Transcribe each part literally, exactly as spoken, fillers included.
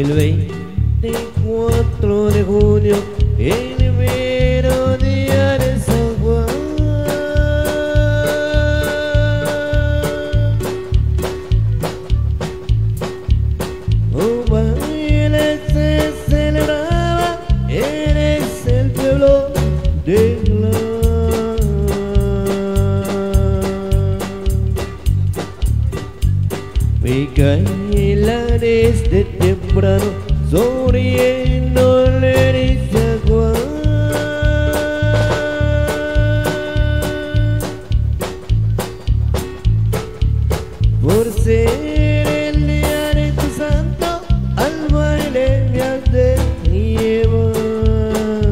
El veinticuatro de junio, el mero día de San Juan, un baile se celebraba en el pueblo de Glán. Micaela desde temprano sonriendo le dice a Juan: por ser el día de tu santo, al baile me has de llevar.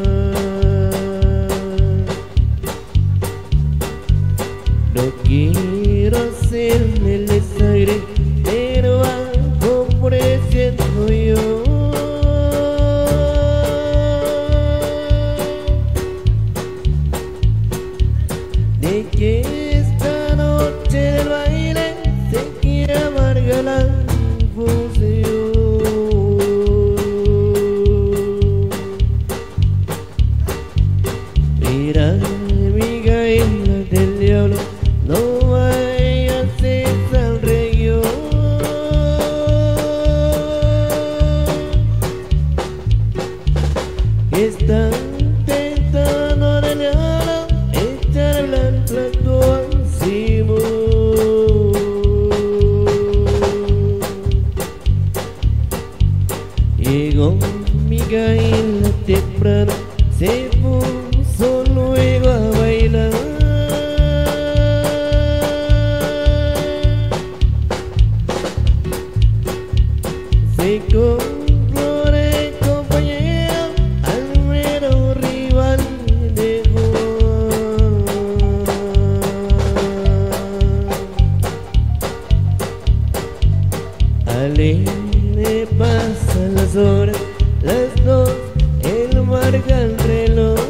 No quiero hacerme el desaire, pero algo presiento yo. De que esta noche del baile se quiere amargar la confusión. Mira, Micaela del diablo, no vayas al regio. Están tentando del diablo echar blanco a tu encima. Llegó Micaela temprano, se puso luego a bailar. Se compró de compañero al mero rival de Juan. Alegre pasan las horas, las dos, él marca el reloj.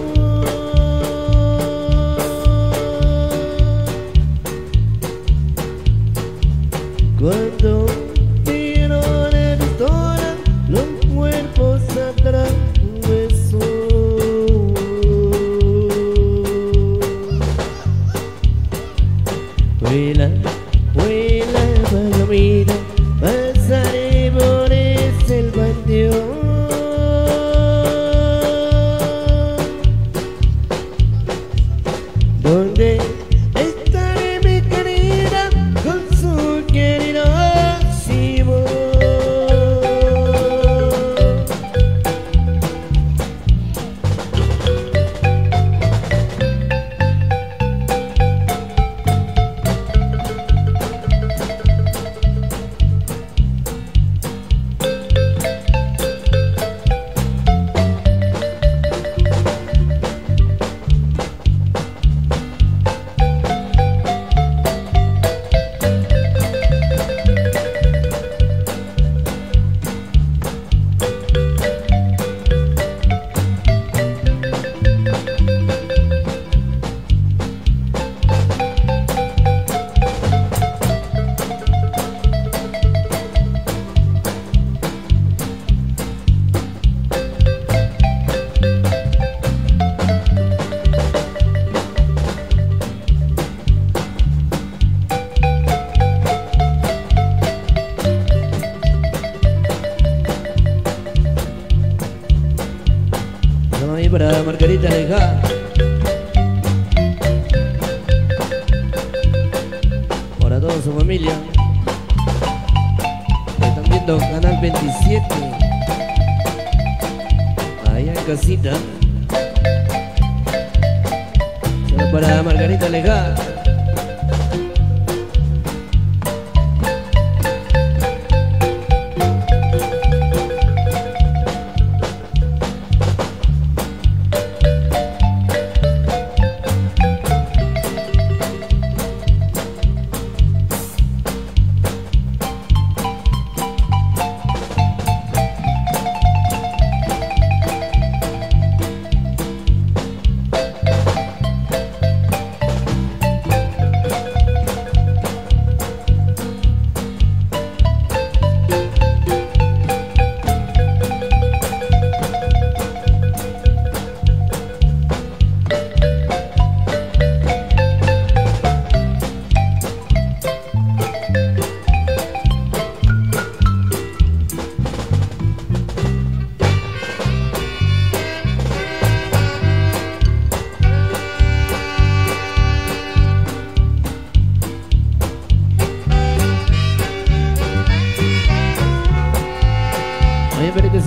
Cuando vieron la pistola, los cuerpos atravesó. Vuela, vuela palomita, pasaré por ese panteón. Donde estaré mi querida con su querido Simón. Para Margarita Alejá, para toda su familia que están viendo Canal veintisiete allá en casita. Solo para Margarita Alejá.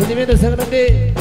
sentimiento es grande.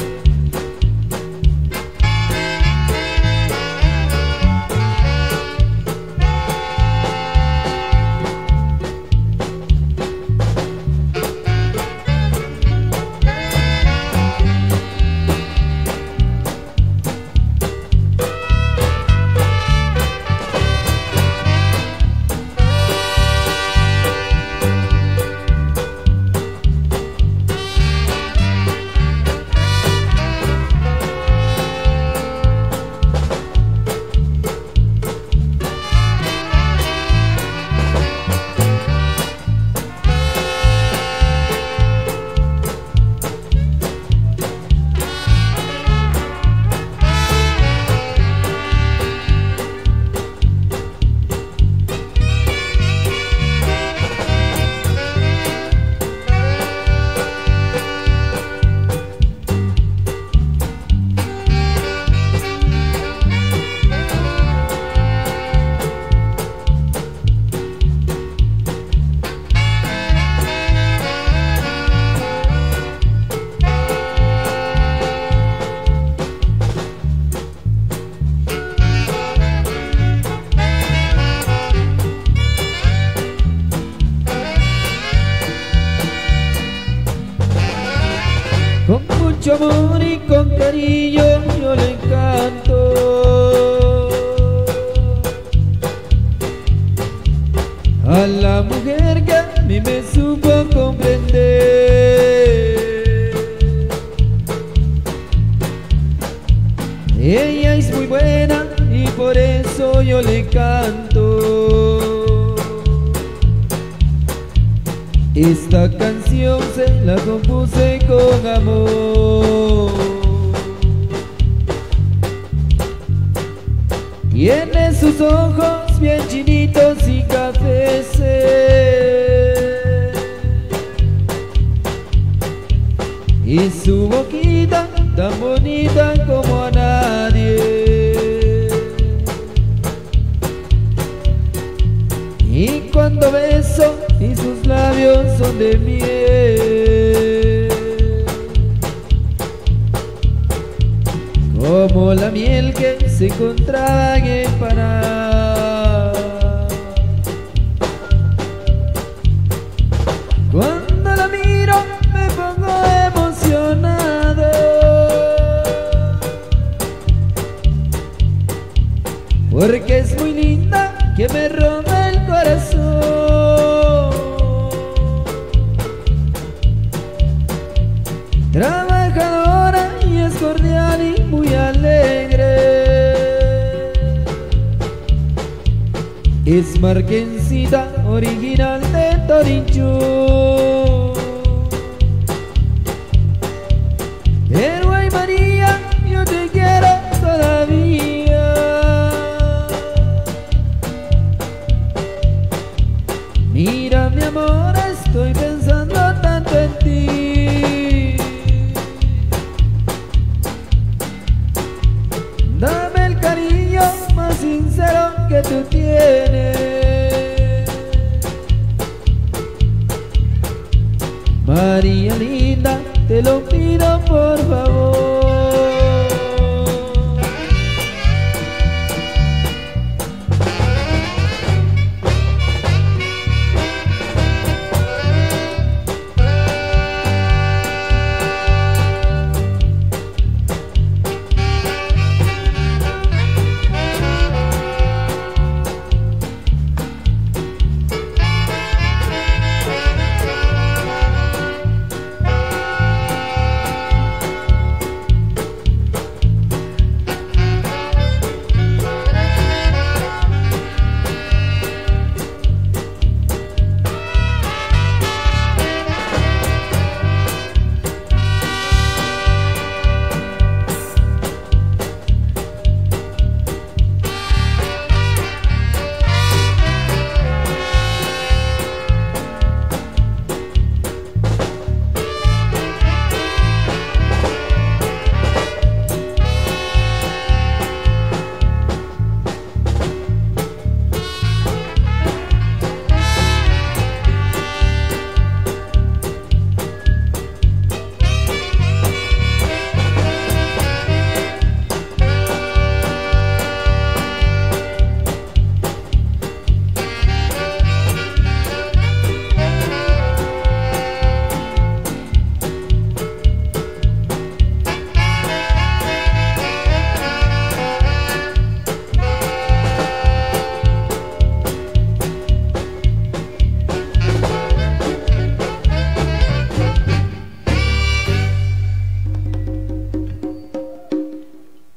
Con mucho amor y con cariño yo le canto a la mujer que a mí me supo comprender. Ella es muy buena y por eso yo le canto. Esta canción se la compuse con amor. Tiene sus ojos bien chinitos y cafés, y su boquita tan bonita como a nadie. Y cuando beso y sus labios son de miel, como la miel que se encontraba en Paraná. Cuando la miro me pongo emocionado, porque es muy linda que me roba el corazón. Trabajadora y es cordial y muy alegre. Es marquesita original de Torinchú. Pero ay María, yo te quiero todavía. Mira mi amor, estoy pensando tanto en ti. Dame el cariño más sincero que tú tienes. María linda, te lo pido por favor.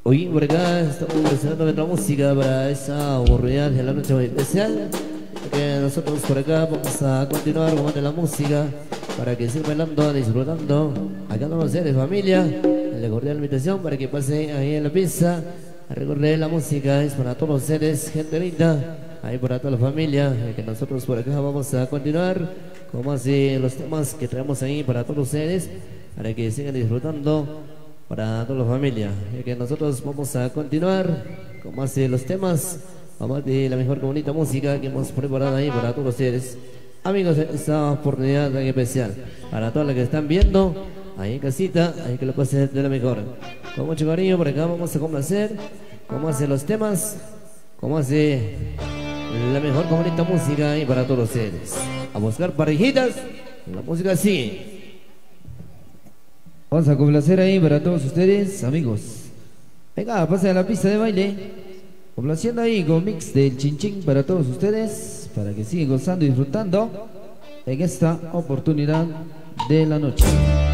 Hoy por acá estamos presentando nuestra música para esa oportunidad de la noche muy especial. Que nosotros por acá vamos a continuar con la música para que sigan bailando, disfrutando. Acá no sé de familia, le cordial invitación para que pase ahí en la pista a recorrer la música. Es para todos los seres, gente linda, ahí para toda la familia. Que nosotros por acá vamos a continuar con más de los temas que traemos ahí para todos los seres, para que sigan disfrutando. Para toda la familia, y que nosotros vamos a continuar con más de los temas, con más de la mejor bonita música que hemos preparado ahí para todos ustedes. Amigos, esta oportunidad tan especial para todos los que están viendo ahí en casita, ahí que lo pasen de la mejor. Con mucho cariño por acá vamos a complacer con más de los temas, con más de la mejor bonita música ahí para todos ustedes. A buscar parejitas, la música sigue. Vamos a complacer ahí para todos ustedes, amigos. Venga, pase a la pista de baile. Complaciendo ahí con mix del Chin Chin para todos ustedes, para que sigan gozando y disfrutando en esta oportunidad de la noche.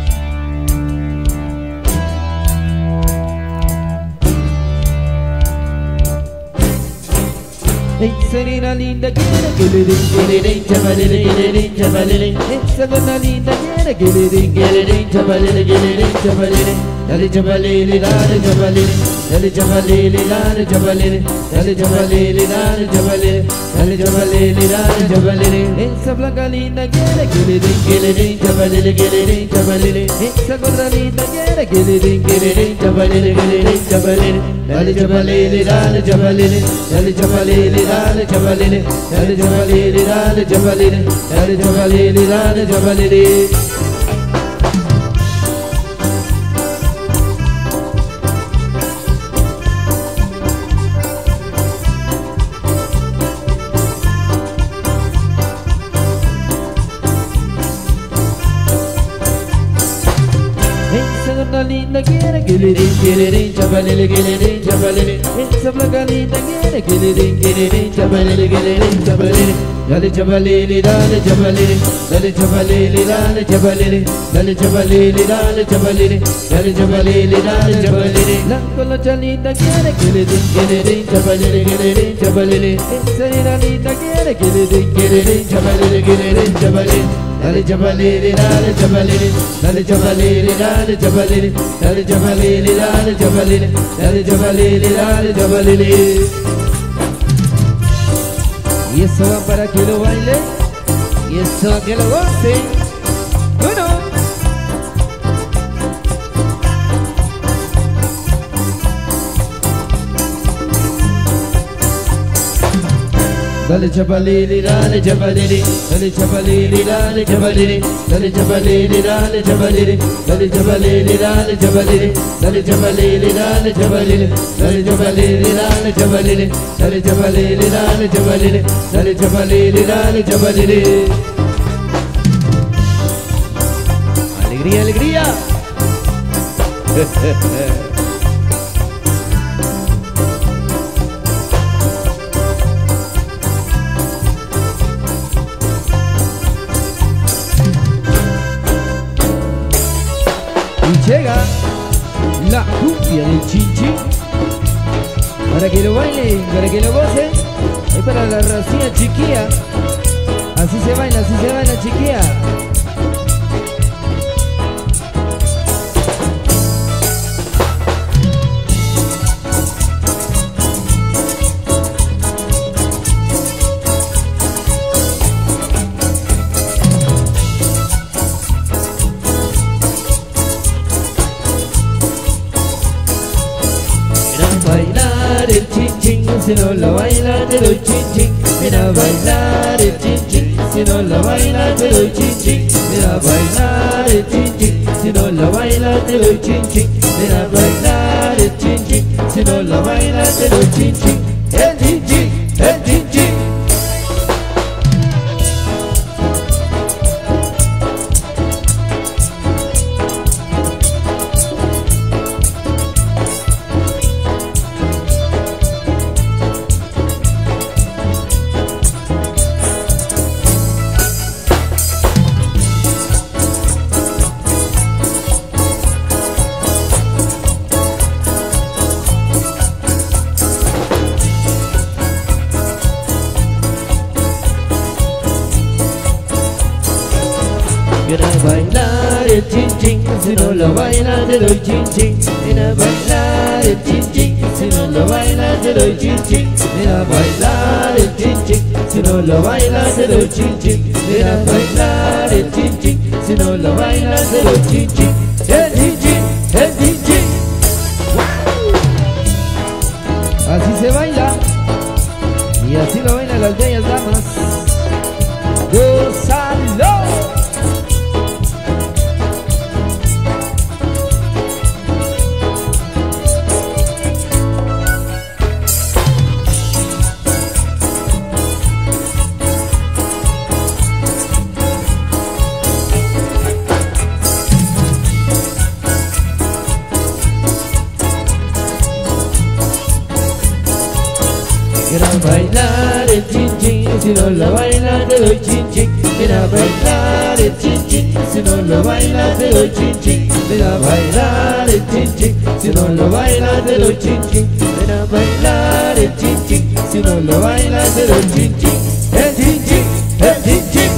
Esa nena linda quiere que le den, que le den, chavalele, que le den, chavalele. Esa nena linda quiere que le den, que le den, chavalele, que le den, chavalele. Dale chavalele, dale chavalele, dale chavalele, dale chavalele, dale chavalele, dale chavalele, dale chavalele, dale chavalele. Esa blanca linda quiere que le den, que le den, chavalele, que le den, chavalele. Esa gorda linda quiere que le den, que le den, chavalele, que le den, chavalele. Dale chavalele, dale chavalele, dale chavalele, dale chavalele, dale chavalele, dale chavalele, dale chavalele, dale chavalele. Esa linda quiere que le den, que le den, chavalele, que le den, chavalele. Esa blanca linda quiere que le den, que le den, chavalele, que le den, chavalele. Dale chavalele, dale chavalele, dale chavalele, dale chavalele, dale chavalele, dale chavalele, dale chavalele, dale chavalele. La colocha linda quiere que le den, que le den, chavalele, que le den, chavalele. Esa nena linda quiere que le den, que le den, chavalele, que le den, chavalele. Dale chavalele, dale chavalele, dale chavalele, dale chavalele, dale chavalele, dale chavalele, dale chavalele, dale chavalele. Y eso va para que lo baile, Y eso que lo goce. bueno. Dale chavalele, dale chavalele, dale chavalele, dale chavalele, dale chavalele, dale chavalele, dale chavalele, dale chavalele, dale chavalele, dale chavalele, dale chavalele, dale chavalele, dale chavalele, dale chavalele, dale chavalele, dale chavalele. Alegría, alegría. Y llega la cumbia del Chin Chin para que lo bailen, para que lo gocen. Es para la racía chiquilla. Así se baila, así se baila, chiquilla. El chin chin, si no la baila te doy chin chin. Ven a bailar el chin chin, si no la baila te doy chin chin. Ven a bailar el chin chin, si no la baila te doy chin chin. Ven a bailar el chin chin, si no la baila te doy chin chin. El chin chin, el chin chin. chin, ven a bailar el chin chin. Si no lo bailas te doy chin chin. Ven a bailar el chin chin. Si no lo bailas te doy chin chin. Ven a bailar el chin chin. Si no lo bailas te doy chin chin. El chin chin, el chin chin. Así se baila y así lo bailan las bellas damas. ¡Gózalo! Ven a bailar el chin chin, si no lo bailas te doy chin chin. Ven a bailar el chin chin, si no lo bailas te doy chin chin. Ven a bailar el chin chin, si no lo bailas te doy chin chin. Ven a bailar el chin chin, si no lo bailas te doy chin chin. El chin chin, el chin chin.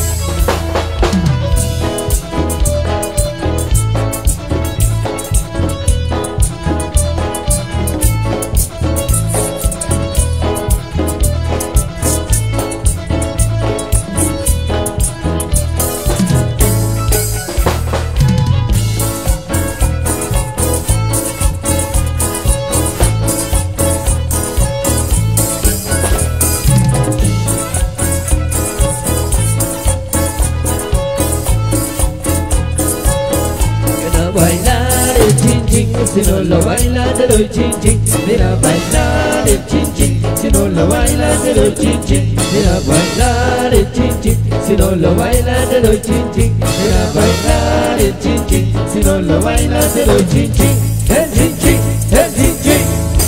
Bailar el chin chin, si no lo bailas te doy chin chin. Ven a bailar el chin chin, si no lo bailas te doy chin chin. Ven a bailar el chin chin, si no lo bailas te doy chin chin. Ven a bailar el chin chin, si no lo bailas te doy chin chin. El chin chin, el chin chin.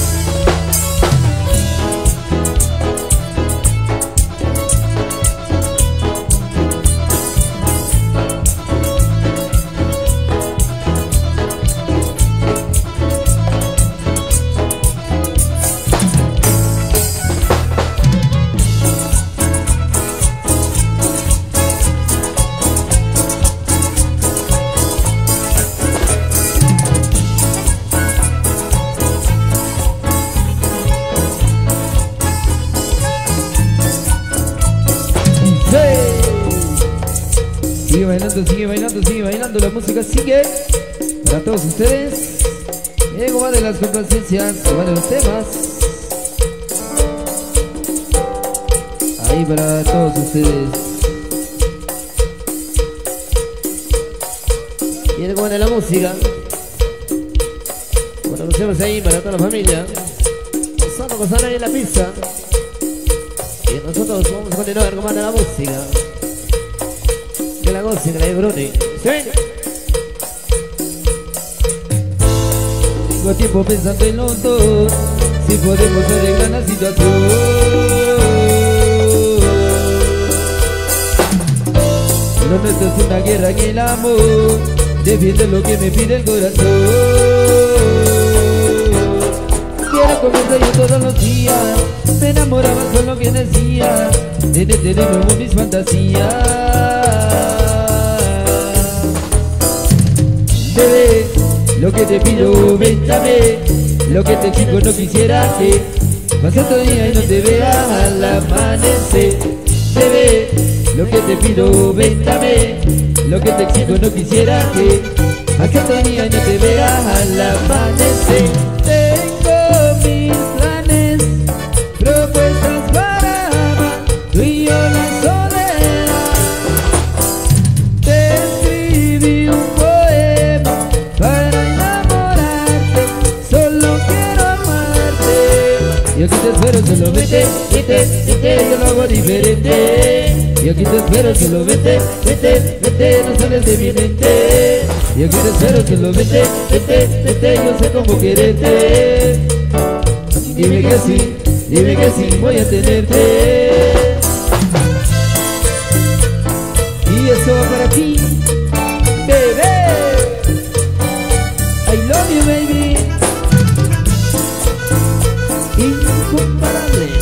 Sigue bailando, sigue bailando, sigue bailando, la música sigue para todos ustedes. Llegó va de las complacencias, va de los temas. Ahí para todos ustedes. Viene como de la música. Bueno, nos vemos ahí para toda la familia. Pasando, pasando ahí en la pista. Y nosotros vamos a continuar con más de la música. Que la gocen, que la disfruten. ¿Sí? Tengo tiempo pensando en los dos, si podemos arreglar la situación. Lo nuestro es una guerra en el amor, defiende lo que me pide el corazón. Quiero comerte yo todos los días, me enamoraba con lo que decía, tenerte de nuevo mis fantasías. Bebé, lo que te pido, véntame, lo que te exijo no quisiera que pase otro día y no te vea al amanecer. Bebé, lo que te pido, véntame, lo que te exijo no quisiera que pase otro día y no te vea al amanecer. Tengo mis planes, propuestas para amar, tú y yo la soledad. Te escribí un poema para enamorarte, solo quiero amarte. Y aquí te espero, solo vete, vete, vete, yo lo hago diferente. Y aquí te espero, solo vete, vete, vete, no sales de mi mente. Y aquí te espero, solo vete, vete, vete, yo sé cómo quererte. Dime que sí, dime que sí, voy a tenerte. Y eso va para ti, bebé. I love you, baby. Incomparables.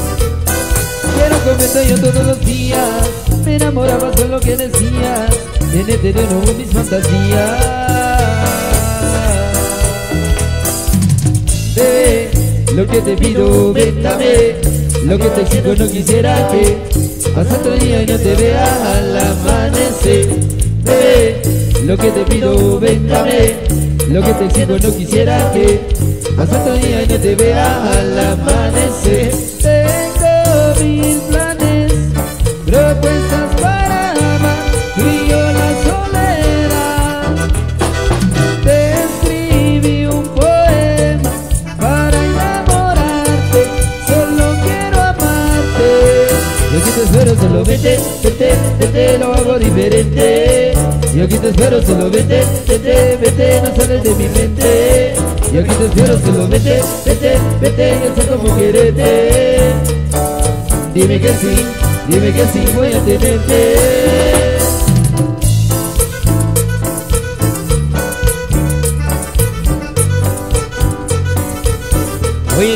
Quiero comerte yo todos los días, me enamoraba con lo que decías, en el terreno mis fantasías. Bebé, lo que te pido, véntame. Lo que te exijo no quisiera que pase otro día y no te vea al amanecer. Bebé, lo que te pido, véntame. Lo que te exijo no quisiera que pase otro día y no te vea al amanecer. Tengo mil planes, propuestas para amar, y yo la soledad. Te escribí un poema para enamorarte, solo quiero amarte. Yo aquí te espero, solo vete, vete, vete, lo hago diferente. Yo aquí te espero, solo vete, vete, vete, no sales de mi mente. Yo aquí te espero, solo vete, vete, vete, yo sé cómo quererte. Dime que sí, dime que sí, voy a tenerte. Oye,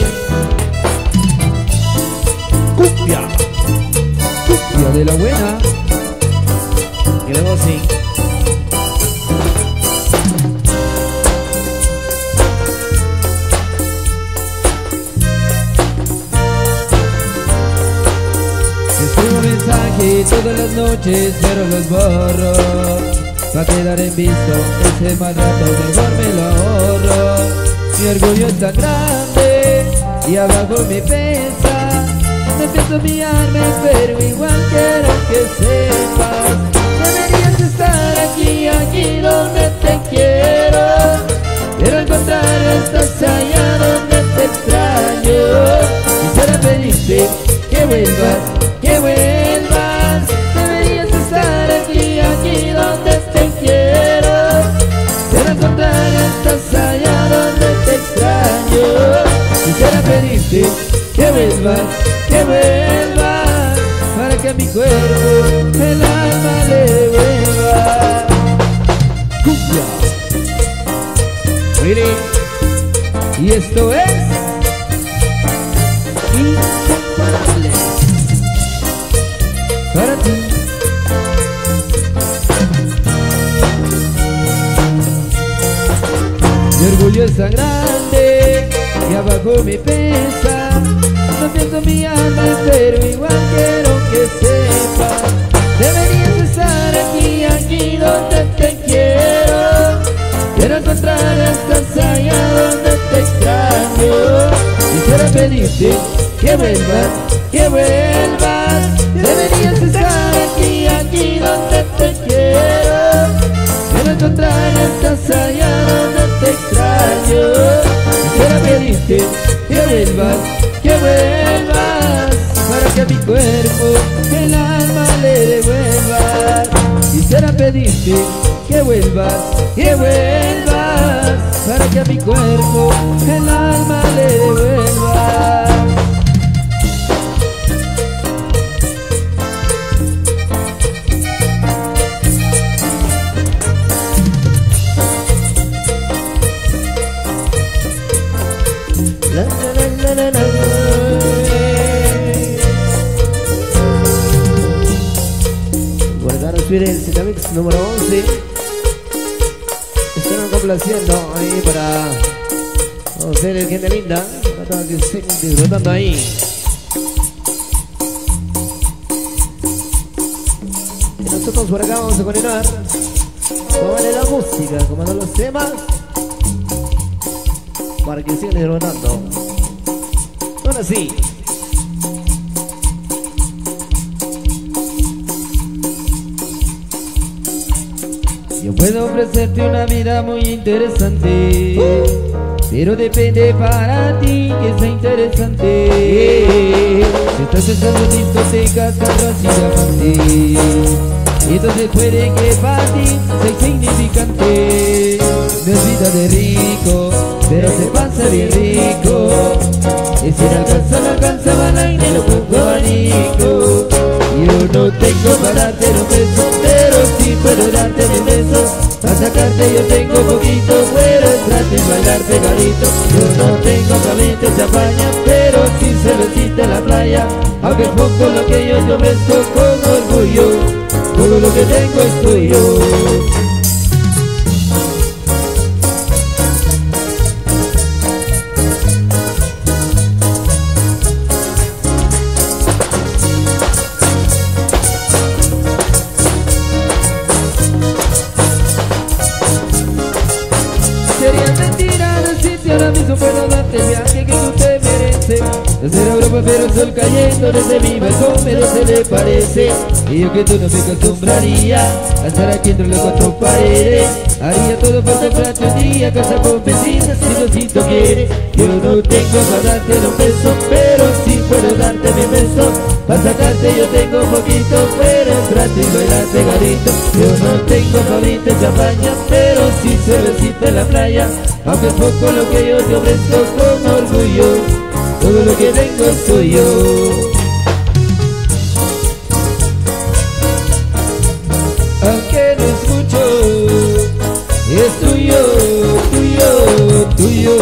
cumbia, cumbia de la buena. y luego sí. Escribo mensajes todas las noches, pero los borro. Pa' quedar en visto, ese mal rato mejor me lo ahorro. Mi orgullo es tan grande y abajo me pesa. No pienso mirarme, pero igual quiero que sepas. Deberías estar aquí, aquí donde te quiero. Pero al contrario estás allá donde te extraño. Quisiera pedirte que vuelvas, que vuelvas. Deberías estar aquí, aquí donde te quiero. Pero al contrario estás allá donde te extraño. Quisiera pedirte que vuelvas, que vuelvas, para que a mi cuerpo el alma le vuelva. Cumbia. Really? Y esto es Inseparables. para ti. Mi orgullo es tan grande y abajo me pesa. No pienso mi alma, pero igual quiero que sepas. Deberías estar aquí, aquí donde te quiero. Pero al contrario estás allá donde te extraño. Quisiera pedirte que vuelvas, que vuelvas. Deberías estar aquí, aquí donde te quiero. Pero al contrario estás allá donde te extraño. Quisiera pedirte que vuelvas, que vuelvas, para que a mi cuerpo el alma le devuelva. Quisiera pedirte que vuelvas, que vuelvas, para que a mi cuerpo el alma le devuelva. La, la, la, la, la, la. Guardar el Citamix número once. Están complaciendo ahí para conocer el gente linda, para que estén disfrutando ahí. Y nosotros por acá vamos a continuar. Como la música, como los temas, para que sigan disfrutando. Ahora sí. Yo puedo ofrecerte una vida muy interesante, pero depende para ti que sea interesante. Si estás pensando en discotecas, carros y diamantes, entonces puede que para ti sea insignificante. No es vida de rico, pero se pasa bien rico. Y si no alcanza, no alcanza balaina y lo pongo abanico. Yo no tengo para darte un beso, pero sí puedo darte mis besos. Para sacarte yo tengo poquito, puedo entrarte y bailar pegadito. Yo no tengo caliente champaña, pero sí cervecita en la playa. Aunque es poco lo que yo te ofrezco con orgullo. todo lo que tengo es tuyo. Sería mentira decirte ahora mismo puedo darte el viaje que tú te mereces. Desde Europa pero el sol cayendo desde mi balcón me no se le parece. Y yo que tú no me acostumbraría a estar aquí entre las cuatro paredes. Haría todo por comprarte un día casa con vecinas si Diosito quiere. Yo no tengo para darte un beso, pero sí puedo darte mi beso. Para sacarte yo tengo poquito, pero entrarte y bailar pegadito. Yo no tengo favorita en champaña, pero sí cervecita en la playa. Aunque es poco lo que yo te ofrezco con orgullo, todo lo que tengo es tuyo. Aunque no es mucho, es tuyo, tuyo, tuyo.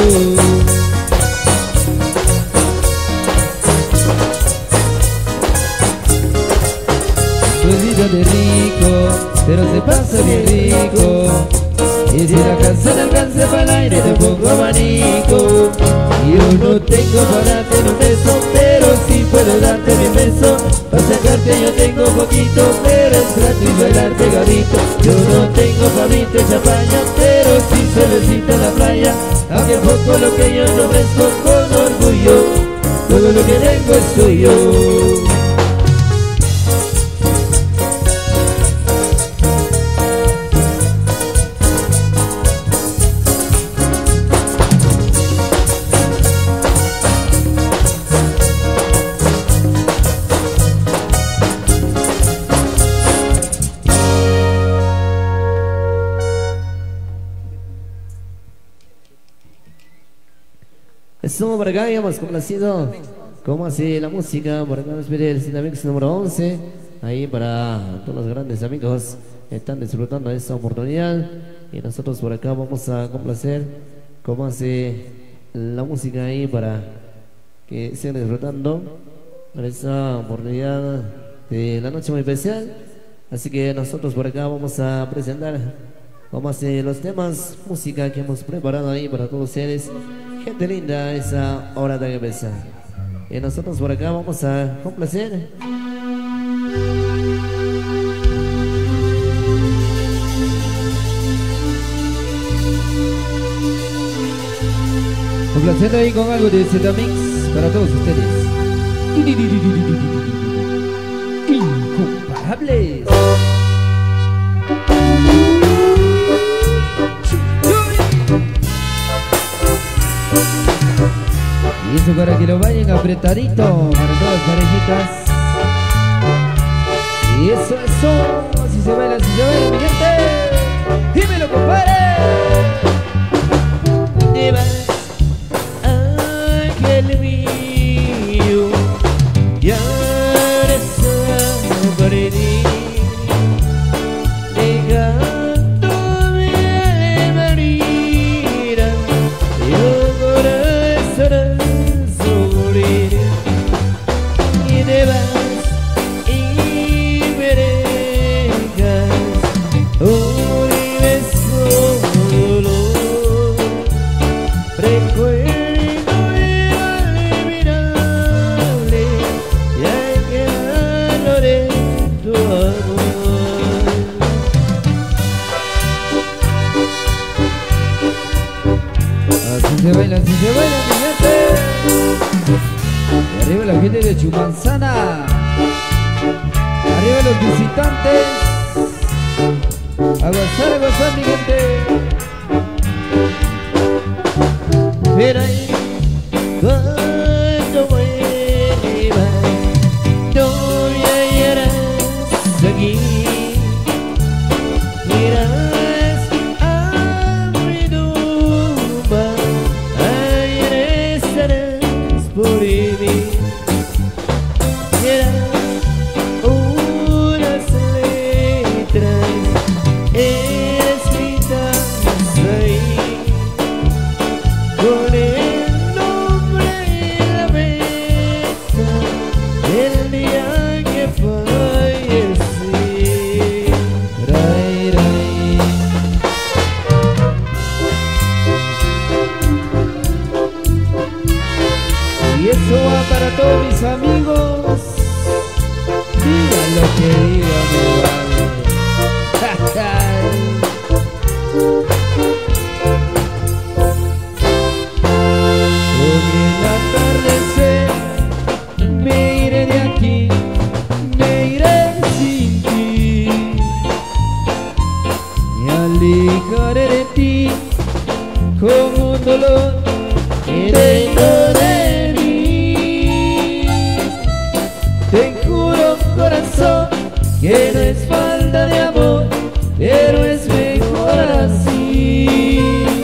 Pues vida de rico, pero se pasa bien rico. Y si la casa no alcanza para el aire te pongo abanico. Yo no tengo para darte un beso, pero sí puedo darte mi beso. Para sacarte yo tengo poquito, pero entrarte y bailar pegadito. Yo no tengo favorita en champaña, pero sí cervecita en la playa. Aunque poco lo que yo te ofrezco con orgullo, todo lo que tengo es tuyo. Eso por acá ya hemos complacido. Como así la música, por acá nos pide el Cinemix número once. Ahí para todos los grandes amigos que están disfrutando de esta oportunidad. Y nosotros por acá vamos a complacer como así la música ahí para que sigan disfrutando de esta oportunidad de la noche muy especial. Así que nosotros por acá vamos a presentar como así los temas, música que hemos preparado ahí para todos ustedes. Gente linda, esa hora de empezar. Y nosotros por acá vamos a complacer. Complaciendo ahí con algo de Cinemix para todos ustedes. Incomparables. Y eso para que lo vayan apretadito para todas las parejitas. Y eso, eso, si se baila, si se baila, mi gente. Y me lo compare. Te vas, ángel mío, y ahora sobre ti, dejándome morir. Yo corazón sobre y te vas y me dejas un beso dolor. Recuerdo inolvidable ya que valoré tu amor. Así se baila, así se baila, mi gente. Y arriba la gente de Chumanzana. Arriba los visitantes. A gozar, a gozar, mi gente. Pero ahí cuando vuelvas no me hallarás aquí. Irás a mi tumba, ahí estarás por mí. Verás unas letras escritas ahí con él. alejaré de ti con un dolor dentro de mí. Te juro, corazón, que no es falta de amor, pero es mejor así.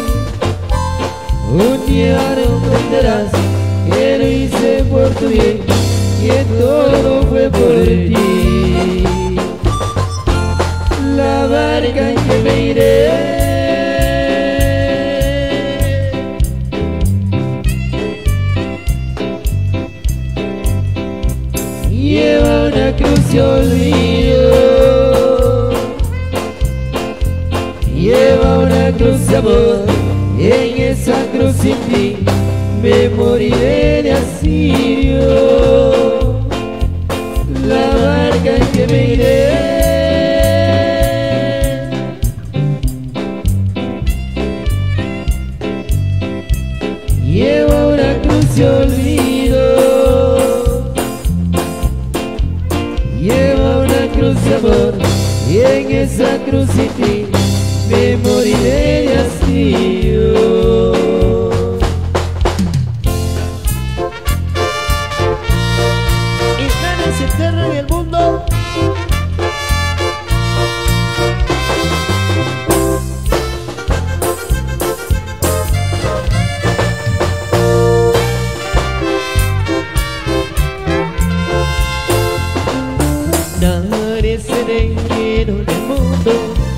Un día comprenderás que lo hice por tu bien, que todo fue por ti. La barca en que me iré lleva una cruz de olvido, lleva una cruz de amor, y en esa cruz sin ti me moriré de hastío. La barca en que me iré lleva una cruz de olvido, lleva una cruz de amor, y en esa cruz sin ti me moriré de hastío. Eterna en el mundo. Nadie se de quiero en el mundo.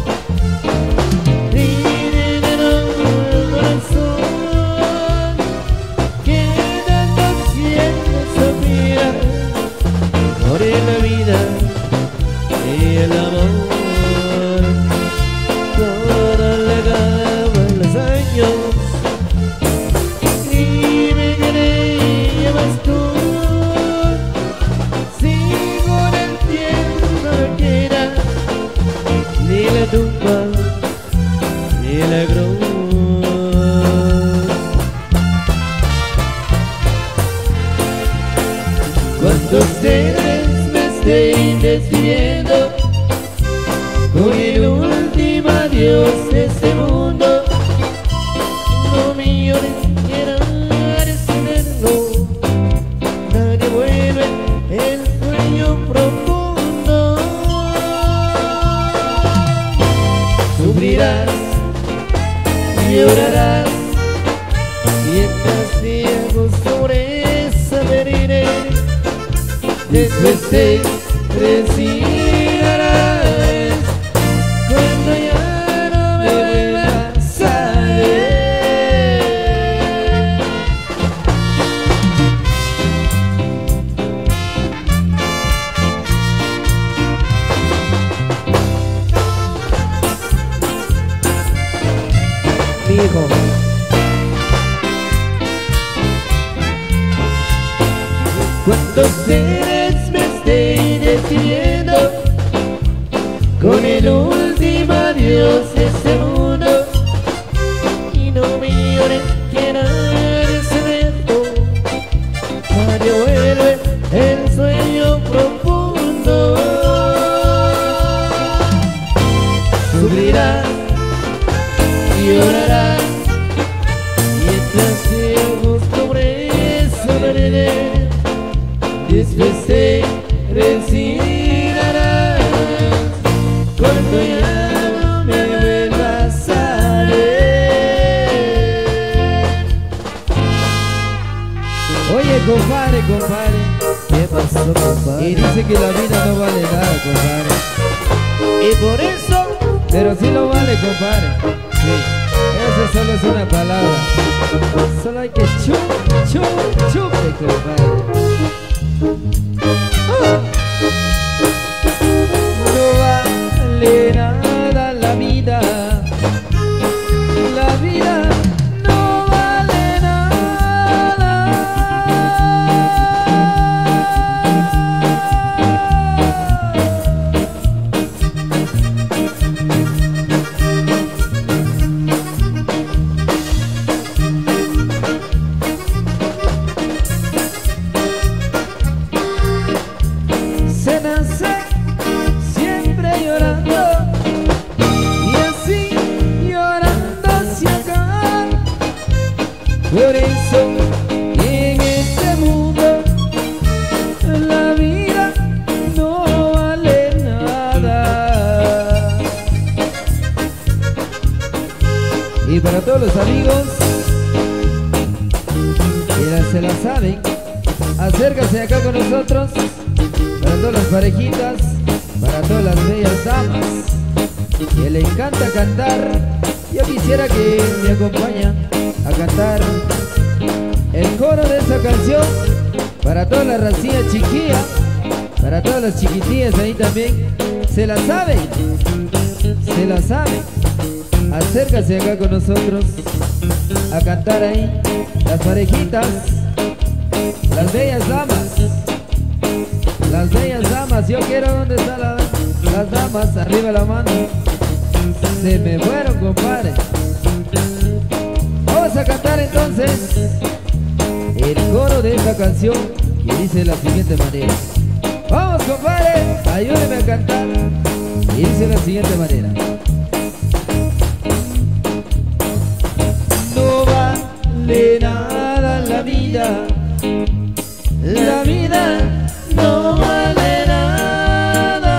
La vida y el amor, toda la gama, los años, y me quedé llevas tú. Si con el tiempo no queda ni la tumba ni la cruz. Cuando ustedes estoy despidiendo con el último adiós de este mundo, no me llores, quieras eterno, nadie vuelve el sueño profundo. Sufrirás, llorarás, mientras te acostumbres a moriré. Después te resignarás cuando ya no me vuelvas a ver. Mi hijo, cuando ustedes me estén despidiendo con el último adiós de este mundo, y no me llores, que nadie se dejó, nadie vuelve el sueño profundo. Sufrirás, llorarás, mientras te acostumbres a morir. Después te resignarás cuando ya no me vuelvas a ver. Oye, compadre, compadre, ¿qué pasó, compadre? y dice que la vida no vale nada, compadre. Y por eso, Pero sí lo vale, compadre. sí, Eso solo es una palabra. Solo hay que chup, chup, chupe, compadre. No vale nada la vida, la vida no vale nada. Se nace siempre llorando Y para todos los amigos que ya se la saben, acércase acá con nosotros. Para todas las parejitas, para todas las bellas damas que le encanta cantar, yo quisiera que me acompañen a cantar el coro de esta canción. Para toda la racilla chiquilla, para todas las chiquitillas ahí también, se la saben, se la saben. Acércase acá con nosotros a cantar ahí, las parejitas, las bellas damas, las bellas damas. Yo quiero, ¿dónde están la, las damas? Arriba la mano. Se me fueron, compadre. Vamos a cantar entonces el coro de esta canción, que dice de la siguiente manera. Vamos, compadre, ayúdeme a cantar. Y dice de la siguiente manera. No vale nada la vida, la vida no vale nada.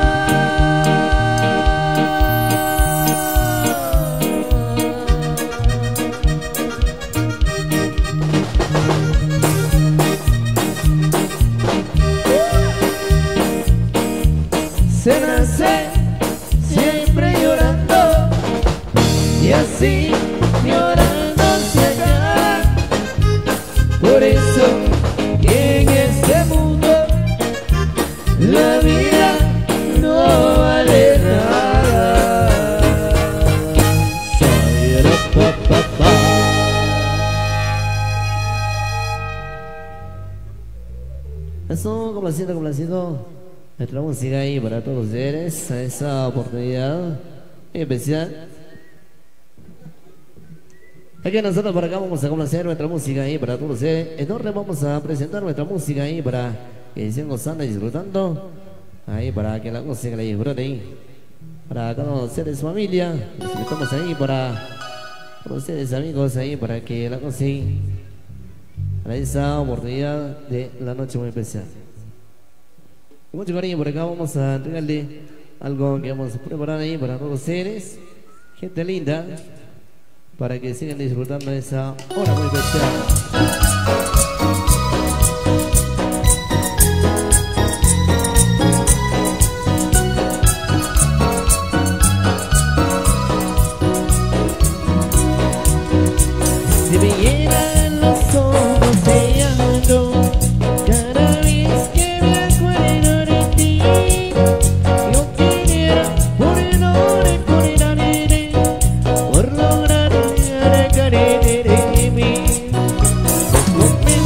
Se nace siempre llorando y así llorando se acaba. Por eso en este mundo la vida no vale nada. Eso, complacido, complacido. Nuestra música ahí para todos ustedes a esa oportunidad especial. Aquí nosotros por acá vamos a complacer nuestra música ahí para todos ustedes. En orden vamos a presentar nuestra música ahí para que estén gozando y disfrutando. Ahí para que la música la disfruten. Para cada uno de ustedes, familia. Estamos ahí para, para ustedes, amigos, ahí para que la consigan. Para esa oportunidad de la noche muy especial. Con mucho cariño por acá vamos a entregarle algo que vamos a preparar ahí para todos ustedes. Gente linda, para que sigan disfrutando de esa hora muy especial. Si me llenan los ojos de llanto cada vez que me acuerdo de ti, yo quisiera por no recordarte, por lograr arrancar de mí.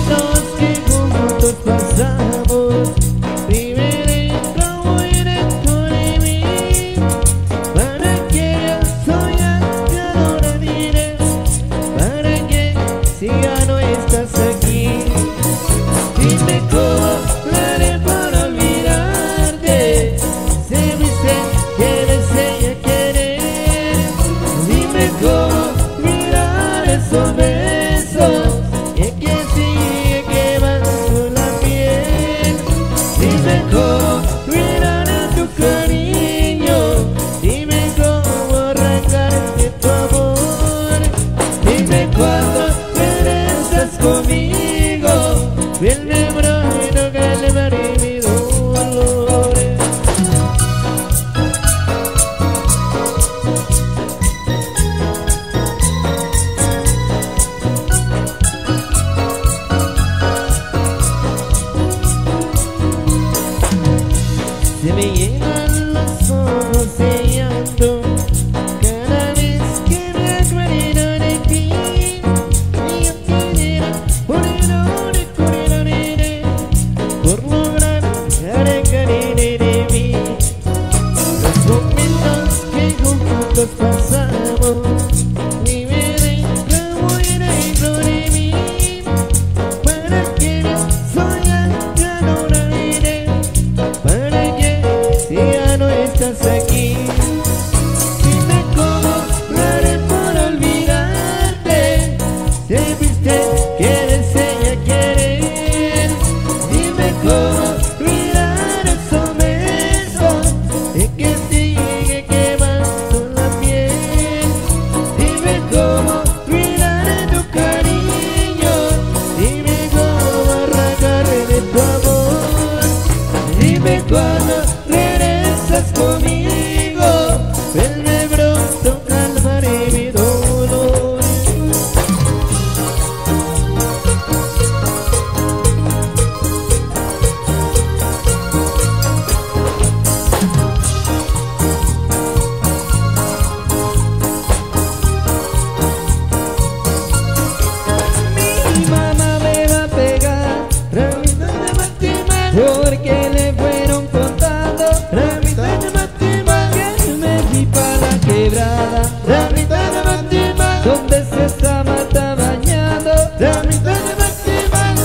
Ramita de Batibán, donde se está mata bañando. Ramita de Batibán.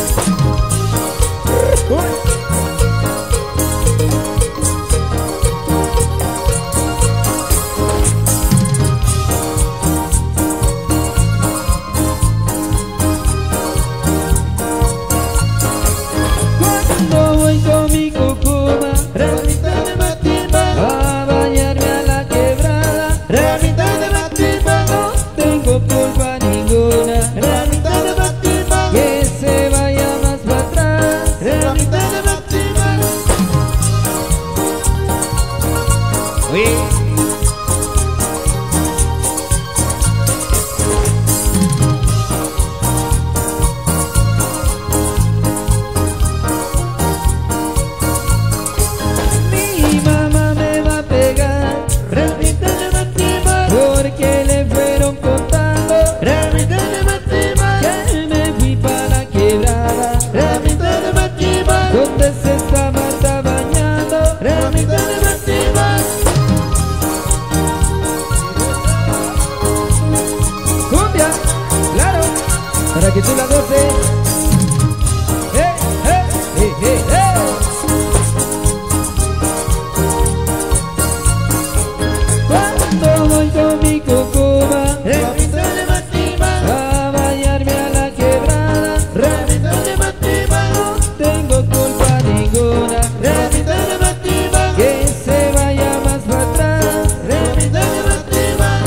Cuando voy con mi cucuma, Ramita de Batibán, a bañarme a la quebrada, Ramita de Batibán, no tengo culpa ninguna. Ramita de Batibán, Que se vaya más para atrás. Ramita de Batibán. Oye, Mi mamá me va a pegar Ramita de Batibán, porque le fueron contando Ramita de Batibán, que me fui para la quebrada, Ramita de Batibán, donde se está mata bañando. Ramita de Batibán. Cumbia, claro, para que tú la goces. ¡Eh, eh, eh, eh, eh! Cuando voy con mi cucuma Ramita de Batibán, a bañarme a la quebrada, Ramita de Batibán, no tengo culpa ninguna. Ramita de Batibán, Que se vaya más para atrás. Ramita de Batibán.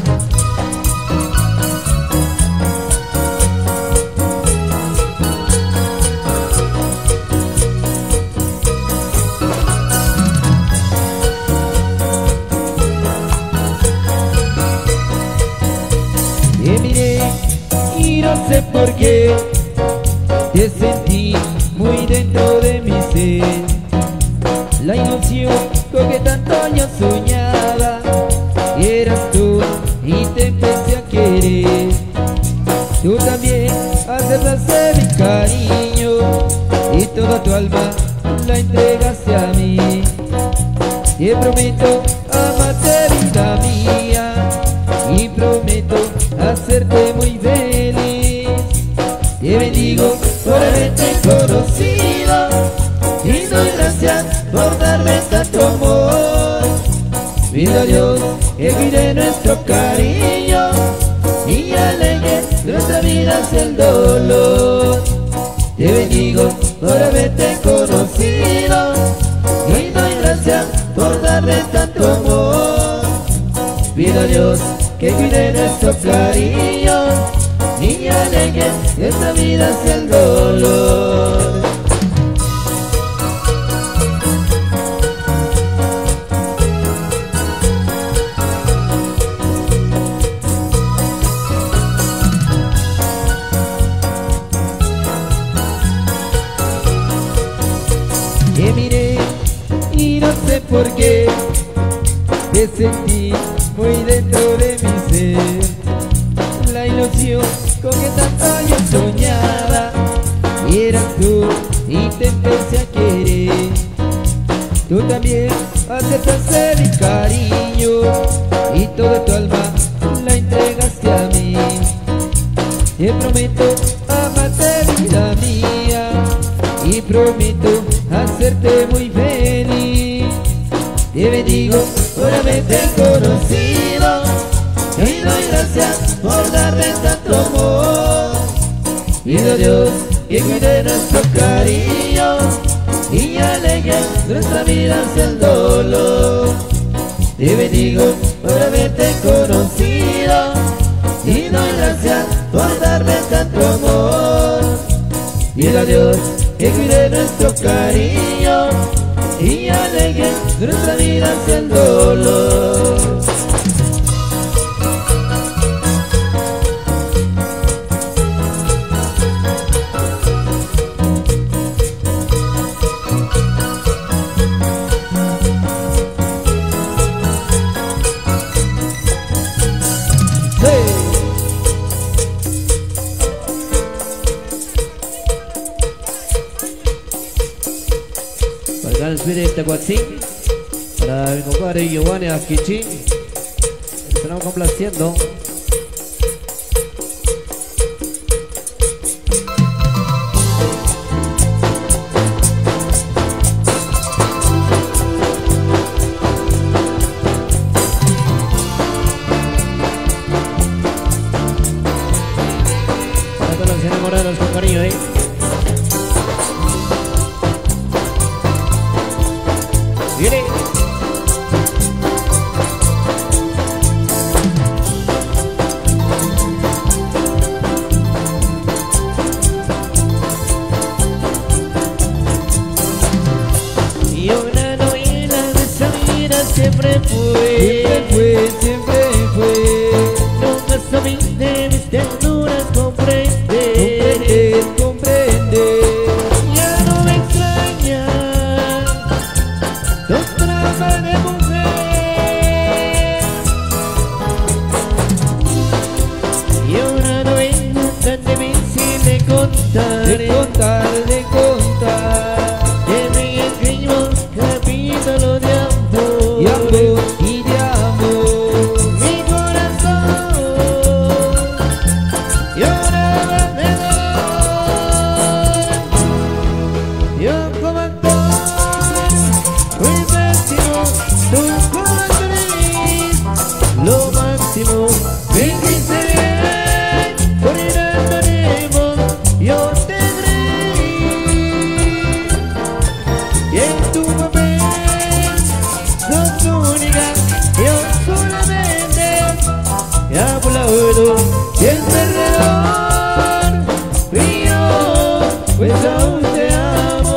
Te miré y no sé por qué te sentí muy dentro de mi ser. La ilusión con que tanto yo soñaba eras tú y te empecé a querer. Tú también aceptaste mi cariño y toda tu alma la entregaste a mí. Te prometo amarte, vida mía, y prometo hacerte muy feliz. Te bendigo por haberte conocido y doy gracias por darme tanto amor. Pido a Dios que cuide nuestro cariño y aleje nuestra vida hacia el dolor. Te bendigo por haberte conocido y doy gracias por darme tanto amor. Pido a Dios que cuide nuestro cariño y aleje nuestra vida hacia el dolor. Te miré y no sé por qué te sentí muy dentro de mi ser. La ilusión con que tanto yo soñaba eras tú y te empecé a querer. Tú también aceptaste mi cariño y toda tu alma la entregaste a mí. Te prometo amarte, vida mía, y prometo hacerte muy feliz. Te bendigo por haberte conocido y doy gracias por darme tanto amor. Pido a Dios que cuide nuestro cariño y aleje nuestra vida hacia el dolor. Te bendigo por haberte conocido y doy gracias por darme tanto amor. Pido a Dios que cuide nuestro cariño y aleje nuestra vida hacia el dolor. Para el Spirit Tacuatzin, para mi compadre Giovanni Aquichín, esperamos complaciendo. Para todos los enamorados con cariño, ¿eh? Viene. Y una novela de esa vida siempre fue, Siempre fue, siempre fue. nunca sabiste mis ternuras, comprende. Comprender, comprender. Ya no me extraña tus dramas de mujer. Y una novela tan difícil de contar, De contar, de contar. que me escribo capítulo de amor. Y amor, y de amor. Mi corazón lloraba de dolor. Yo como actor fui pésimo, tú como actriz lo máximo. Fingiste bien, por ir andaremos, yo te creí. Y en tu papel sos única, yo solamente aplaudo. Y el perdedor fui yo, pues aún te amo.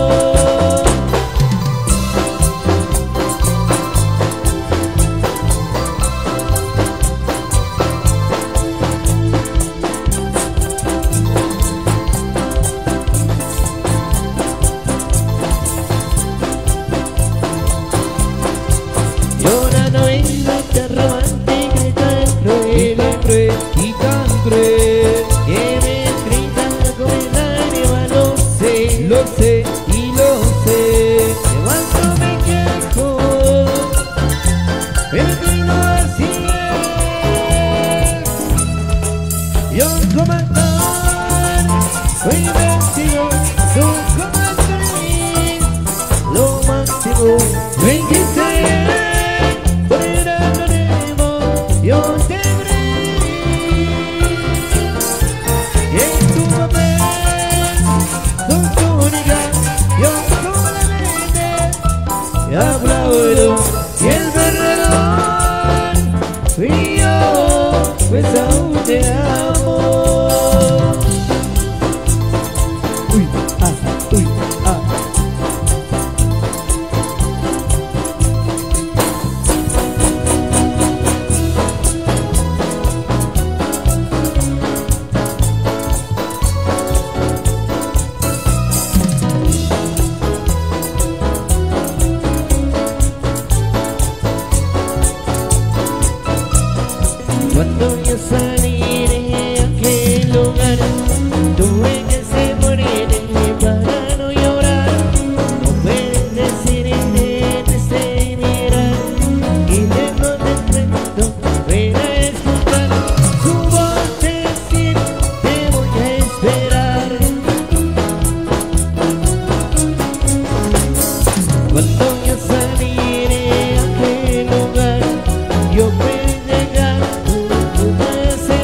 Y una novela tan romántica y tan Y cruel, tan cruel, y tan cruel. que me escrita con el lágrima, lo sé. Lo sé, y lo sé. De cuánto me quejo, pero tú no así es. Yo como actor soy vencido, tú como actriz lo máximo. Fingiste bien, por ir andaremos, yo te creí. Y en tu papel sos única, yo solamente aplaudo. Y el perdedor fui yo, pues aún te amo. Uy, ah, uy, ah. Cuando yo salí de aquel lugar, tuve que ser morir para no llorar. No pueden decir de este mirar, y luego de pronto ven a escuchar su voz decir: te voy a esperar. Cuando yo salí de aquel lugar, yo pude llegar.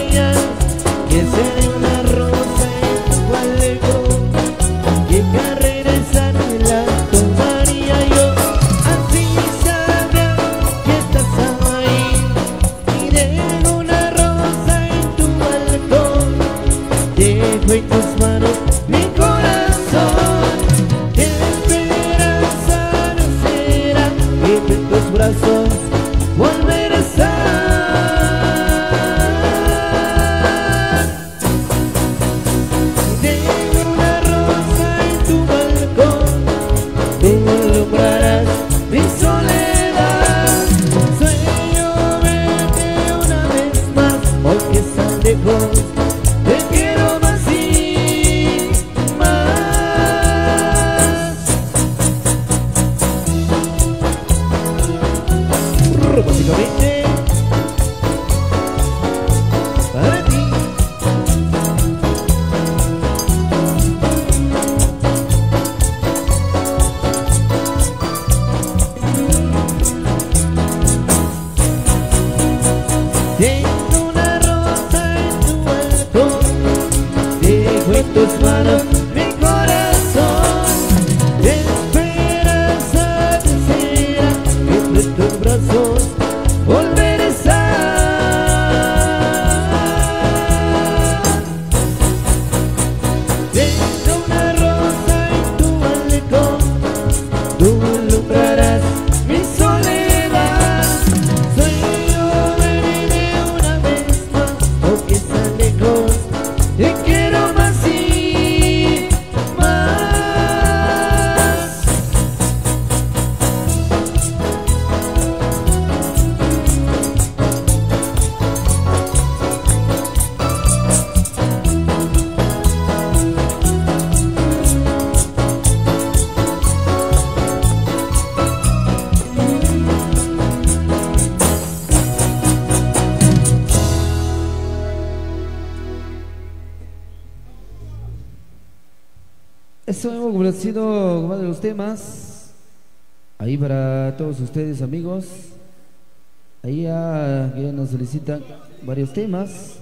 Eso hemos complacido más de los temas. Ahí para todos ustedes, amigos. Ahí ya, ya nos solicitan varios temas.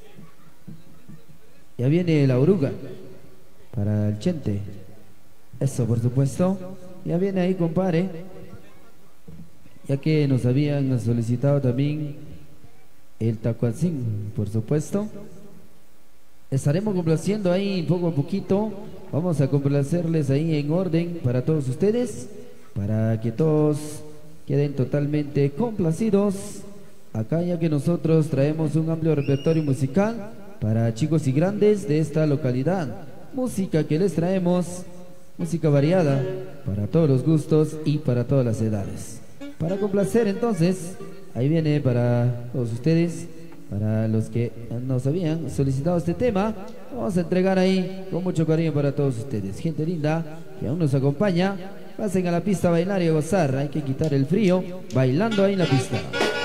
Ya viene la oruga para el Chente. Eso, por supuesto. Ya viene ahí, compadre. Ya que nos habían solicitado también el tacuacín, por supuesto. Estaremos complaciendo ahí poco a poquito. Vamos a complacerles ahí en orden para todos ustedes, para que todos queden totalmente complacidos. Acá, ya que nosotros traemos un amplio repertorio musical para chicos y grandes de esta localidad. Música que les traemos, música variada para todos los gustos y para todas las edades. Para complacer, entonces, ahí viene para todos ustedes, para los que nos habían solicitado este tema. Vamos a entregar ahí con mucho cariño para todos ustedes. Gente linda que aún nos acompaña, pasen a la pista a bailar y a gozar. Hay que quitar el frío bailando ahí en la pista.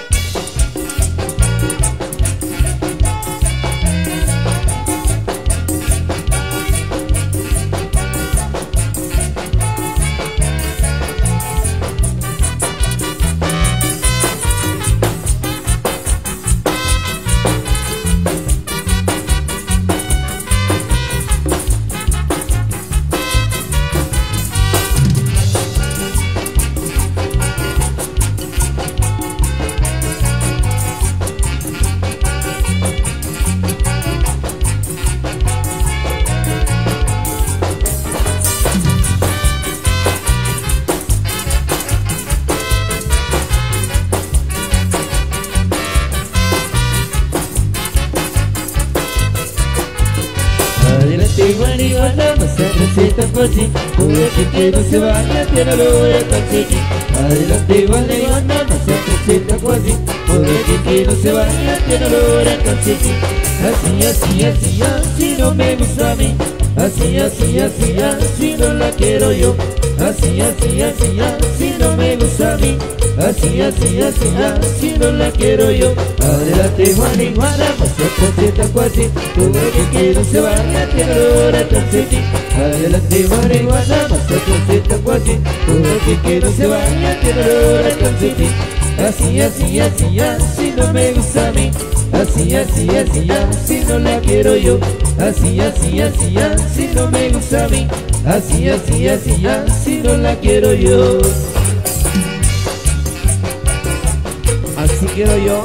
Igual, igual, más receta fácil, porque que no se vaya, tiene olor a calcetín. Adelante, igual, igual, más receta fácil, porque que no se vaya, tiene olor a calcetín. Así, así, así, así no me gusta a mí. Así, así, así, así no la quiero yo. Así, así, así, así no me gusta a mí. Así, así, así, así no la quiero yo. Adelante, Juan y Juana, más receta fácil, porque que no se vaya, tiene olor a calcetín. Adelante, Juan y Juana, más receta fácil, porque que no se vaya, tiene olor a calcetín. Así, así, así, así no me gusta a mí. Así, así, así, así no la quiero yo. Así, así, así, así no me gusta a mí. Así, así, así, así no la quiero yo. Así quiero yo.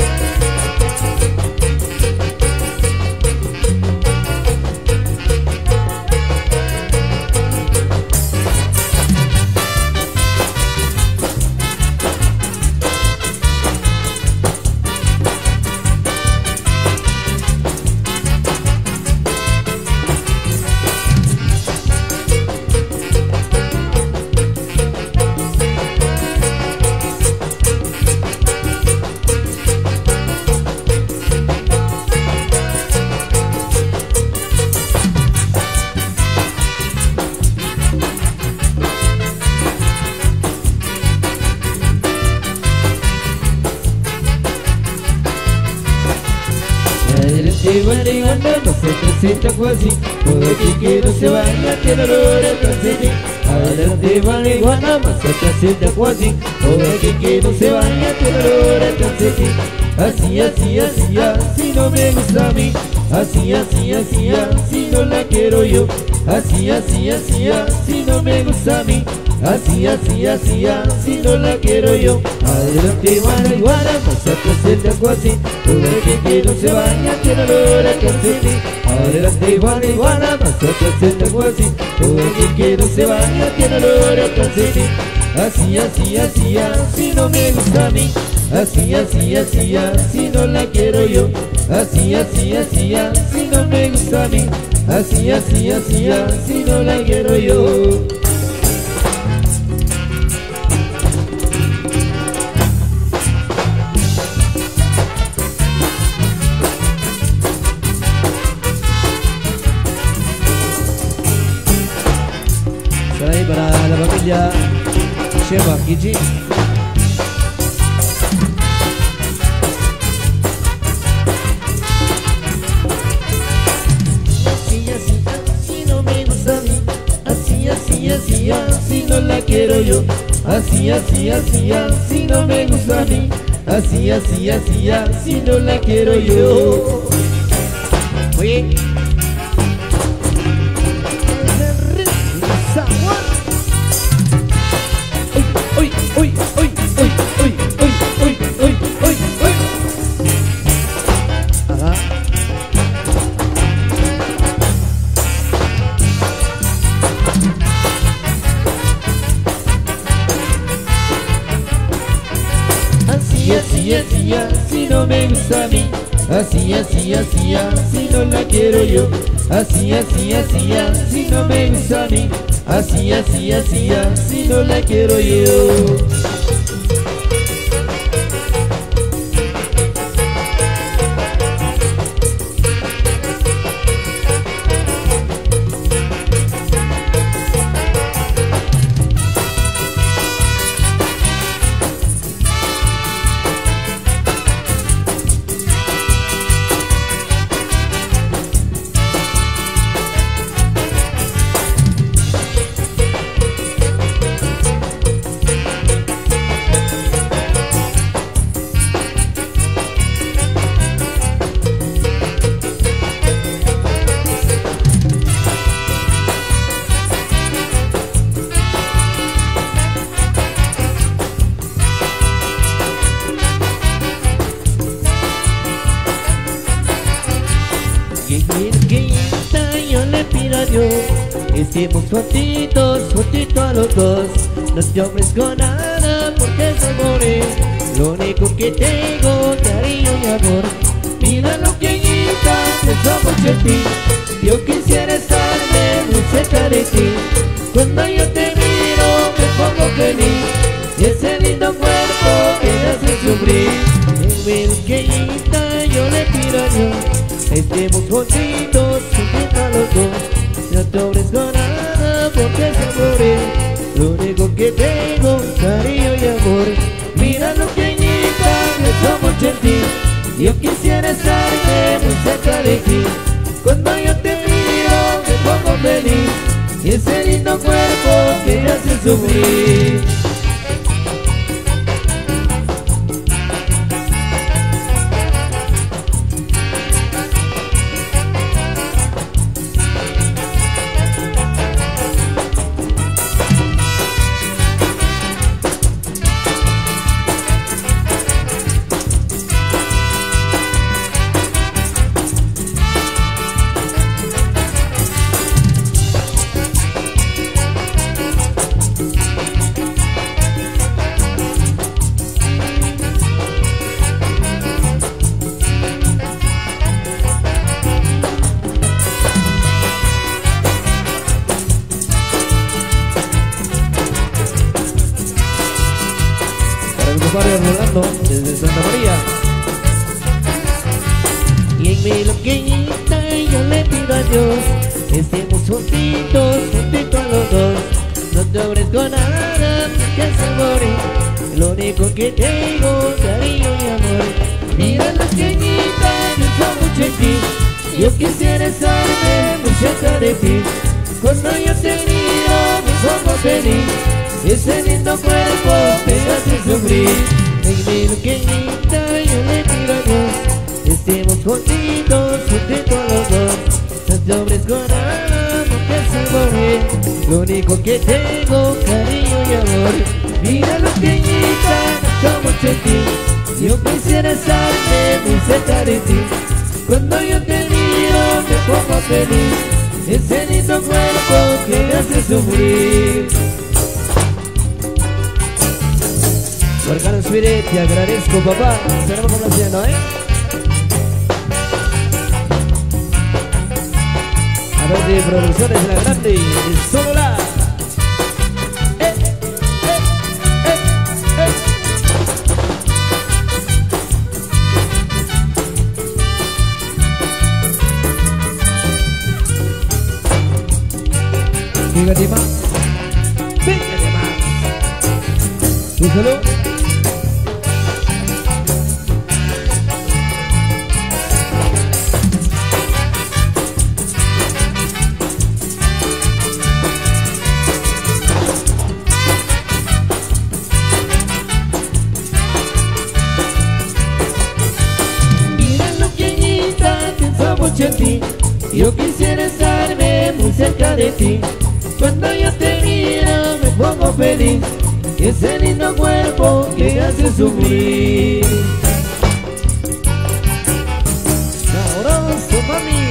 Igual, igual, no se presenta así, porque que no se vaya, tiene olor a calcetín. Adelante, igual, igual, no se presenta así, porque que no se vaya, tiene olor a calcetín. Así, así, así, así no me gusta a mí. Así, así, así, así no la quiero yo. Así, así, así, así no me gusta a mí. Así, así, así, así no la quiero yo. Adelante, iguana, iguana, pasa presente así, porque que no se vaya, tiene olor a calcetín. Adelante, iguana, iguana, pasa presente así, porque que no se vaya, tiene olor a calcetín. Así, así, así, así no me gusta a mí. Así, así, así, así no la quiero yo. Así, así, así, así no me gusta a mí. Así, así, así, así no la quiero yo. Ahí para la familia Sheba Kiji. Así, así, así no me gusta a mí. Así, así, así, así no me gusta a mí. Así, así, así, así no la quiero yo. Oye, Uy, uy, uy, uy, uy, uy, uy, uy, uy, uy, uy. ajá. Así, así, así, así no me gusta a mí. Así, así, así, así no la quiero yo. Así, así, así, así no me gusta a mí. Así, así, así, así no la quiero yo. Yo le pido a Dios, estemos juntitos, juntitos a los dos. No te ofrezco nada porque soy morir. Lo único que tengo, cariño y amor. Mira lo que quita, que somos de ti. Yo quisiera estarme muy cerca de ti. Cuando yo te miro me pongo feliz. Y ese lindo cuerpo que me hace sufrir. En mi pequeñita yo le pido a Dios, estemos juntitos, juntitos a los dos. No te ofrezco nada porque se morir. Lo único que tengo, cariño y amor. Mira lo que quita, que somos de ti. Yo quisiera estarme muy cerca de ti. Cuando yo te miro me pongo feliz. Y ese lindo cuerpo que me hace sufrir. Barrio Rolando, desde Santa María. Y en mi loqueñita yo le pido a Dios, estemos juntitos, juntitos a los dos. No te ofrezco nada que se morir. Lo único que tengo, cariño y amor. Mira la loqueñita, yo soy mucho en ti. Yo quisiera estarme muy cerca de ti. Cuando yo te miro me pongo feliz. Ese lindo cuerpo te hace sufrir. En mi pequeñita yo le pido a Dios, estemos juntitos, juntitos a los dos. No te ofrezco nada porque se morir. Lo único que tengo, cariño y amor. Mira lo pequeñita, como en ti. Yo quisiera estarme muy cerca de ti. Cuando yo te miro me pongo feliz. Ese lindo cuerpo que me hace sufrir. Marcano Spirit, te agradezco, papá. Estaremos conociendo, ¿eh? A ver de Producciones La Grande, el solo la. Eh, eh, eh, eh. Fíjate más. Fíjate más. ¿Tú solo? mucho en ti. Yo quisiera estarme muy cerca de ti. Cuando yo te miro me pongo feliz. Y ese lindo cuerpo que hace sufrir. Sabroso, mami.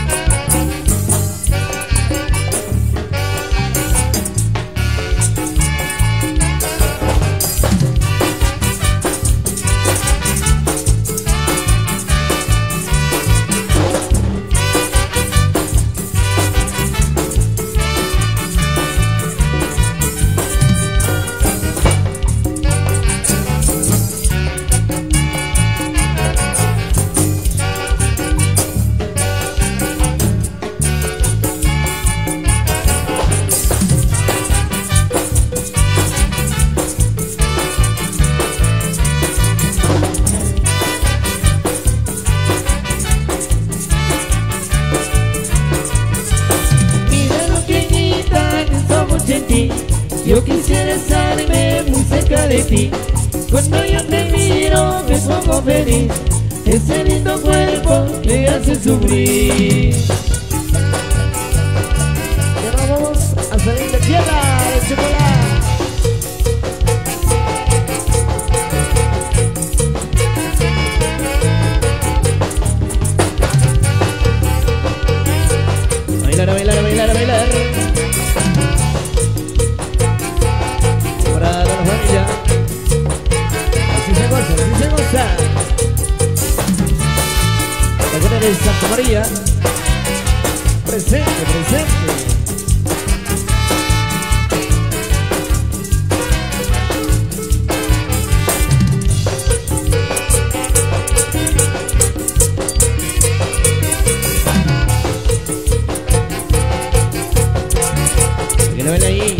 Yo quisiera estarme muy cerca de ti. Cuando yo te miro me pongo feliz. Ese lindo cuerpo me hace sufrir. Y ahora vamos a salir de tierra de chocolate. Bailar, a bailar, a bailar, a bailar. Para la familia. Así se goza, así se goza. La buena de Santa María. Presente, presente. Que lo ven ahí.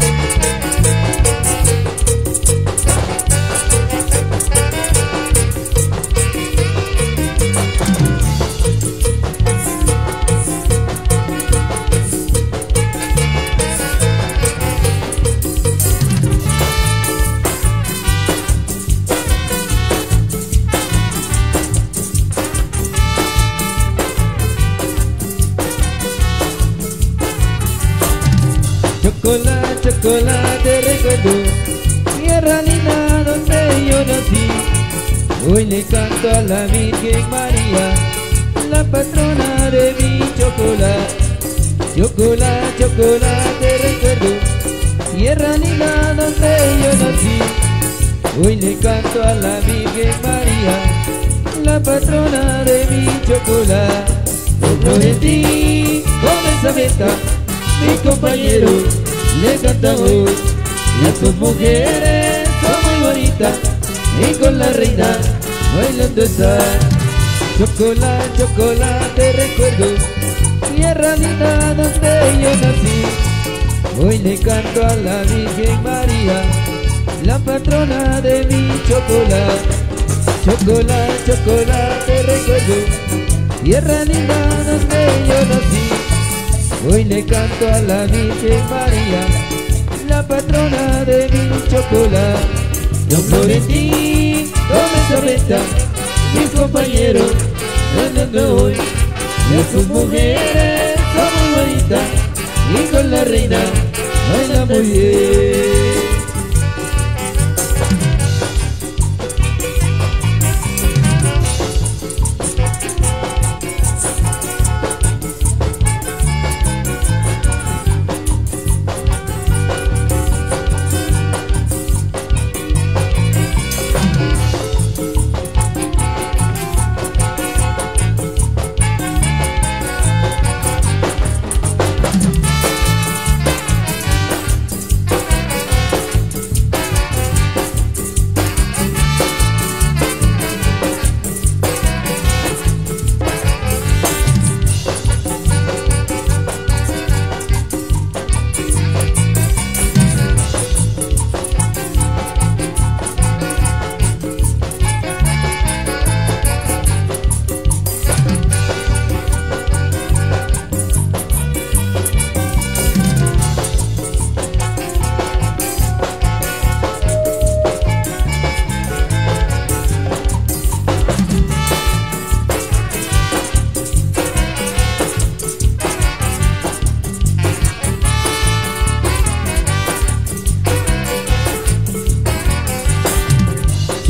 Chocolate, chocolate, recuerdo tierra linda donde yo nací. Hoy le canto a la Virgen María, la patrona de mi chocolate. Chocolate, chocolate, recuerdo tierra linda donde yo nací. Hoy le canto a la Virgen María, la patrona de mi chocolate. Dentro de ti, con esa meta, mis compañeros le cantan hoy. Y a sus mujeres son muy bonitas, y con la reina bailando están. Chocolate, chocolate, recuerdo tierra linda donde yo nací. Hoy le canto a la Virgen María, la patrona de mi chocolate. Chocolate, chocolate, recuerdo tierra linda donde yo nací. Hoy le canto a la Virgen María, la patrona de mi chocolate. Don Florentín, tome tormenta, mis compañeros andando hoy. Y a sus mujeres son muy bonitas, y con la reina baila muy bien.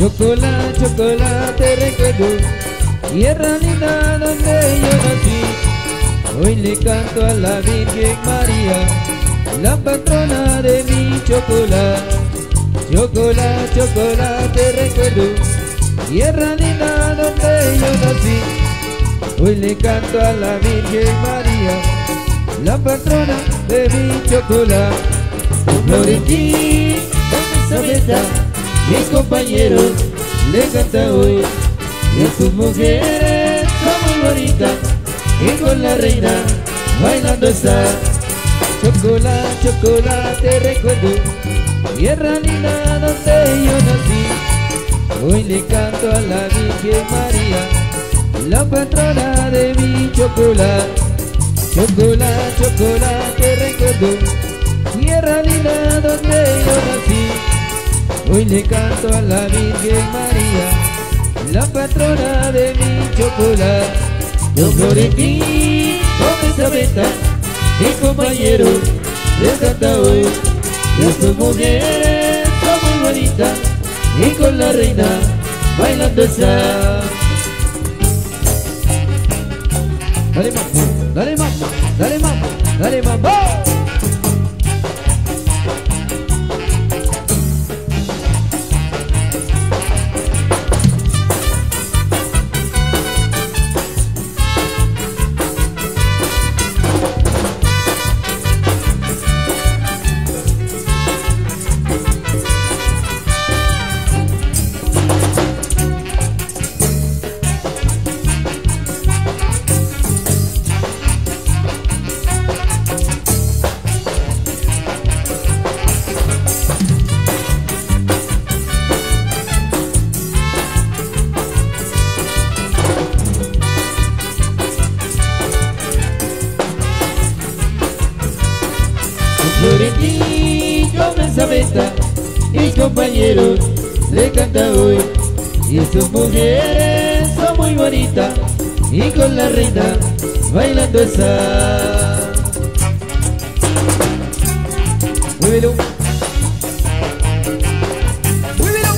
Chocolate, chocolate recuerdo, tierra linda donde yo nací. Hoy le canto a la Virgen María, la patrona de mi chocolate. Chocolate, chocolate recuerdo, tierra linda donde yo nací. Hoy le canto a la Virgen María, la patrona de mi chocolate. Florentín, Isabela, mis compañeros le cantan hoy, y a sus mujeres son muy bonitas, y con la reina bailando está. Chocolate, chocolate recuerdo, tierra linda donde yo nací. Hoy le canto a la Virgen María, la patrona de mi chocolate. Chocolate, chocolate recuerdo, tierra linda donde yo nací. Hoy le canto a la Virgen María, la patrona de mi chocolate. Yo Florentín, con esa venta, mis compañeros les canta hoy, y a sus mujeres son muy bonitas, y con la reina bailando está. Dale mambo, dale mambo, dale mambo, dale mambo. Florentín, con esa venta, mis compañeros le cantan hoy, y sus mujeres son muy bonitas, y con la reina bailando está. Muévelo, muévelo.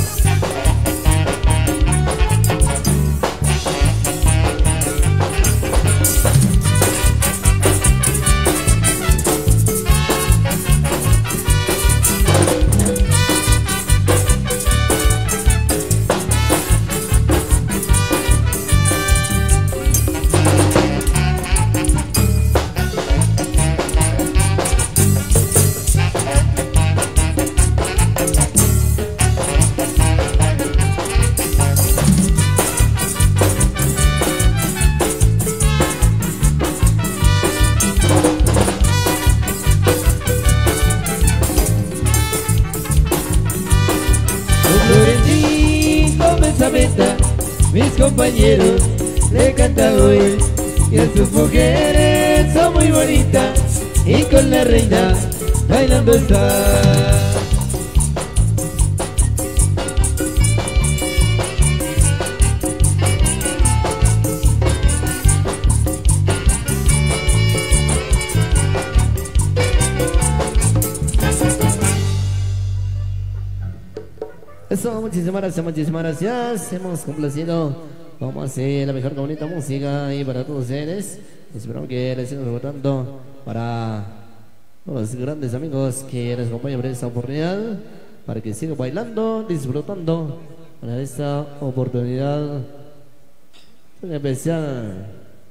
Florentín, con esa venta, mis compañeros le cantan hoy, y a sus mujeres son muy bonitas, y con la reina bailando está. Eso, muchísimas gracias, muchísimas gracias. Hemos complacido, vamos a hacer la mejor, bonita música ahí para todos ustedes. Espero que les sigan votando para los grandes amigos que les acompañan por esta oportunidad, para que sigan bailando, disfrutando para esta oportunidad tan especial.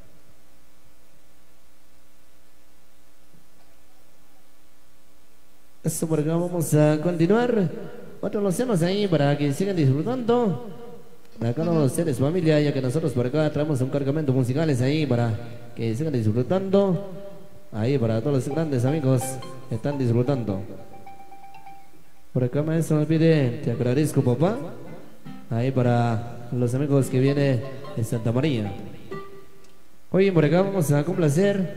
Eso, por acá vamos a continuar. Otros los senos ahí para que sigan disfrutando. Para cada uno de ustedes, familia, ya que nosotros por acá traemos un cargamento musicales ahí para que sigan disfrutando. Ahí para todos los grandes amigos que están disfrutando. Por acá, maestro, me pide, te agradezco, papá. Ahí para los amigos que vienen de Santa María. Oye, por acá vamos a complacer.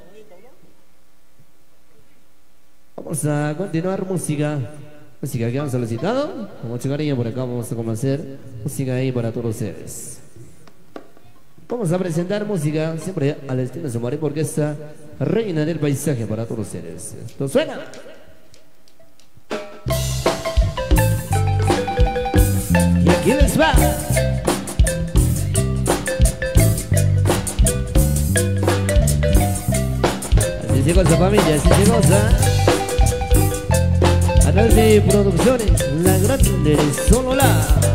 Vamos a continuar música. Música que han solicitado. Con mucho cariño por acá vamos a complacer música ahí para todos ustedes. Vamos a presentar música siempre al estilo de su marido orquesta, reina del paisaje para todos ustedes. Esto suena. Y aquí va. Así se goza familia, así se goza. A través de Producciones La Grande de Sonora.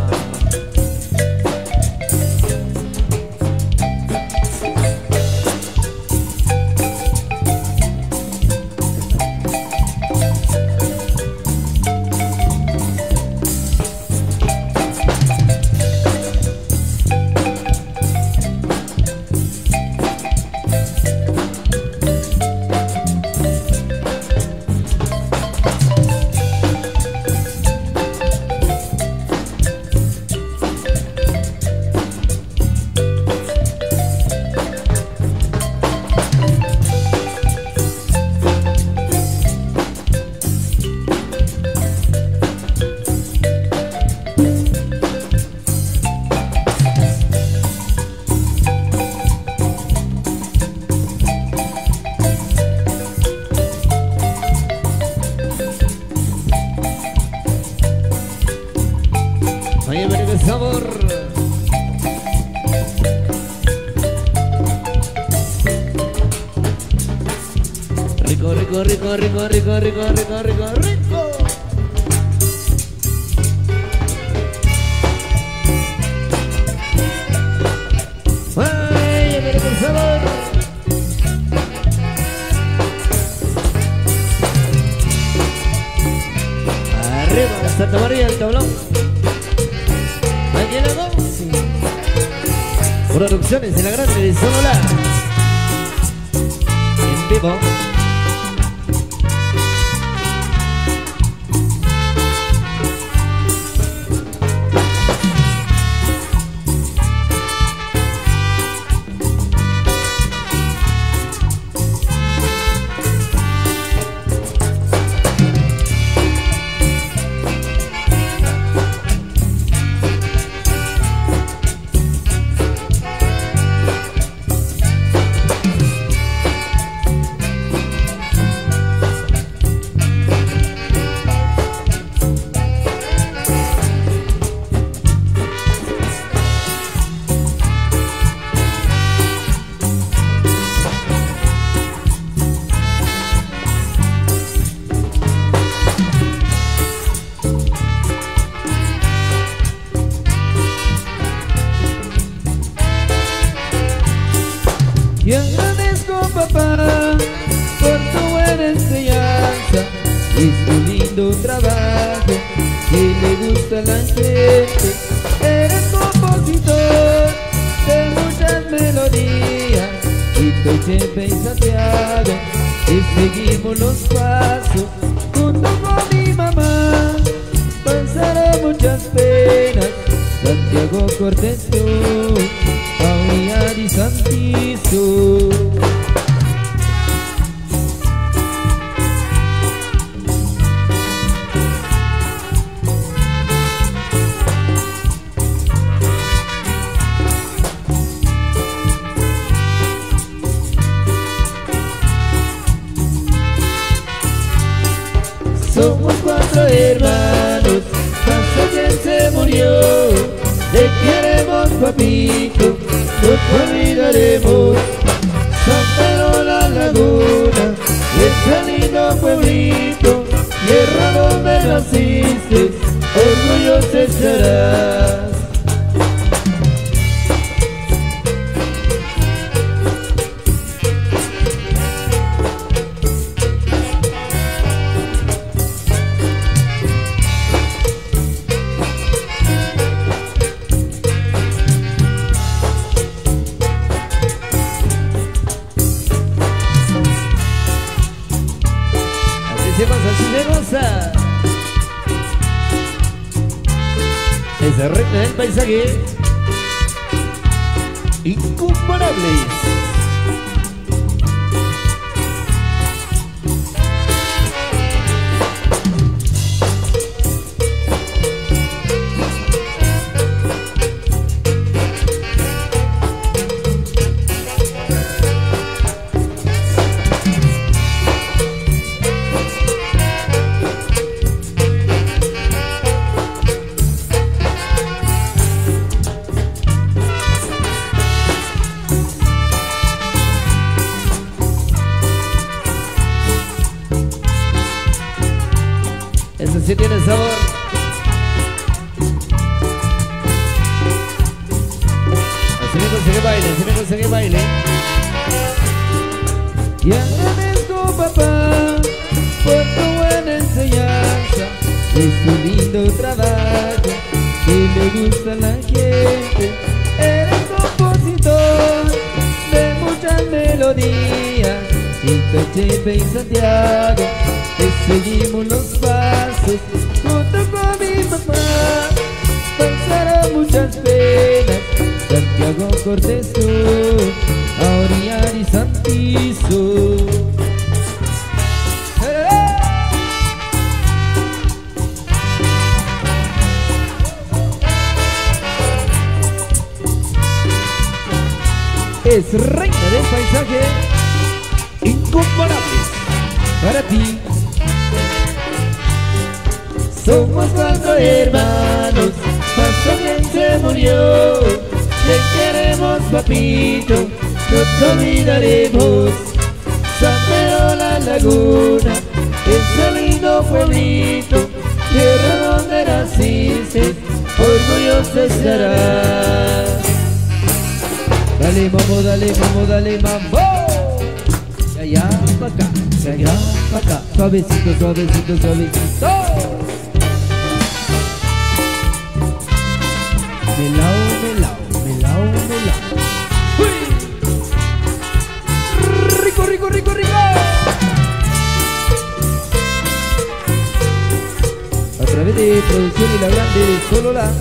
Oye, pero qué sabor. Rico, rico, rico, rico, rico, rico, rico, rico, rico. Oye, pero qué sabor. Arriba, Santa María, el tablón. Aquí la vamos. Producciones de La Grande de Sonora. En vivo. Y agradezco, papá, por tu buena enseñanza y su lindo trabajo que le gusta a la gente. Eres compositor de muchas melodías y estoy siempre insaciado y seguimos los pasos junto con mi mamá. Pasaron muchas penas, Santiago Cortés, Paulina y Santizo. Somos cuatro hermanos, hasta quien se murió. Te queremos, papito, no te olvidaremos. San Pedro la Laguna, ese lindo pueblito, tierra donde naciste, orgulloso estarás. Se goza, así se goza. Esa recta del paisaje incomparable. si tiene sabor. Así me conseguí baile, así me conseguí baile. Y agradezco, papá, por tu buena enseñanza, es tu lindo trabajo que le gusta a la gente. Eres compositor de muchas melodías, Tito, Chepe y Santiago, te seguimos los pasos. Junto con mi mamá pasaron muchas penas, Santiago Cortés, Auriar y Santizo. Es reina del paisaje, incomparables para ti. Somos cuatro hermanos, Pastor quien se murió. Te queremos, papito, no te olvidaremos. San Pedro la Laguna, ese lindo pueblito, tierra donde naciste, orgulloso estarás. Dale mambo, dale mambo, dale mambo. De allá pa' acá, de allá pa' acá. Suavecito, suavecito, suavecito. Melao, melao, melao, melao. ¡Uy! Rico, rico, rico, rico. A través de Producción y la Grande, solo la.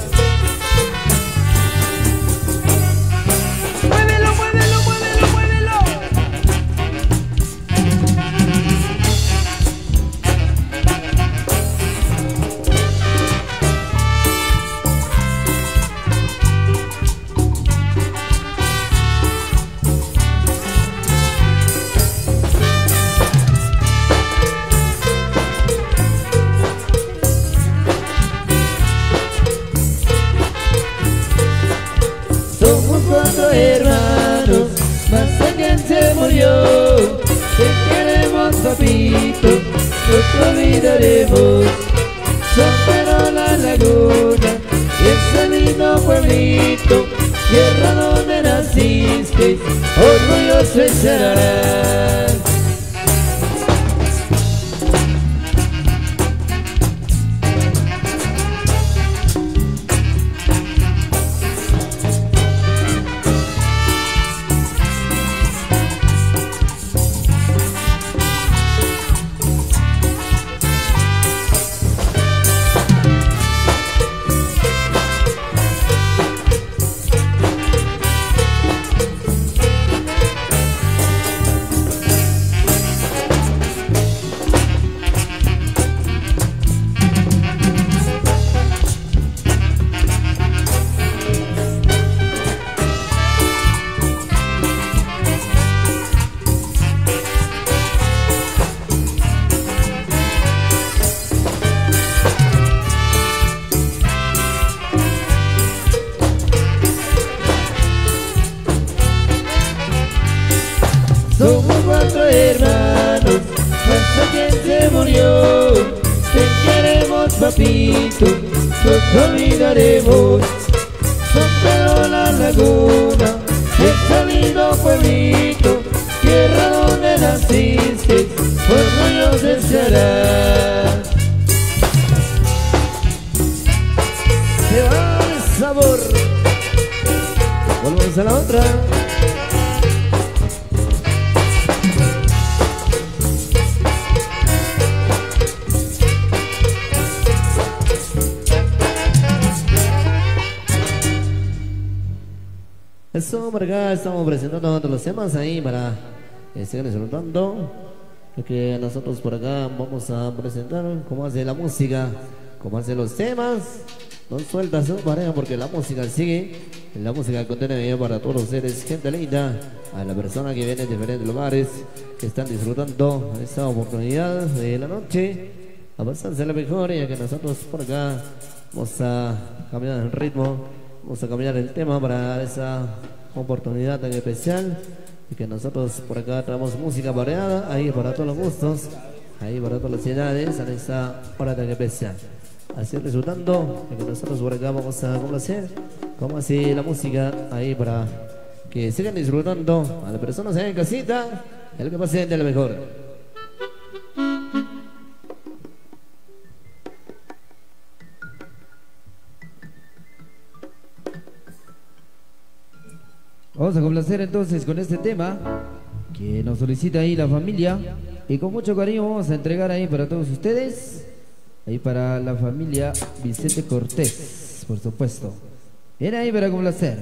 Hermanos, más a quien se murió. Te queremos, papito, no te olvidaremos. San Pedro la Laguna, ese lindo pueblito, tierra donde naciste, orgulloso estarás. Somos cuatro hermanos, más a quien se murió. Te queremos, papito, no te olvidaremos. San Pedro la Laguna, ese lindo pueblito, tierra donde naciste, orgulloso estarás. Se va el sabor. Volvemos a la otra. Eso, por acá estamos presentando otros los temas ahí para que sigan disfrutando. Que nosotros por acá vamos a presentar cómo hace la música, cómo hace los temas. No sueltas su pareja porque la música sigue. La música contiene para todos los seres, gente linda, a la persona que viene de diferentes lugares, que están disfrutando esta oportunidad de la noche, a pasarse la mejor, ya que nosotros por acá vamos a cambiar el ritmo, vamos a cambiar el tema para esa oportunidad tan especial, y que nosotros por acá traemos música variada ahí para todos los gustos, ahí para todas las ciudades en esta hora tan especial. Así resultando de que nosotros por acá vamos a complacer como así la música ahí para que sigan disfrutando a las personas ahí en casita, el que pasen de lo mejor. Vamos a complacer entonces con este tema que nos solicita ahí la familia, y con mucho cariño vamos a entregar ahí para todos ustedes, ahí para la familia Vicente Cortés, por supuesto. Viene ahí para complacer.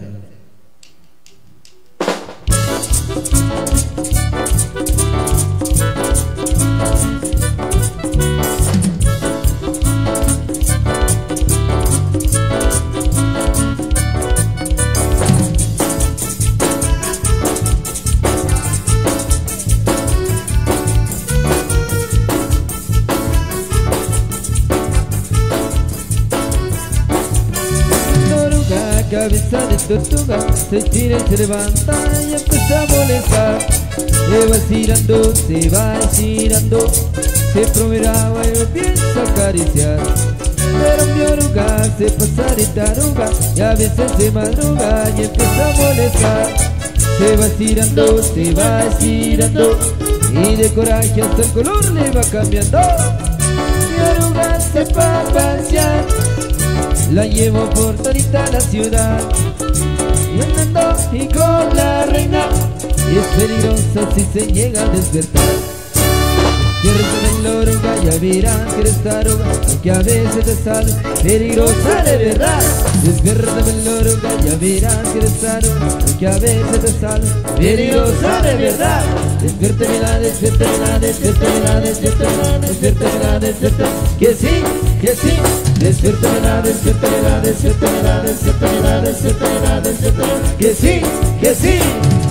Cabeza de tortuga se tira y se levanta y empieza a molestar. Se va estirando, se va estirando, se proveraba y empieza a acariciar. Pero mi oruga se pasa de taruga y a veces se madruga y empieza a molestar. Se va estirando, se va estirando y de coraje hasta el color le va cambiando. Mi oruga se va a pasear, la llevo por todita la ciudad y andando y con la reina, y es peligrosa si se llega a despertar. Piérdete la oruga, ya verán que eres taruga, aunque a veces te sale peligrosa de verdad. Despiértame la oruga, ya verán que eres taruga, aunque a veces te sale peligrosa de verdad. Despiértemela, despiértemela, despiértemela, despiértemela, despiértemela, despiértemela, que sí, que sí. Despiértemela, despiértemela, despiértemela, despiértemela, despiértemela, despiértemela, que sí, que sí.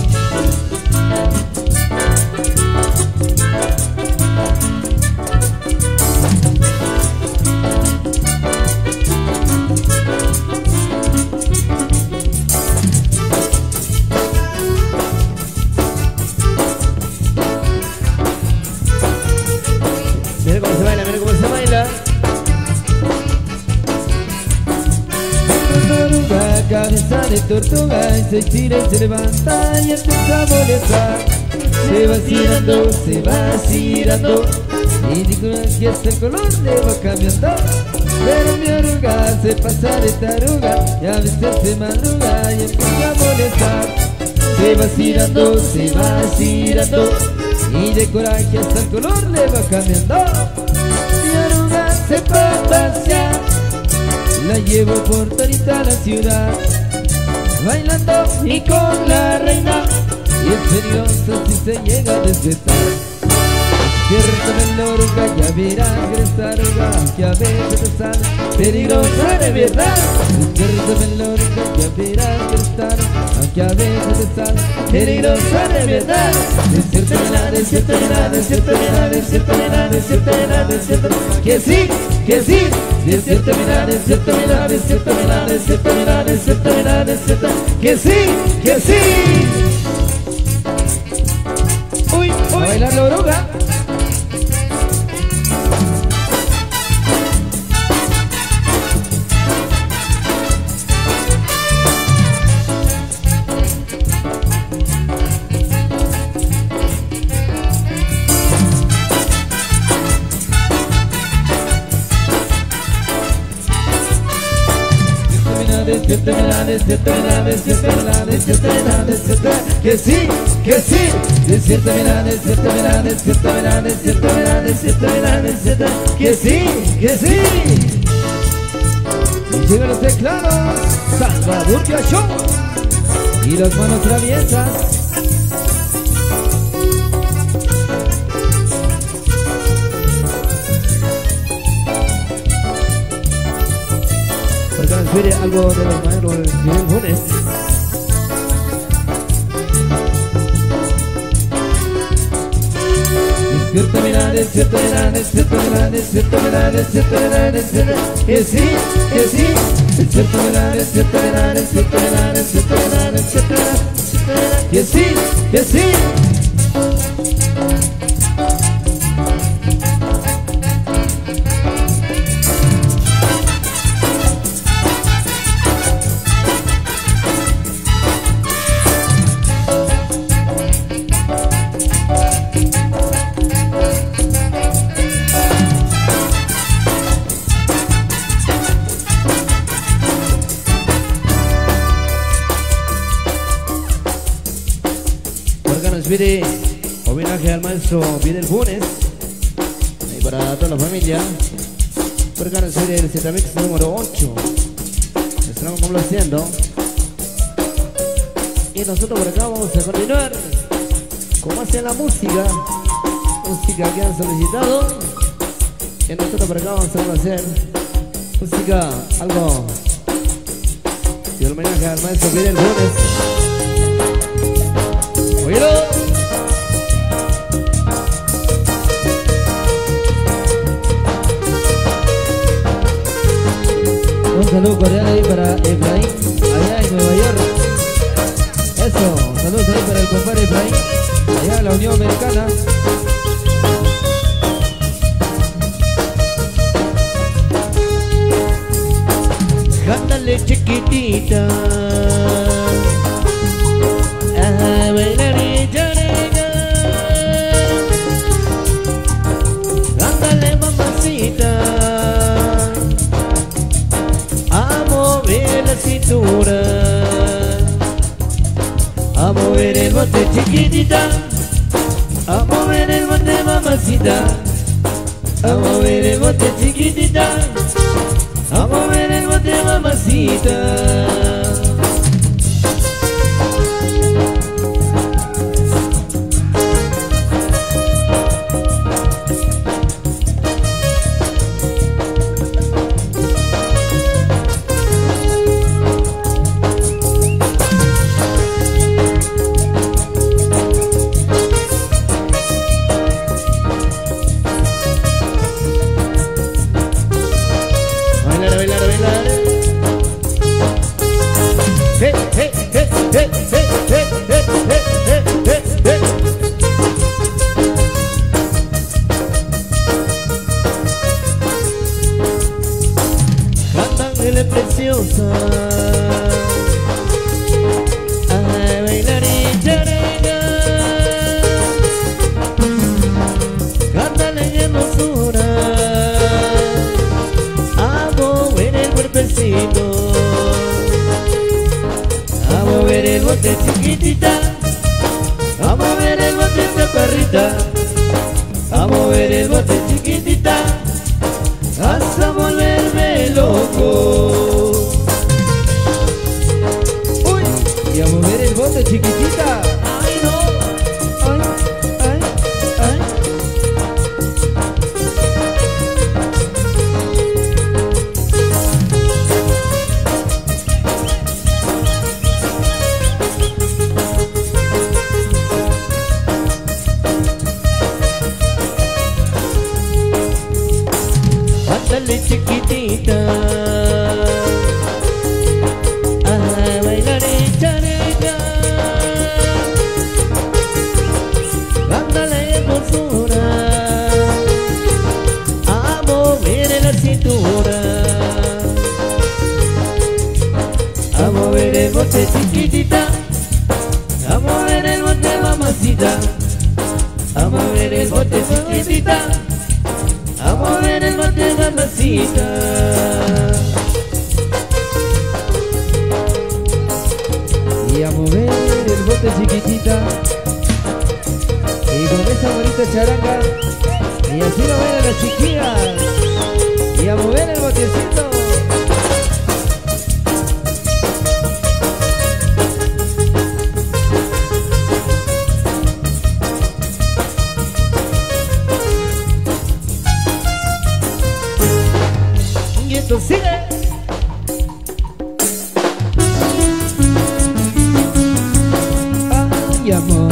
Mira cómo se baila, mira cómo se baila. Cabeza de tortuga y se tira y se levanta y empieza a molestar. Se va estirando, se va estirando y digo que hasta el color le va cambiando. Pero mi oruga se pasa de taruga y a veces se madruga y empieza a molestar. Se va estirando, se va estirando y de coraje hasta el color le va cambiando. Mi oruga se va a pasear, la llevo por todita la ciudad, bailando y con la reina, y es peligroso si se llega a despertar. Despiértame la oruga, ya verás que eres taruga, que a veces te sale peligrosa de verdad. Despiértame la oruga, ya verás que eres taruga, aunque a veces te sale peligrosa de verdad. Despiértamela, despiértamela, despiértamela, despiértamela, despiértamela, despiértamela, que sí, que sí. Despiértamela, despiértamela, despiértamela, despiértamela, despiértamela, despiértamela, que sí, que sí. Uy, uy. A bailar la oruga. Despiértamela, despiértamela, despiértamela, despiértamela, despiértamela, que sí, que sí. Despiértamela, despiértamela, despiértamela, despiértamela, despiértamela, despiértamela, que sí, que sí. Y llegan los teclados, Salvador Piachón y las manos traviesas. Transfiere algo de los maestros Miguel Funes. Despiértamela, despiértamela, despiértamela, despiértamela, despiértamela, despiértamela, que sí, que sí. Despiértamela, despiértamela, despiértamela, despiértamela, despiértamela, que sí, que sí. nos pide homenaje al maestro Fidel Funes. Y para toda la familia. Por acá nos pide el Zetamix número ocho. Estamos complaciendo. Y nosotros por acá vamos a continuar con más en la música. Música que han solicitado. Y nosotros por acá vamos a hacer música, algo y homenaje al maestro Fidel Funes. ¡Oído! Un saludo cordial ahí para Efraín, allá en Nueva York. Eso, saludos ahí para el compadre Efraín, allá en la Unión Americana. Cántale chiquitita, a bailar y charega. Cántale mamacita, a mover la cintura, a mover el bote chiquitita, a mover el bote mamacita, a mover el bote chiquitita, a mover el bote mamacita. Preciosa, a bailar y charega. Cántale hermosura, a mover el cuerpecito, a mover el bote chiquitita, a mover el bote chaparrita, a mover el bote chiquitita, hasta volverme loco. Uy, y a mover el bote chiquitita. Ay no, Ay, ay, ay. ándale chiquitita, a bailar y charega. Ándale hermosura, a mover la cintura, a mover el bote chiquitita, a mover el bote mamacita, a mover el bote chiquitita, a mover el bote mamacita. Y a mover el bote chiquitita. Y con esa bonita charanga. Y así lo bailan las chiquillas. Y a mover el botecito. Y esto sigue. Ay, amor.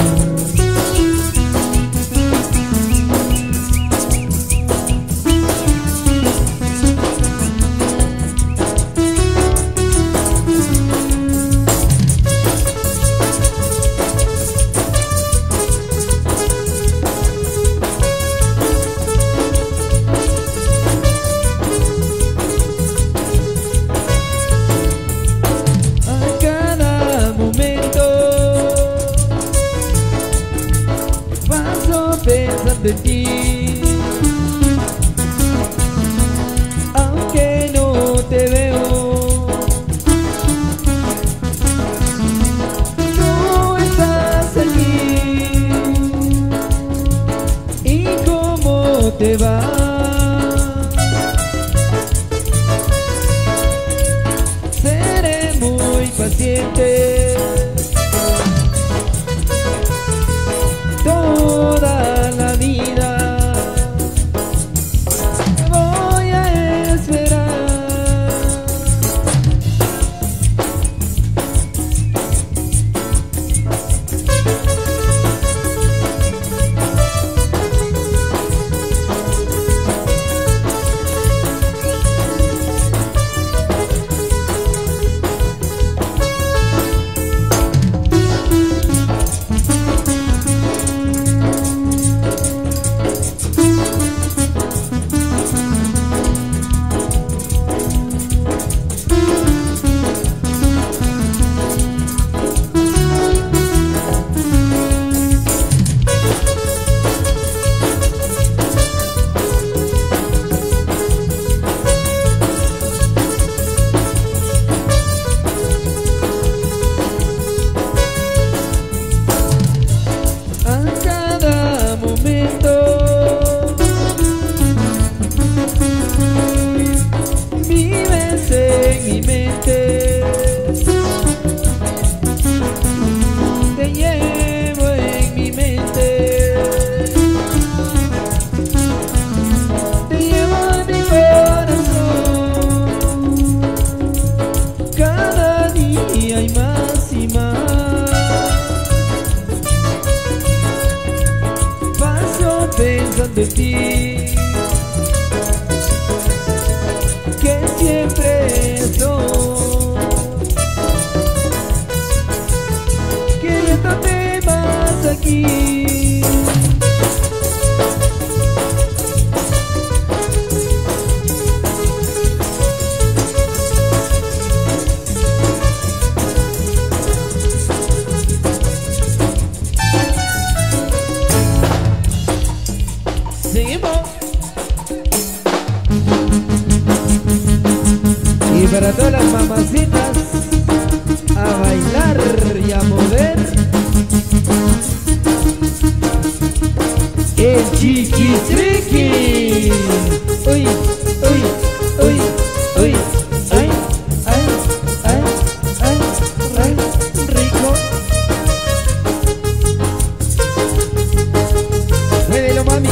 A cada momento paso pensando en ti, aunque no te veo, no estás aquí. te vas. Seré muy paciente toda la vida. Voy a esperar. De ti, que siempre estoy queriéndote más aquí. Y para todas las mamacitas, a bailar y a mover el chiqui triqui. Uy, uy, uy, uy, ay, ay, ay, ay, ay, rico. Muévelo, mami.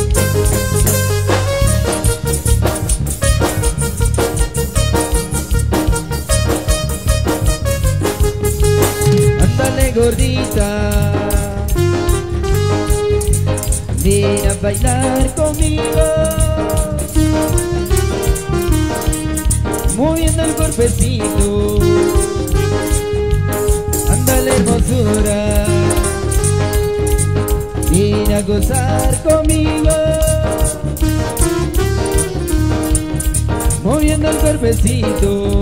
Gordita, ven a bailar conmigo, moviendo el cuerpecito. Ándale, hermosura, ven a gozar conmigo, moviendo el cuerpecito.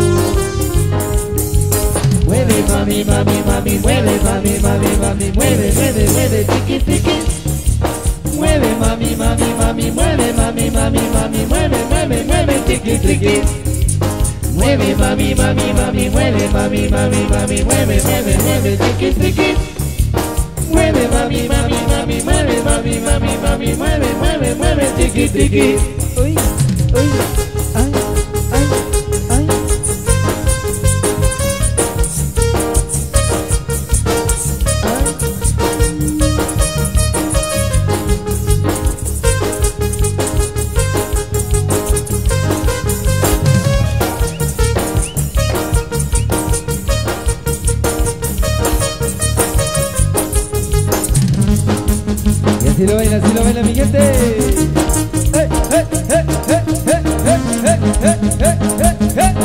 Mueve, mami, mami, mami, mueve, mami, mami, mami, mueve, mueve, mueve, tiqui, tiqui. Mueve, mami, mami, mami, mueve, mami, mami, mami, mueve, mueve, mueve, tiqui, tiqui. Mueve, mami, mami, mami, mueve, mami, mami, mami, mueve, mueve, mueve, tiqui, tiqui. Mueve, mami, mami, mami, mueve, mami, mami, mami, mueve, mueve, mueve, tiqui, tiqui. Uy, uy, ay, ay, ay. Así lo baila, así lo baila mi gente. ¡Eh, eh, eh, eh, eh, eh, eh, eh, eh, eh, eh!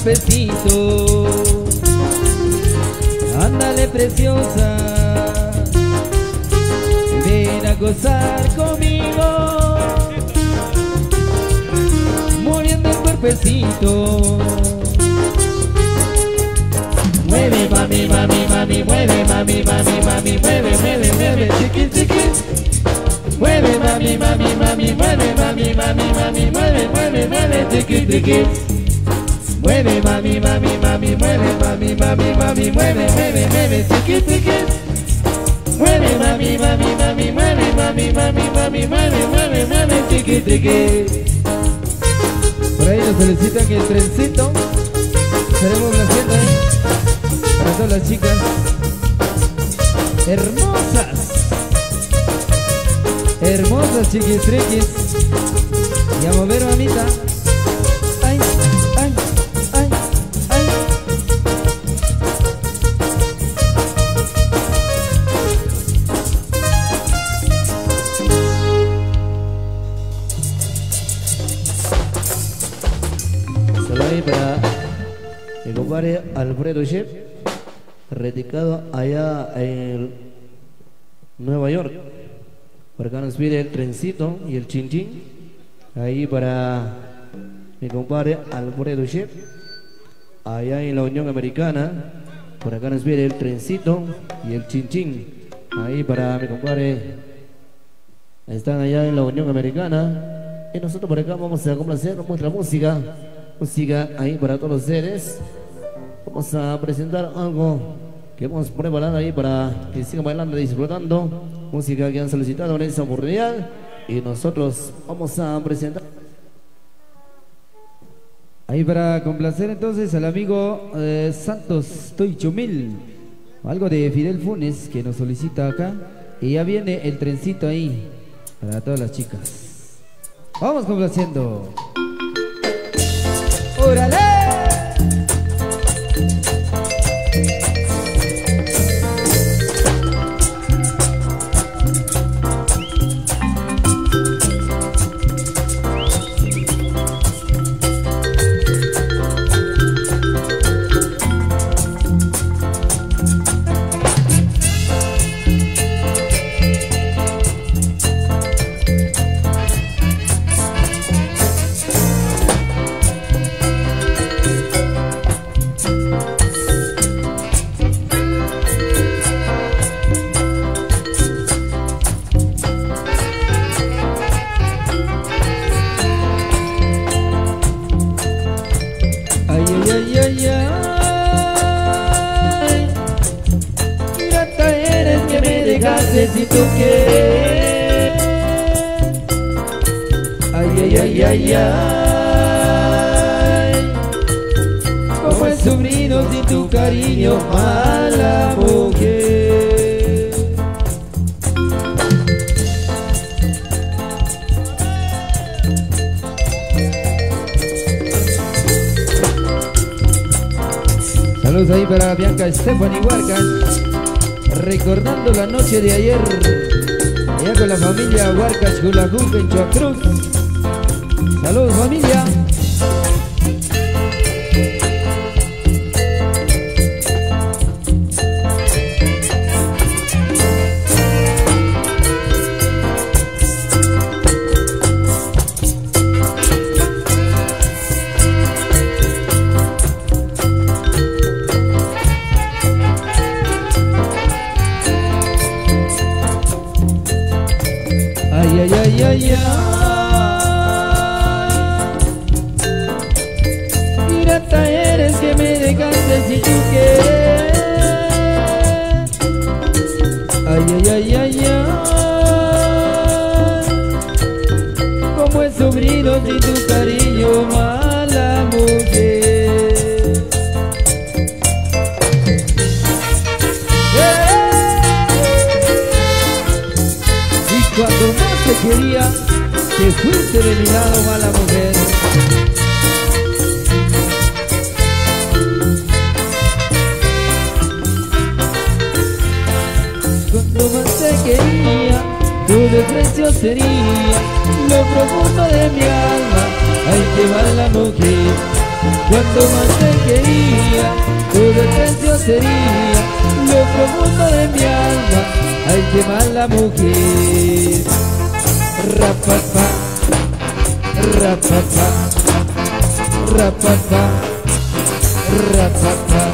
cuerpecito. Ándale preciosa, ven a gozar conmigo, moviendo el cuerpecito. Mueve mami, mami, mami, mueve mami, mami, mami, mueve, mueve, mueve, chiquis, chiquis. Mueve mami, mami, mami, mueve mami, mami, mami, mueve, mueve, mueve, chiquis, chiquis. Mueve mami, mami, mami, mueve mami, mami, mami, mueve, mueve, mueve, chiquis, chiquis. Mueve mami, mami, mami, mueve mami, mami, mami, mueve, mueve, mueve, chiquis, chiquis. Por ahí nos solicitan el trencito. Estaremos haciendo ahí para todas las chicas hermosas, hermosas chiquis triquis. Y a mover mamita. Ay, ay, ay, ay. Saludos ahí para mi compadre Alfredo Chef, radicado allá en Nueva York. Por acá nos pide el trencito y el chin chin. Ahí para mi compadre Alfredo Chef, allá en la Unión Americana. Por acá nos pide el trencito y el chin chin. Ahí para mi compadre, están allá en la Unión Americana. Y nosotros por acá vamos a complacer nuestra música. Música ahí para todos los seres. Vamos a presentar algo que hemos preparado ahí para que sigan bailando y disfrutando. Música que han solicitado en esa oportunidad. Y nosotros vamos a presentar ahí para complacer entonces al amigo eh, Santos Toichumil, algo de Fidel Funes que nos solicita acá. Y ya viene el trencito ahí para todas las chicas. Vamos complaciendo. ¡Órale! Si tú quieres, ay, ay, ay, ay, ay, como el sobrino sin tu cariño, mala mujer. Saludos ahí para Bianca Stephanie Huarcas, recordando la noche de ayer, allá con la familia Huarcas Gulajú en Chuacruz. Saludos familia. Ay, ay, ay, ay, ay. Pirata eres que me dejaste si tú quieres. Ay, ay, ay, ay, ay. Como el sobrino sin tu cariño, mala mujer. Y cuando más te quería, te fuiste de mi lado, mala mujer. Cuando más te quería, tu desprecio sería lo profundo de mi alma. Ay, que mala mujer. Cuando más te sería lo profundo de mi alma. Ay, qué mala mujer. Rapapa, rapapa, rapapa, rapapa.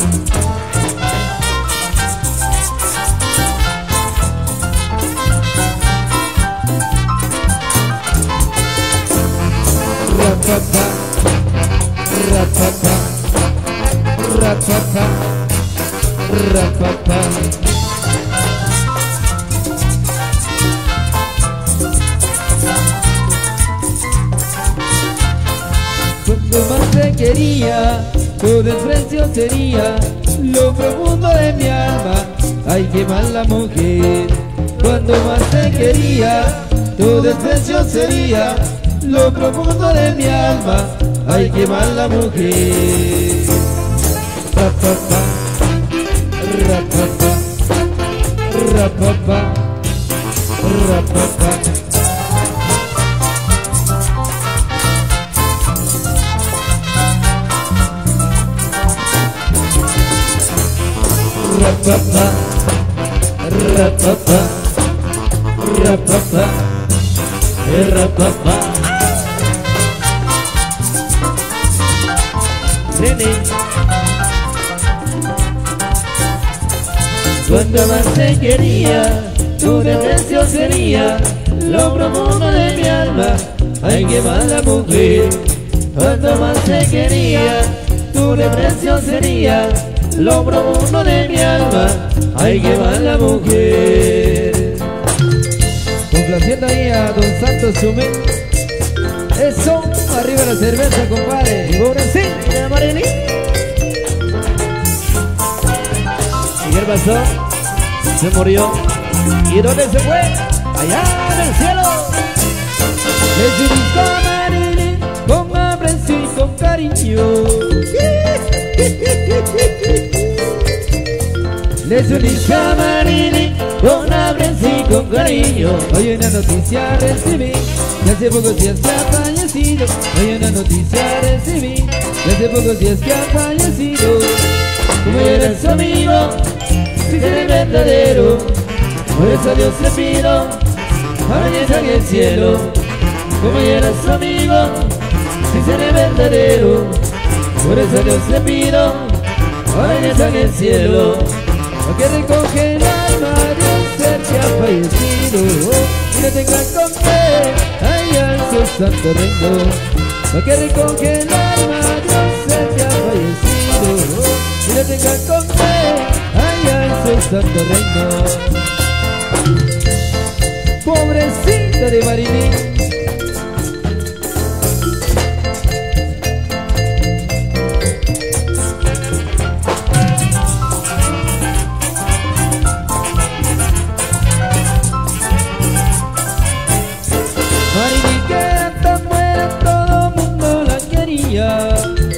Rapapa, rapapa, rapapa, rapapa. Cuando más te quería, tu desprecio sería lo profundo de mi alma. Ay, qué mala mujer. Cuando más te quería, tu desprecio sería lo profundo de mi alma. Ay, qué mala mujer. Rapapa, rapapa, rapapa, rapapa. Rapapa, rapapa, rapapa, rapapa. Nene. Cuando más te quería, tu desprecio sería lo profundo de mi alma. Ay, qué mala mujer. Cuando más te quería, tu desprecio sería lo profundo de mi alma. Ay, qué mala mujer. Complaciendo ahí a Don Santos Sumé. Eso, arriba la cerveza, compadre. Y bueno, sí, mira, Marilyn. ¿Y qué pasó? Se murió. ¿Y dónde se fue? Allá en el cielo. Le subiste a Marilyn con aprecio y con cariño. Le subiste a Marilyn con aprecio y con cariño. Hoy una noticia recibí que hace pocos días que ha fallecido. Hoy una noticia recibí que hace pocos días que ha fallecido. Como era su amigo, si eres verdadero, por eso a Dios le pido, ahora está en el cielo. Como era su amigo, si seré verdadero, por eso a Dios le pido, ahora está en el cielo. Para que recoge el alma de un ser que ha fallecido y no tenga con qué hallar su santo reino. Para que recoge el alma de un ser que ha fallecido y no tenga con qué hallar su santo reino. Pobrecita de Marilyn. Marilyn que era tan buena, todo mundo la quería.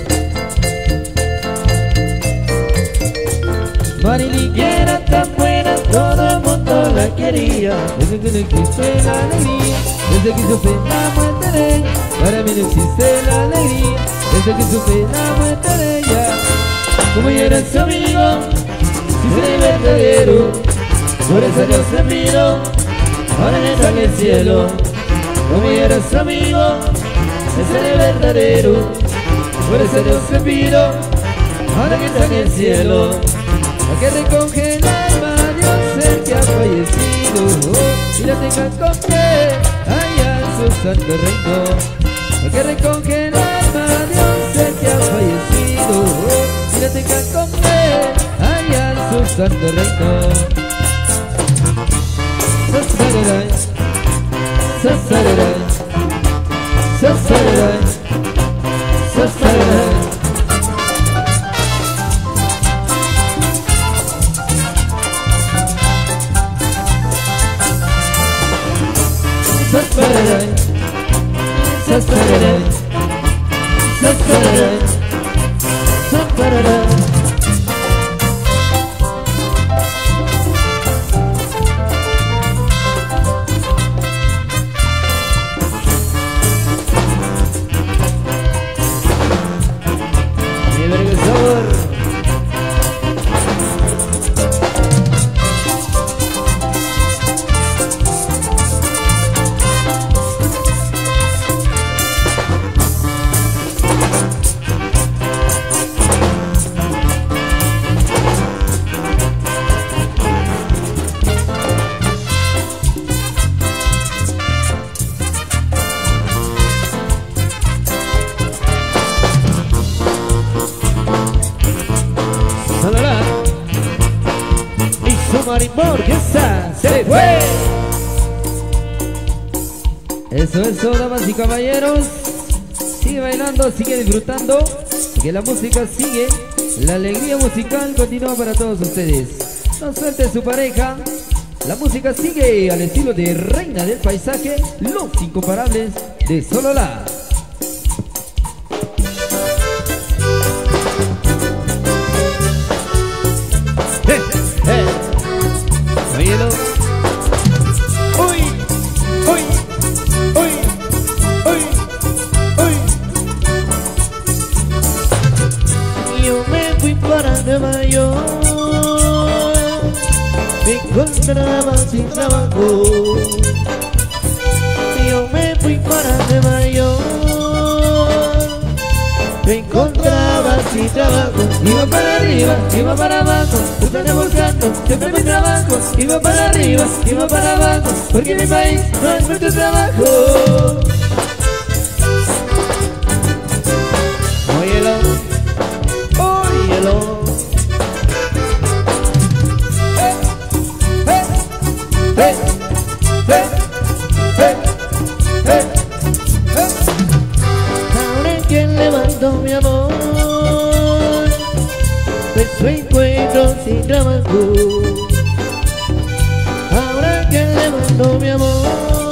Marilyn que era tan buena, todo el mundo la quería. Desde que no existe la alegría, desde que supe la muerte de ella, para mí no existe la alegría, desde que supe la muerte de ella. Como yo era su amigo, si soy verdadero, por eso Dios te pido, ahora está en el cielo. Como yo era su amigo, si seré verdadero, por eso Dios te pido, ahora que está en el cielo. Para que recoge el alma de un ser que ha fallecido y la tenga con qué hallar su santo reino. Para que recoge el alma de un ser que ha fallecido y la tenga con qué hallar su santo reino. Sasararay, sasararay, sasararay, sasararay. Sasararay, sasararay, sasararay, sasararay. Mi verga sabor. Marimba Orquesta. ¡Se fue! Eso, eso, damas y caballeros. Sigue bailando, sigue disfrutando, que la música sigue. La alegría musical continúa para todos ustedes. No suelte su pareja. La música sigue al estilo de Reina del Paisaje, los incomparables de Sololá. ¡Eh! ¡Eh! Óyelo. ¡Uy! ¡Uy! ¡Uy! ¡Uy! ¡Uy! Yo me fui para Nueva York, me encontraba sin trabajo. Yo me fui para Nueva York, me encontraba sin trabajo. Iba para arriba, iba para abajo, están buscando siempre mi trabajo. Iba para arriba, iba para abajo, porque en mi país no hay mucho trabajo. Óyelo, óyelo. ¡Eh! ¡Eh! ¡Eh! ¡Eh! Ahora que levanto mi amor, pues me encuentro sin trabajo. Ahora que levanto mi amor,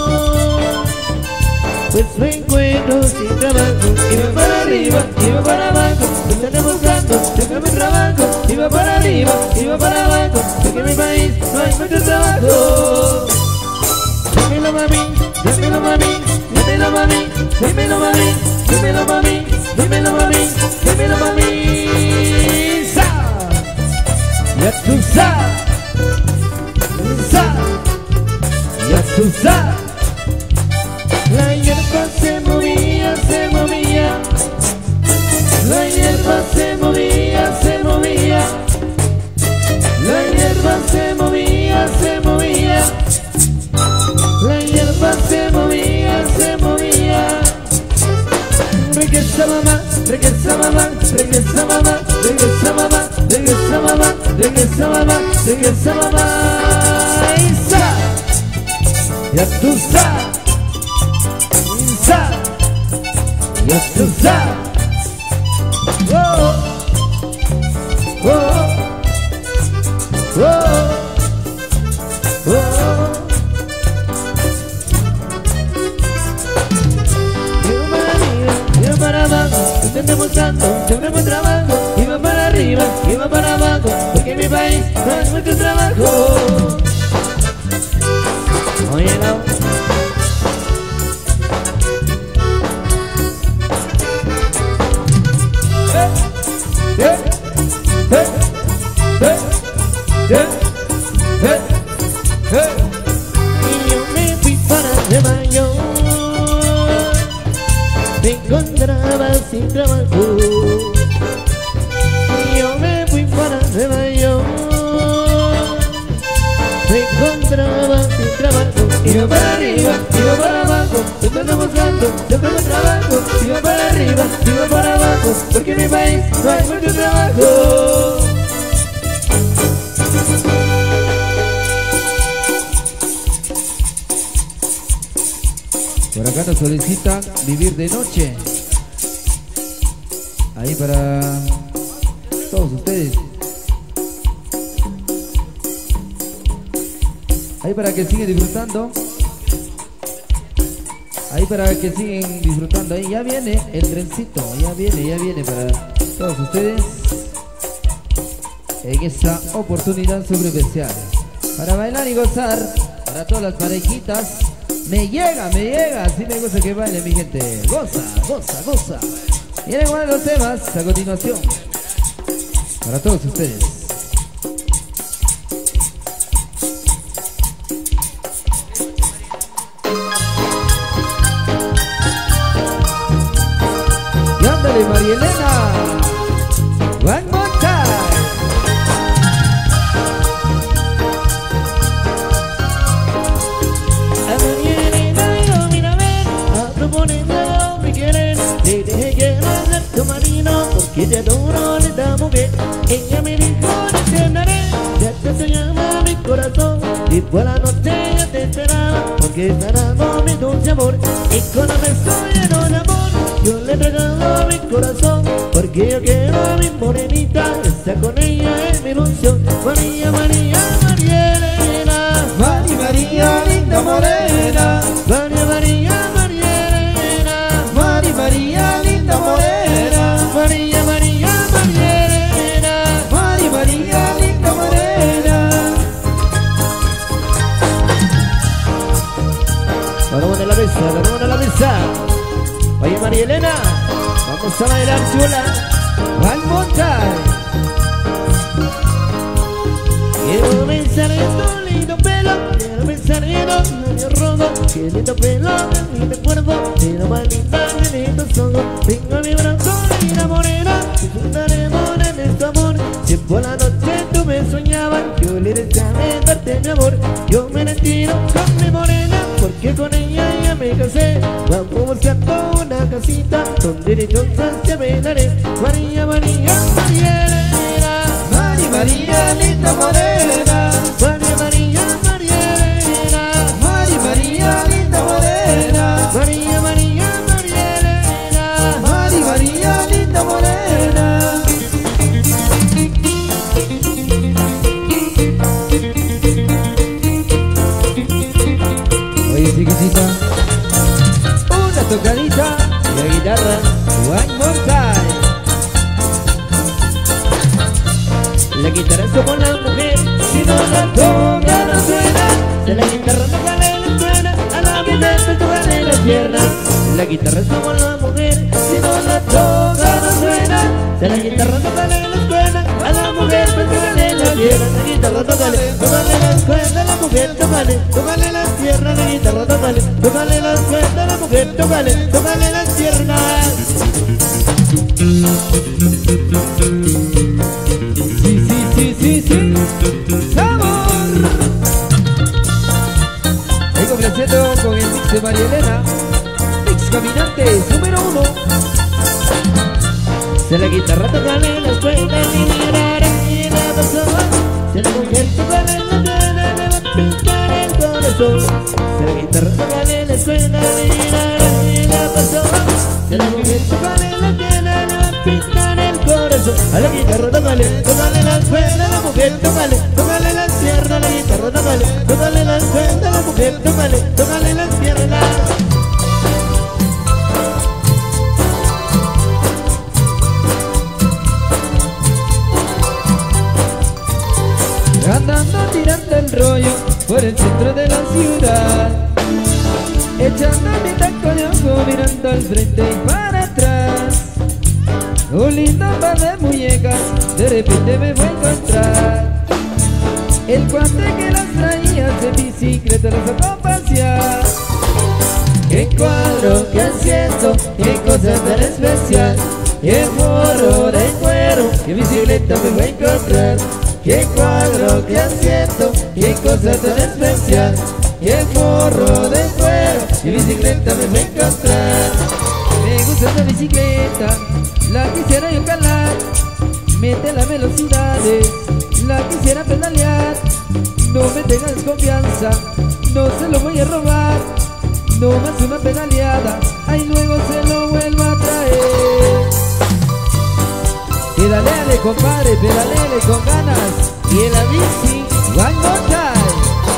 pues me encuentro sin trabajo. Iba para arriba, iba para abajo, están buscando siempre mi trabajo. Iba para arriba, iba para abajo, porque en mi país no hay mucho trabajo. Dímelo mami, dímelo mami, Dímelo mami, dímelo mami, dímelo mami, dímelo mami, dímelo mami. Sa, ya tú sabes, sa, ya tú sabes. la hierba se movía, se movía, La hierba se movía, se movía. La hierba se movía, se movía. la hierba se movía, se movía. Regresa mamá, regresa mamá, regresa mamá, regresa mamá, regresa mamá, regresa mamá, regresa mamá. Isa, ya tú sabes. Isa, ya tú sabes. Oh, oh, oh, oh, oh. Iba para abajo, estoy demostrando, siempre buen trabajo. Iba para arriba, iba para abajo, porque en mi país no hay mucho trabajo. Óyelo, Eh, eh, eh, eh, eh, eh. y yo me fui para Nueva York, me encontraba sin trabajo. Y yo me fui para Nueva York, me encontraba sin trabajo. Iba para arriba, iba para abajo, estoy buscando siempre mi trabajo. Iba para arriba, iba para abajo, porque en mi país no hay mucho trabajo. Por acá nos solicitan Vivir de Noche. Ahí para todos ustedes. Ahí para que sigan disfrutando. Ahí para que sigan disfrutando. Ahí ya viene el trencito. Ya viene, ya viene para todos ustedes. En esta oportunidad súper especial. Para bailar y gozar. Para todas las parejitas. Me llega, me llega. Así me gusta que baile mi gente. Goza, goza, goza. Miren uno de los temas a continuación. Para todos ustedes. Y ándale, María Elena. One more time. A Marielena yo vine a ver, a proponerle mi querer. Le dije que era el tu marino, porque te adoro, le da mujer. Ella me dijo, no te andaré, ya te se llama mi corazón. Y por la noche ya te esperaba, porque estará mi dulce amor. Y cuando me estoy lleno de amor, yo le regalo mi corazón, porque yo quiero a mi morenita, estar con ella es mi ilusión. María, María, María Elena, María, María, linda morena, María, María, María Elena, María, María, linda morena, María, María, María Elena, María, María, linda morena. vamos a la mesa, vamos a la mesa. Oye, María Elena, vamos a bailar chula. One more time. Quiero pensar en tu lindo pelo, quiero pensar en los labios rojos. Qué lindo pelo, qué lindo cuerpo, quiero manita, qué lindos ojos. Vengo a mi brazo, linda morena, disfrutaremos en este amor. Si por la noche tú me soñabas, yo le deseaba darte mi amor. Yo me retiro con mi morena, porque con ella ya me casé. Vamos buscando una casita donde dichosa se venaré. María, María, María Elena, María, María, linda morena, María, María, María Elena, María, María, linda morena, María, María, María Elena. María, María, linda morena. Oye, chiquitita, una tocadita La guitarra, one more time. la guitarra es como la mujer, si no la toca no suena. De la guitarra tócale la suena, a la mujer pues tócale las piernas. La guitarra es como la mujer, si no la toca no suena. De la guitarra tócale la suena, a la mujer pues tócale las piernas. La guitarra tócale, tócale las cuerdas, a la mujer tócale, tócale las piernas. La guitarra tócale, tócale las cuerdas, a la mujer tócale, tócale las piernas. Sí, sí, sí, sí, sí. ¡Sabor! Ahí complaciendo con el mix de María Elena. Mix Caminantes número uno. Se la guitarra tócale las cuerdas y mirará y la pasó. Se la mujer tócale las cuerdas, le va a pintar el corazón. Se la guitarra tócale las cuerdas y mirará y la pasó. Se la mujer tócale las cuerdas, le va a pintar el corazón. A la guitarra tócale, tócale las cuerdas, a la mujer tócale, tócale las piernas. A la guitarra tócale, tócale las cuerdas, a la mujer tócale, tócale las piernas. Andando tirando el rollo por el centro de la ciudad, echando mi taco de ojo mirando al frente y para atrás. Un lindo par de muñecas de repente me fue a encontrar. El cuate que las traía de bicicleta las sacó a pasear. Qué cuadro, qué asiento, qué cosa tan especial. Qué forro de cuero, qué bicicleta me voy a encontrar. Qué cuadro, qué asiento, qué cosa tan especial. Qué forro de cuero, qué bicicleta me voy a encontrar. Me gusta esa bicicleta, la quisiera yo calar. Mete las velocidades, la quisiera pedalear. No me tengas desconfianza, no se lo voy a robar. No más una pedaleada, ahí luego se lo vuelvo a traer. Pedaleale, compadre, pedaleale con ganas. Y en la bici, One more time.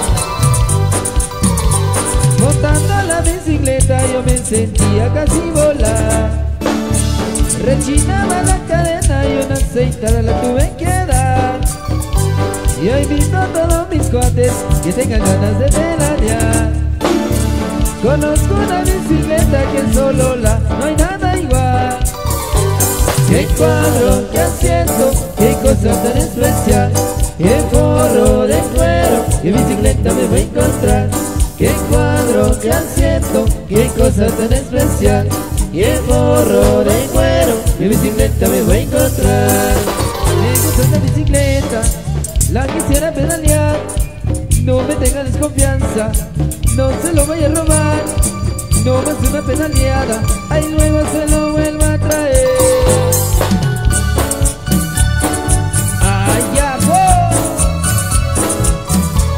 Montando la bicicleta yo me sentía casi volar. Rechinaba la cadena y una aceitada la tuve que dar. Y hoy invito a todos mis cuates que tengan ganas de pedalear. Conozco una bicicleta que solo la no hay nada igual. qué cuadro, qué asiento, qué cosa tan especial. Qué forro de cuero, qué bicicleta me voy a encontrar. Qué cuadro, qué asiento, qué cosa tan especial. Qué forro de cuero, qué bicicleta me voy a encontrar. Me gusta esta bicicleta, la quisiera pedalear. No me tenga desconfianza, no se lo voy a robar. No más una pedaleada, ahí luego se lo vuelvo a traer. ¡Ay, ya voy!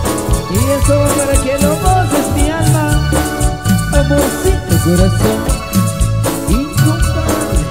corazón incomparable.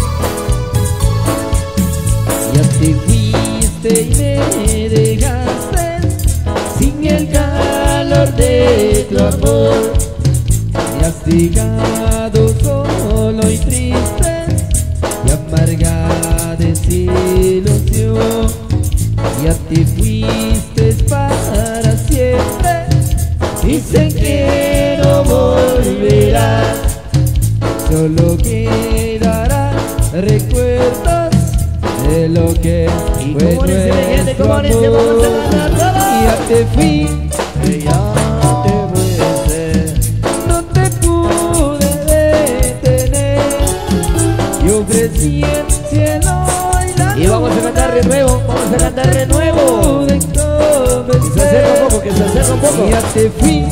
Ya te fuiste y me dejaste sin el calor de tu amor. Me has dejado solo y triste y amarga desilusión. Ya te fuiste para siempre, dicen que no volverás. Solo quedarán recuerdos de lo que Y fue como dice mi gente, como nuestro dice, vamos a amor. cantar todos. Y ya te fui, Que ya te fuiste. no te pude detener. Yo ofrecí el cielo y la Y vamos a cantar de nuevo, vamos a cantar de nuevo. pude Que se acerca un poco, que se acerca un poco. Y ya te fui,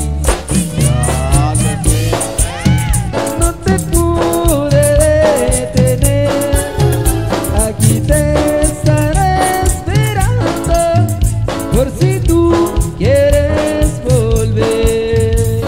no te pude detener. Aquí te estaré esperando por si tú quieres volver.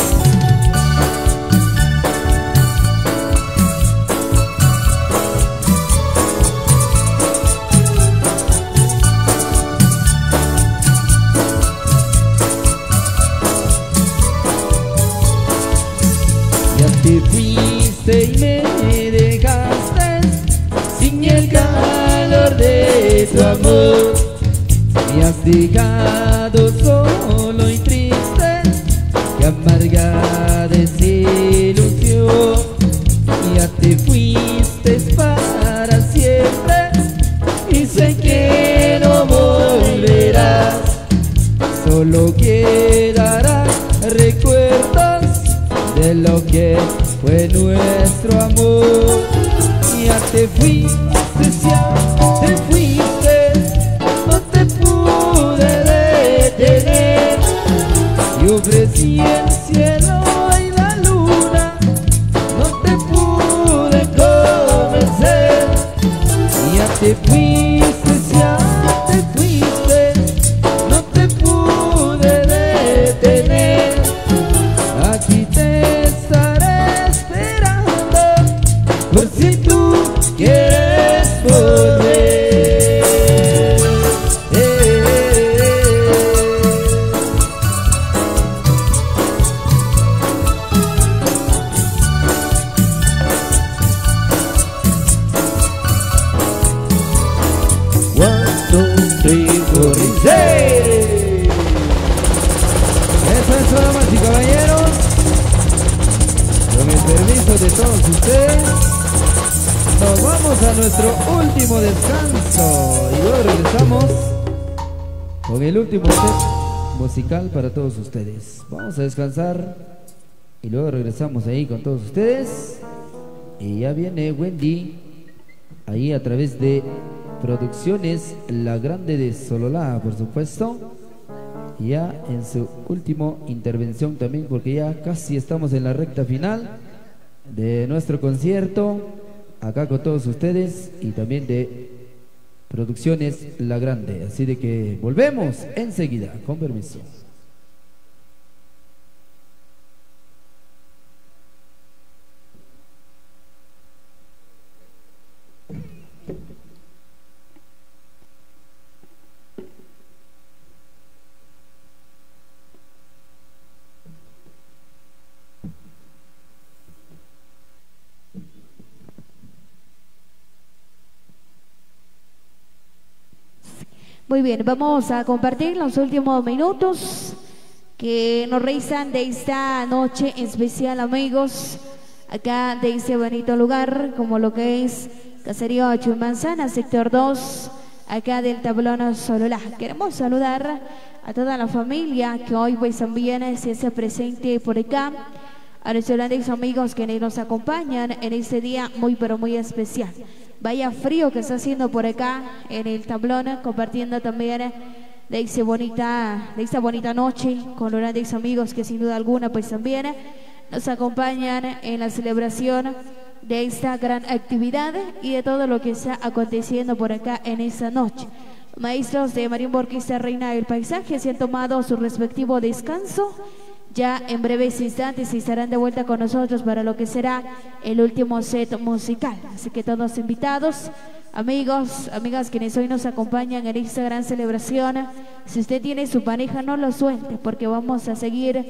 Ya te fuiste y me dejaste sin el calor de tu amor. Me has dejado solo y triste y amarga desilusión. Ya te fuiste para siempre, dicen que no volverás. Solo quedarán recuerdos de lo que fue nuestro amor. Ya te fuiste, ya te fuiste, no te pude detener. Yo ofrecí el cielo y la luna, no te pude convencer. Ya te fuiste, ya te fuiste, no te pude detener. Aquí te estaré esperando por si tú quieres volver. Eh, eh, eh. One, two, three, four, y seis. Eso es, damas y caballeros. Con el permiso de todos ustedes, nos vamos a nuestro último descanso y luego regresamos con el último set musical para todos ustedes. Vamos a descansar y luego regresamos ahí con todos ustedes. Y ya viene Wendy ahí a través de Producciones La Grande de Sololá, por supuesto, ya en su última intervención también, porque ya casi estamos en la recta final de nuestro concierto acá con todos ustedes, y también de Producciones La Grande. Así de que volvemos enseguida, con permiso. Muy bien, vamos a compartir los últimos minutos que nos rezan de esta noche especial, amigos, acá de este bonito lugar, como lo que es Caserío Chumanzana, sector dos, acá del tablón Sololá. Queremos saludar a toda la familia que hoy pues también se hace presente por acá, a nuestros grandes amigos que nos acompañan en este día muy pero muy especial. Vaya frío que está haciendo por acá en el tablón, compartiendo también de esta bonita, de esta bonita noche con los grandes amigos que sin duda alguna pues también nos acompañan en la celebración de esta gran actividad y de todo lo que está aconteciendo por acá en esta noche. Maestros de Marimba Orquesta Reina del Paisaje se han tomado su respectivo descanso Ya en breves instantes estarán de vuelta con nosotros para lo que será el último set musical. Así que todos invitados, amigos, amigas quienes hoy nos acompañan en esta gran celebración, si usted tiene su pareja no lo suelte, porque vamos a seguir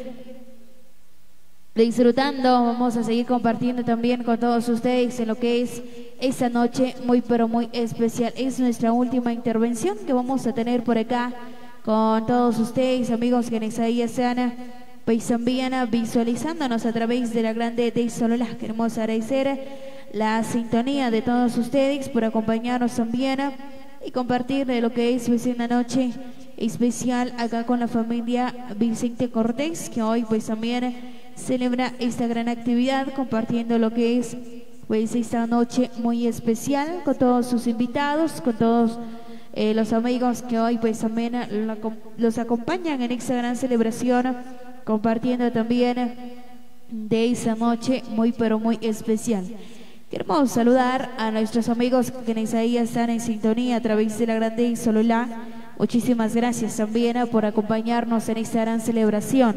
disfrutando, vamos a seguir compartiendo también con todos ustedes en lo que es esta noche muy pero muy especial. Es nuestra última intervención que vamos a tener por acá con todos ustedes, amigos quienes ahí están pues también visualizándonos a través de la grande de Sololá. Queremos agradecer la sintonía de todos ustedes por acompañarnos también y compartir de lo que es pues una noche especial acá con la familia Vicente Cortés, que hoy pues también celebra esta gran actividad compartiendo lo que es pues esta noche muy especial con todos sus invitados, con todos eh, los amigos que hoy pues también la, los acompañan en esta gran celebración, compartiendo también de esa noche muy pero muy especial. Queremos saludar a nuestros amigos quienes ahí están en sintonía a través de la grande Sololá. Muchísimas gracias también por acompañarnos en esta gran celebración.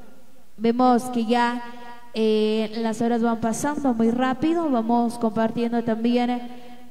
Vemos que ya eh, las horas van pasando muy rápido, vamos compartiendo también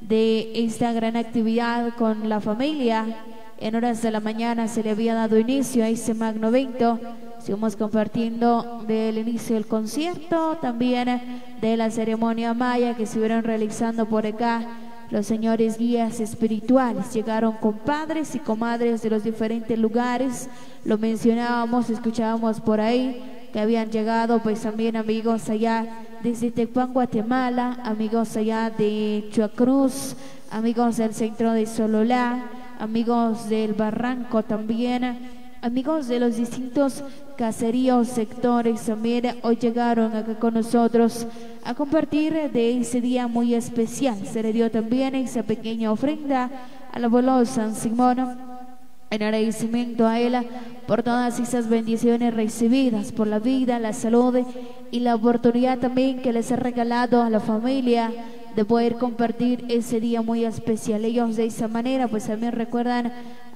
de esta gran actividad con la familia. En horas de la mañana se le había dado inicio a este magno evento. Seguimos compartiendo del inicio del concierto, también de la ceremonia maya que se estuvieron realizando por acá. Los señores guías espirituales llegaron con padres y comadres de los diferentes lugares. Lo mencionábamos, escuchábamos por ahí que habían llegado pues también amigos allá desde Tecpan, Guatemala, amigos allá de Chuacruz, amigos del centro de Sololá, amigos del Barranco también, amigos de los distintos caseríos, sectores también hoy llegaron acá con nosotros a compartir de ese día muy especial. Se le dio también esa pequeña ofrenda al abuelo San Simón en agradecimiento a él por todas esas bendiciones recibidas, por la vida, la salud y la oportunidad también que les ha regalado a la familia de poder compartir ese día muy especial. Ellos de esa manera pues también recuerdan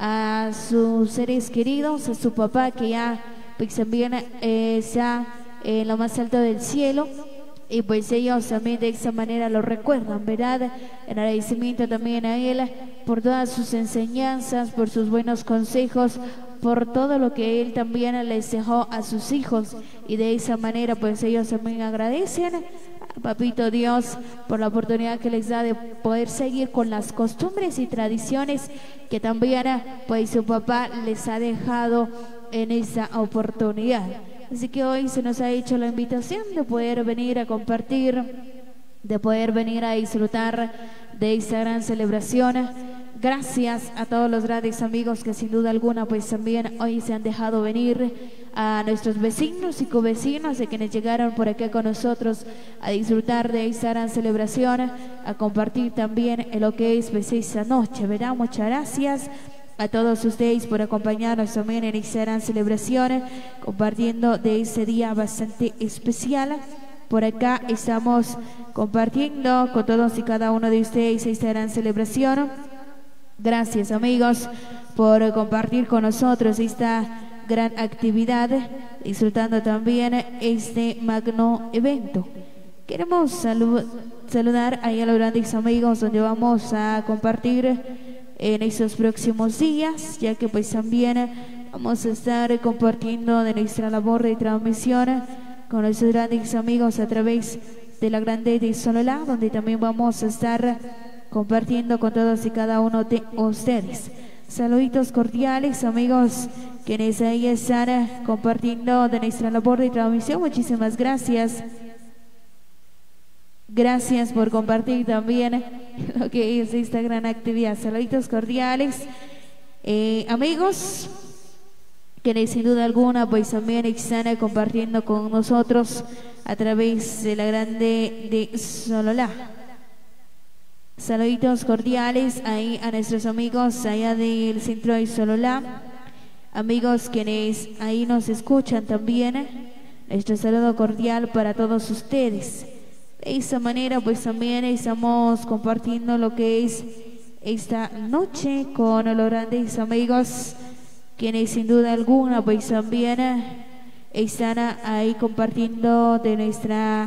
a sus seres queridos, a su papá que ya pues también eh, está en lo más alto del cielo, y pues ellos también de esa manera lo recuerdan, ¿verdad? En agradecimiento también a él por todas sus enseñanzas, por sus buenos consejos, por todo lo que él también les dejó a sus hijos, y de esa manera pues ellos también agradecen a Papito Dios por la oportunidad que les da de poder seguir con las costumbres y tradiciones que también pues su papá les ha dejado en esa oportunidad. Así que hoy se nos ha hecho la invitación de poder venir a compartir, de poder venir a disfrutar de esta gran celebración. Gracias a todos los grandes amigos que sin duda alguna pues también hoy se han dejado venir, a nuestros vecinos y covecinos de quienes llegaron por acá con nosotros a disfrutar de esta gran celebración, a compartir también en lo que es pues esta noche, ¿verdad? Muchas gracias a todos ustedes por acompañarnos también en esta gran celebración, compartiendo de ese día bastante especial. Por acá estamos compartiendo con todos y cada uno de ustedes esta gran celebración. Gracias amigos por compartir con nosotros esta gran actividad, disfrutando también este magno evento. Queremos salud, saludar ahí a los grandes amigos donde vamos a compartir en estos próximos días, ya que pues también vamos a estar compartiendo de nuestra labor de transmisión con nuestros grandes amigos a través de la grande de Sololá, donde también vamos a estar compartiendo con todos y cada uno de ustedes. Saluditos cordiales amigos quienes ahí están compartiendo de nuestra labor de transmisión. Muchísimas gracias. Gracias por compartir también lo que es esta gran actividad. Saluditos cordiales. Eh, amigos, quienes sin duda alguna pues también están compartiendo con nosotros a través de la grande de Sololá. Saluditos cordiales ahí a nuestros amigos allá del centro de Sololá. Amigos quienes ahí nos escuchan también, nuestro saludo cordial para todos ustedes. De esa manera pues también estamos compartiendo lo que es esta noche con los grandes amigos quienes sin duda alguna pues también están ahí compartiendo de nuestra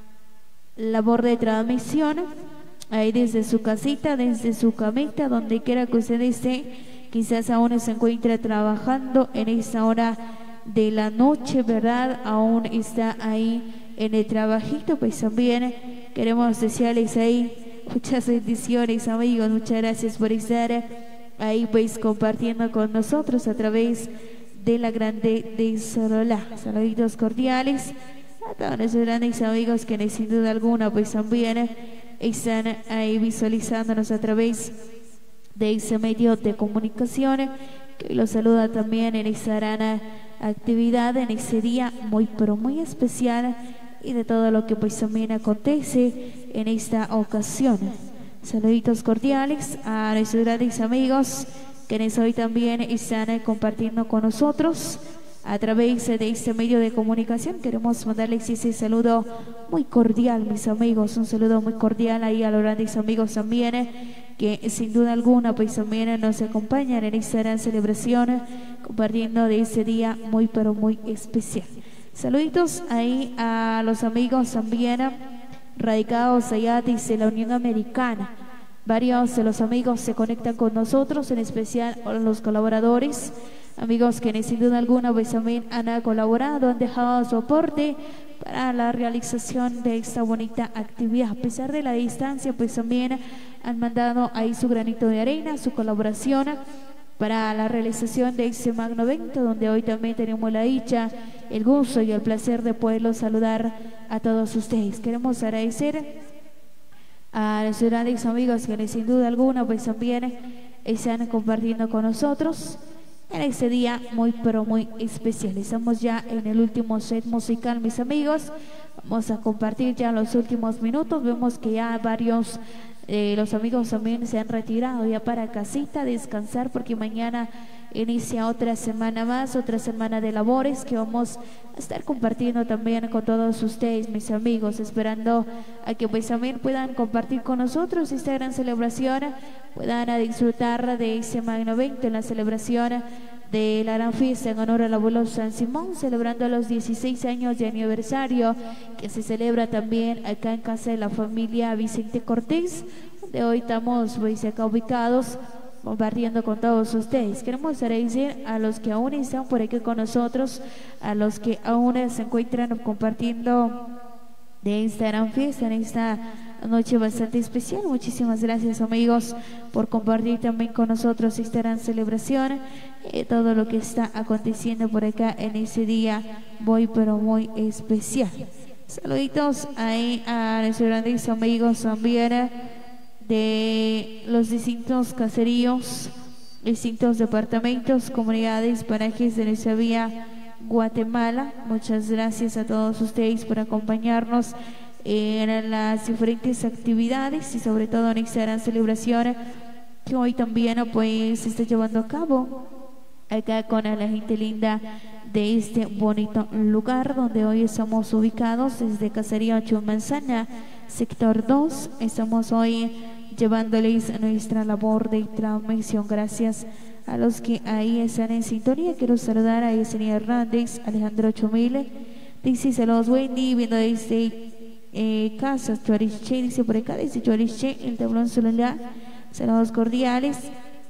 labor de transmisión, ahí desde su casita, desde su camita, donde quiera que usted esté. Quizás aún se encuentra trabajando en esta hora de la noche, ¿verdad? Aún está ahí en el trabajito, pues también queremos desearles ahí muchas bendiciones, amigos. Muchas gracias por estar ahí pues compartiendo con nosotros a través de la grande de Sololá. Saluditos cordiales a todos nuestros grandes amigos que sin duda alguna pues también están ahí visualizándonos a través de ese medio de comunicación, que los saluda también en esta gran actividad, en ese día muy pero muy especial, y de todo lo que pues también acontece en esta ocasión. Saluditos cordiales a nuestros grandes amigos quienes hoy también están compartiendo con nosotros a través de este medio de comunicación. Queremos mandarles ese saludo muy cordial, mis amigos, un saludo muy cordial ahí a los grandes amigos también, que sin duda alguna pues también nos acompañan en esta gran celebración, compartiendo de ese día muy pero muy especial. Saluditos ahí a los amigos también radicados allá desde la Unión Americana. Varios de los amigos se conectan con nosotros, en especial los colaboradores, amigos que sin duda alguna pues también han colaborado, han dejado su aporte para la realización de esta bonita actividad. A pesar de la distancia pues también han mandado ahí su granito de arena, su colaboración para la realización de este magno evento, donde hoy también tenemos la dicha, el gusto y el placer de poderlos saludar a todos ustedes. Queremos agradecer a nuestros grandes amigos que sin duda alguna pues también están compartiendo con nosotros en este día muy pero muy especial. Estamos ya en el último set musical, mis amigos. Vamos a compartir ya los últimos minutos. Vemos que ya varios eh, los amigos también se han retirado ya para casita a descansar, porque mañana inicia otra semana más, otra semana de labores que vamos a estar compartiendo también con todos ustedes, mis amigos, esperando a que pues también puedan compartir con nosotros esta gran celebración, puedan disfrutar de ese magno evento en la celebración de la gran fiesta en honor al abuelo San Simón, celebrando los dieciséis años de aniversario que se celebra también acá en casa de la familia Vicente Cortés, donde hoy estamos pues acá ubicados compartiendo con todos ustedes. Queremos agradecer a los que aún están por aquí con nosotros, a los que aún se encuentran compartiendo de esta gran fiesta, en esta noche bastante especial. Muchísimas gracias, amigos, por compartir también con nosotros esta gran celebración y todo lo que está aconteciendo por acá en ese día muy pero muy especial. Saluditos ahí a nuestros grandes amigos también de los distintos caseríos, distintos departamentos, comunidades, parajes de nuestra vía Guatemala. Muchas gracias a todos ustedes por acompañarnos en las diferentes actividades y sobre todo en esta gran celebración que hoy también pues se está llevando a cabo acá con la gente linda de este bonito lugar donde hoy estamos ubicados desde Caserío Chumanzana, sector dos. Estamos hoy llevándoles nuestra labor de transmisión. Gracias a los que ahí están en sintonía. Quiero saludar a Yesenia Hernández, Alejandro Chomile, dice saludos Wendy, viendo desde eh, Casas Chuariche, dice por acá desde Chuariche, el tablón celular. Saludos cordiales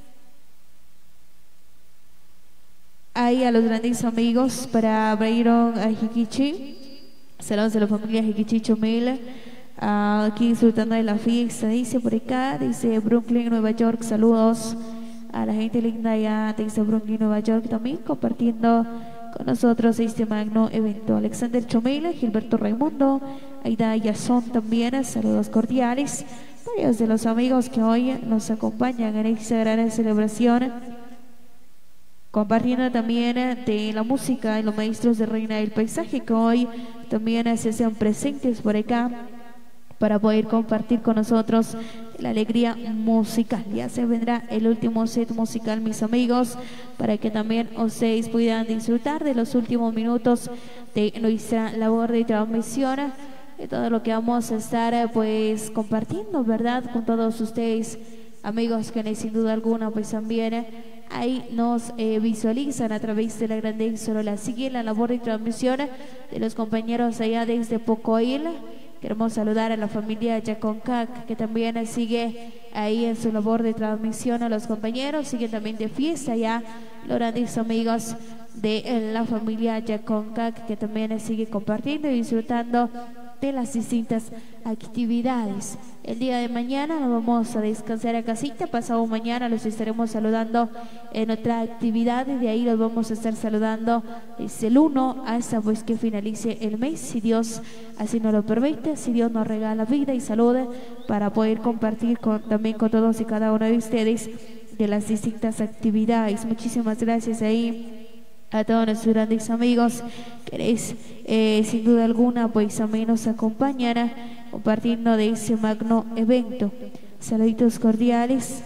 ahí a los grandes amigos para Brayron a Jiquichi. Saludos a la familia Jiquichi Chomile. Uh, aquí disfrutando de la fiesta, dice por acá, dice Brooklyn, Nueva York. Saludos a la gente linda ya desde Brooklyn, Nueva York, también compartiendo con nosotros este magno evento. Alexander Chomela, Gilberto Raimundo, Aida Yazón también, saludos cordiales. Varios de los amigos que hoy nos acompañan en esta gran celebración, compartiendo también de la música de los maestros de Reina del Paisaje, que hoy también se hacen presentes por acá para poder compartir con nosotros la alegría musical. Ya se vendrá el último set musical, mis amigos, para que también ustedes puedan disfrutar de los últimos minutos de nuestra labor de transmisión, de todo lo que vamos a estar pues compartiendo, ¿verdad?, con todos ustedes, amigos, que sin duda alguna pues también ahí nos eh, visualizan a través de la grandeza. La sigue la labor de transmisión de los compañeros allá desde Pocoil. Queremos saludar a la familia Yaconcac, que también sigue ahí en su labor de transmisión a los compañeros. Siguen también de fiesta ya los grandes amigos de la familia Yaconcac, que también sigue compartiendo y disfrutando de las distintas actividades. El día de mañana nos vamos a descansar a casita. Pasado mañana los estaremos saludando en otra actividad y de ahí los vamos a estar saludando desde el uno hasta pues que finalice el mes, si Dios así nos lo permite, si Dios nos regala vida y salud para poder compartir con, también con todos y cada uno de ustedes de las distintas actividades. Muchísimas gracias ahí a todos nuestros grandes amigos que eh, sin duda alguna pues también nos acompañan compartiendo de ese magno evento. Saluditos cordiales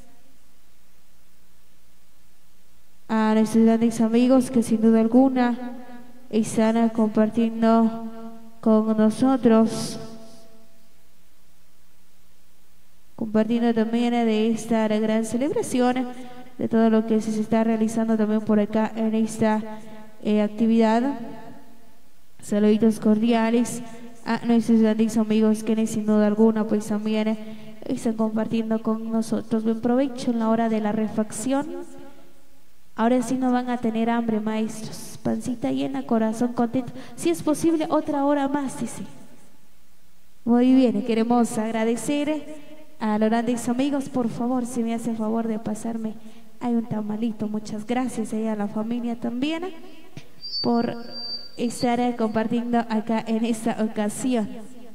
a nuestros grandes amigos que sin duda alguna están compartiendo con nosotros, compartiendo también de esta gran celebración, de todo lo que se está realizando también por acá en esta eh, actividad. Saluditos cordiales a nuestros grandes amigos que sin duda alguna pues también eh, están compartiendo con nosotros. Buen provecho en la hora de la refacción. Ahora sí no van a tener hambre, maestros. Pancita llena, corazón contento. Si es posible, otra hora más, dice. Muy bien, queremos agradecer a los grandes amigos. Por favor, si me hace favor de pasarme, hay un tamalito. Muchas gracias y a la familia también por estar compartiendo acá en esta ocasión.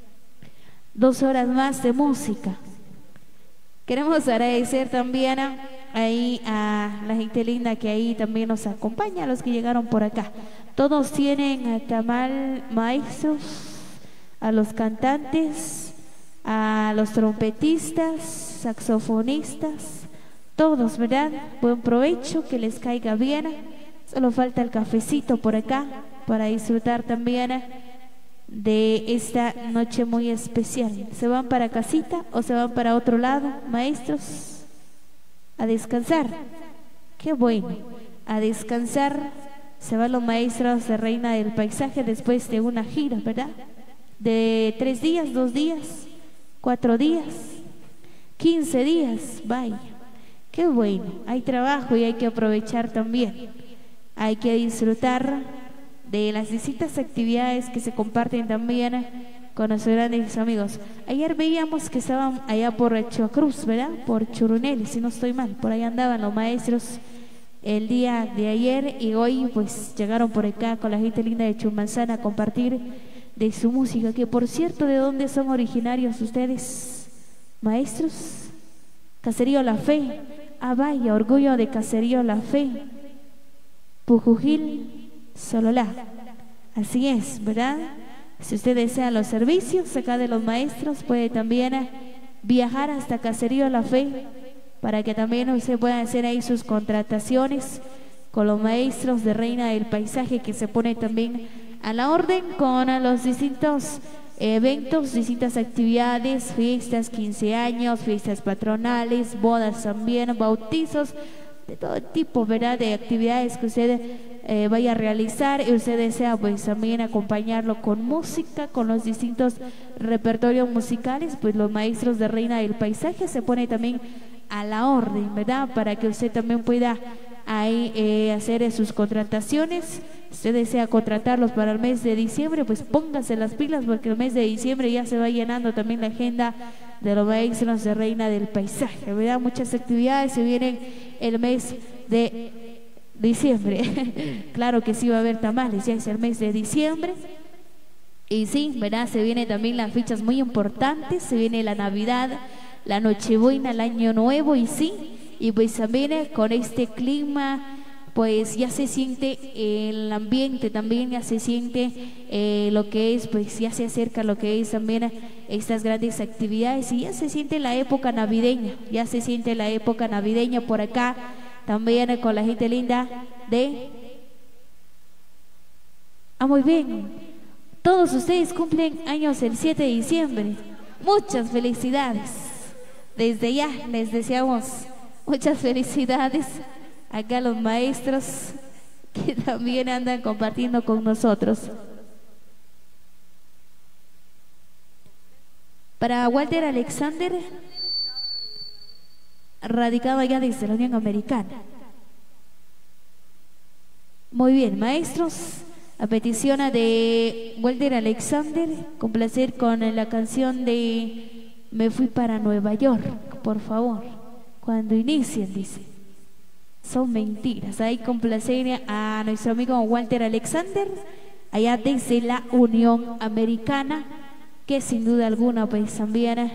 Dos horas más de música. Queremos agradecer también a, ahí a la gente linda que ahí también nos acompaña, a los que llegaron por acá. Todos tienen tamal, maestros, a los cantantes, a los trompetistas, saxofonistas, todos, ¿verdad? Buen provecho, que les caiga bien. Solo falta el cafecito por acá para disfrutar también de esta noche muy especial. ¿Se van para casita o se van para otro lado, maestros? A descansar. Qué bueno, a descansar. Se van los maestros de Reina del Paisaje después de una gira, ¿verdad? De tres días, dos días, cuatro días, quince días, vaya. Qué bueno, hay trabajo y hay que aprovechar también. Hay que disfrutar de las distintas actividades que se comparten también con nuestros grandes amigos. Ayer veíamos que estaban allá por Chuacruz, ¿verdad? Por Churunel, si no estoy mal. Por ahí andaban los maestros el día de ayer y hoy pues llegaron por acá con la gente linda de Chumanzana a compartir de su música. Que por cierto, ¿de dónde son originarios ustedes, maestros? Caserío La Fe. Ah, vaya, orgullo de Caserío La Fe. Pujujil, Sololá. Así es, ¿verdad? Si usted desea los servicios acá de los maestros, puede también viajar hasta Caserío La Fe para que también usted pueda hacer ahí sus contrataciones con los maestros de Reina del Paisaje, que se pone también a la orden con los distintos eventos, distintas actividades, fiestas, quince años, fiestas patronales, bodas también, bautizos, de todo tipo, ¿verdad? De actividades que usted eh, vaya a realizar y usted desea pues también acompañarlo con música, con los distintos repertorios musicales, pues los maestros de Reina del Paisaje se pone también a la orden, ¿verdad? Para que usted también pueda ahí eh, hacer sus contrataciones. Si usted desea contratarlos para el mes de diciembre, pues póngase las pilas, porque el mes de diciembre ya se va llenando también la agenda de los maestros de Reina del Paisaje, ¿verdad? Muchas actividades se vienen el mes de diciembre. Claro que sí va a haber tamales, ya es el mes de diciembre. Y sí, ¿verdad? Se vienen también las fechas muy importantes, se viene la Navidad, la Nochebuena, el Año Nuevo, y sí, y pues también con este clima pues ya se siente el ambiente, también ya se siente eh, lo que es, pues ya se acerca lo que es también estas grandes actividades y ya se siente la época navideña, ya se siente la época navideña por acá, también con la gente linda de... Ah, muy bien, todos ustedes cumplen años el siete de diciembre, muchas felicidades, desde ya les deseamos muchas felicidades acá los maestros que también andan compartiendo con nosotros. Para Walter Alexander, radicado allá desde la Unión Americana. Muy bien, maestros, a petición de Walter Alexander, complacer con la canción de Me fui para Nueva York, por favor, cuando inicien, dice. Son mentiras. Hay complacer a nuestro amigo Walter Alexander, allá desde la Unión Americana, que sin duda alguna pues también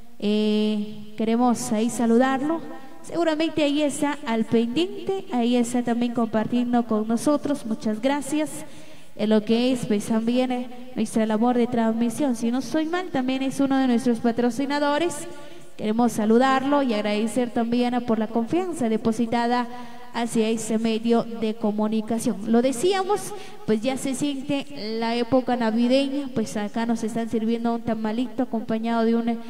eh, queremos ahí saludarlo. Seguramente ahí está al pendiente, ahí está también compartiendo con nosotros. Muchas gracias en lo que es pues también eh, nuestra labor de transmisión. Si no estoy mal, también es uno de nuestros patrocinadores. Queremos saludarlo y agradecer también por la confianza depositada hacia ese medio de comunicación. Lo decíamos, pues ya se siente la época navideña, pues acá nos están sirviendo un tamalito acompañado de un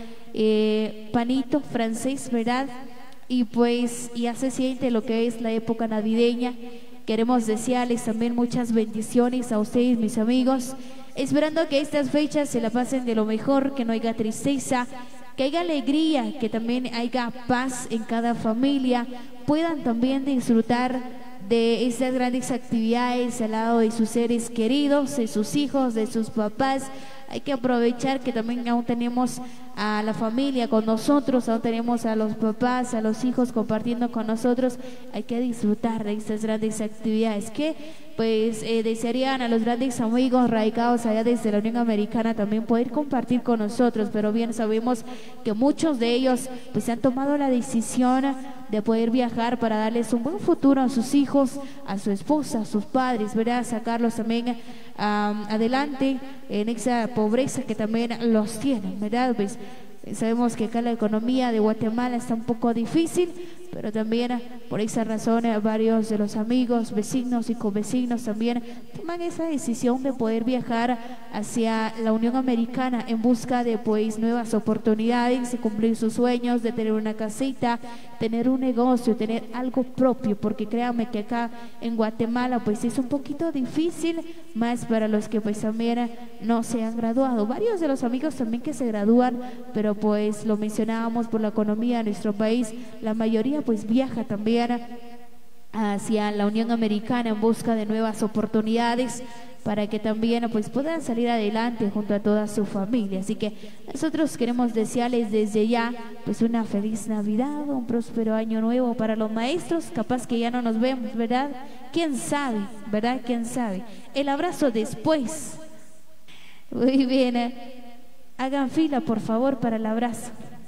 eh, panito francés, ¿verdad? Y pues ya se siente lo que es la época navideña. Queremos desearles también muchas bendiciones a ustedes, mis amigos, esperando que estas fechas se la pasen de lo mejor, que no haya tristeza, que haya alegría, que también haya paz en cada familia, puedan también disfrutar de esas grandes actividades al lado de sus seres queridos, de sus hijos, de sus papás. Hay que aprovechar que también aún tenemos a la familia con nosotros, aún tenemos a los papás, a los hijos compartiendo con nosotros. Hay que disfrutar de estas grandes actividades que pues eh, desearían a los grandes amigos radicados allá desde la Unión Americana también poder compartir con nosotros, pero bien sabemos que muchos de ellos pues han tomado la decisión de poder viajar para darles un buen futuro a sus hijos, a su esposa, a sus padres, ¿verdad? Sacarlos también um, adelante en esa pobreza que también los tienen, ¿verdad? Pues sabemos que acá la economía de Guatemala está un poco difícil, pero también por esa razón varios de los amigos, vecinos y convecinos también toman esa decisión de poder viajar hacia la Unión Americana en busca de pues nuevas oportunidades, de cumplir sus sueños, de tener una casita, tener un negocio, tener algo propio, porque créanme que acá en Guatemala pues es un poquito difícil, más para los que pues también no se han graduado. Varios de los amigos también que se gradúan, pero pues lo mencionábamos por la economía de nuestro país, la mayoría pues viaja también hacia la Unión Americana en busca de nuevas oportunidades para que también pues puedan salir adelante junto a toda su familia. Así que nosotros queremos desearles desde ya pues una feliz Navidad, un próspero año nuevo para los maestros. Capaz que ya no nos vemos, ¿verdad? ¿Quién sabe? ¿Verdad? ¿Quién sabe? El abrazo después. Muy bien, ¿eh? Hagan fila por favor para el abrazo.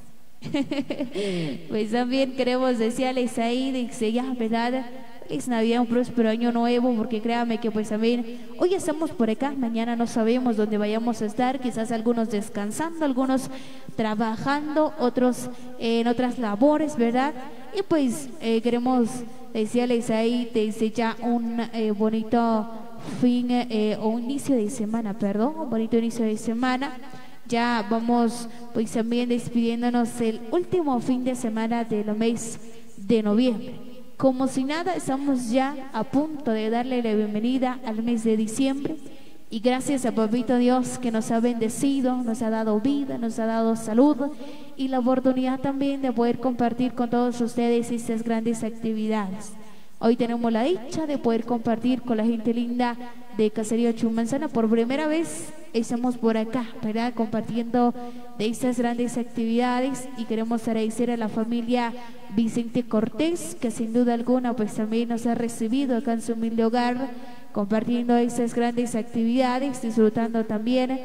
Pues también queremos desearles ahí, dice ya, ¿verdad? Feliz Navidad, un próspero año nuevo, porque créanme que pues también hoy estamos por acá, mañana no sabemos dónde vayamos a estar, quizás algunos descansando, algunos trabajando, otros eh, en otras labores, ¿verdad? Y pues eh, queremos desearles ahí desde ya un eh, bonito fin eh, o inicio de semana, perdón, un bonito inicio de semana. Ya vamos pues también despidiéndonos el último fin de semana del mes de noviembre. Como si nada, estamos ya a punto de darle la bienvenida al mes de diciembre. Y gracias a Papito Dios que nos ha bendecido, nos ha dado vida, nos ha dado salud y la oportunidad también de poder compartir con todos ustedes estas grandes actividades. Hoy tenemos la dicha de poder compartir con la gente linda de Caserío Chumanzana. Por primera vez estamos por acá, ¿verdad? Compartiendo de estas grandes actividades, y queremos agradecer a la familia Vicente Cortés, que sin duda alguna pues también nos ha recibido acá en su humilde hogar, compartiendo estas grandes actividades, disfrutando también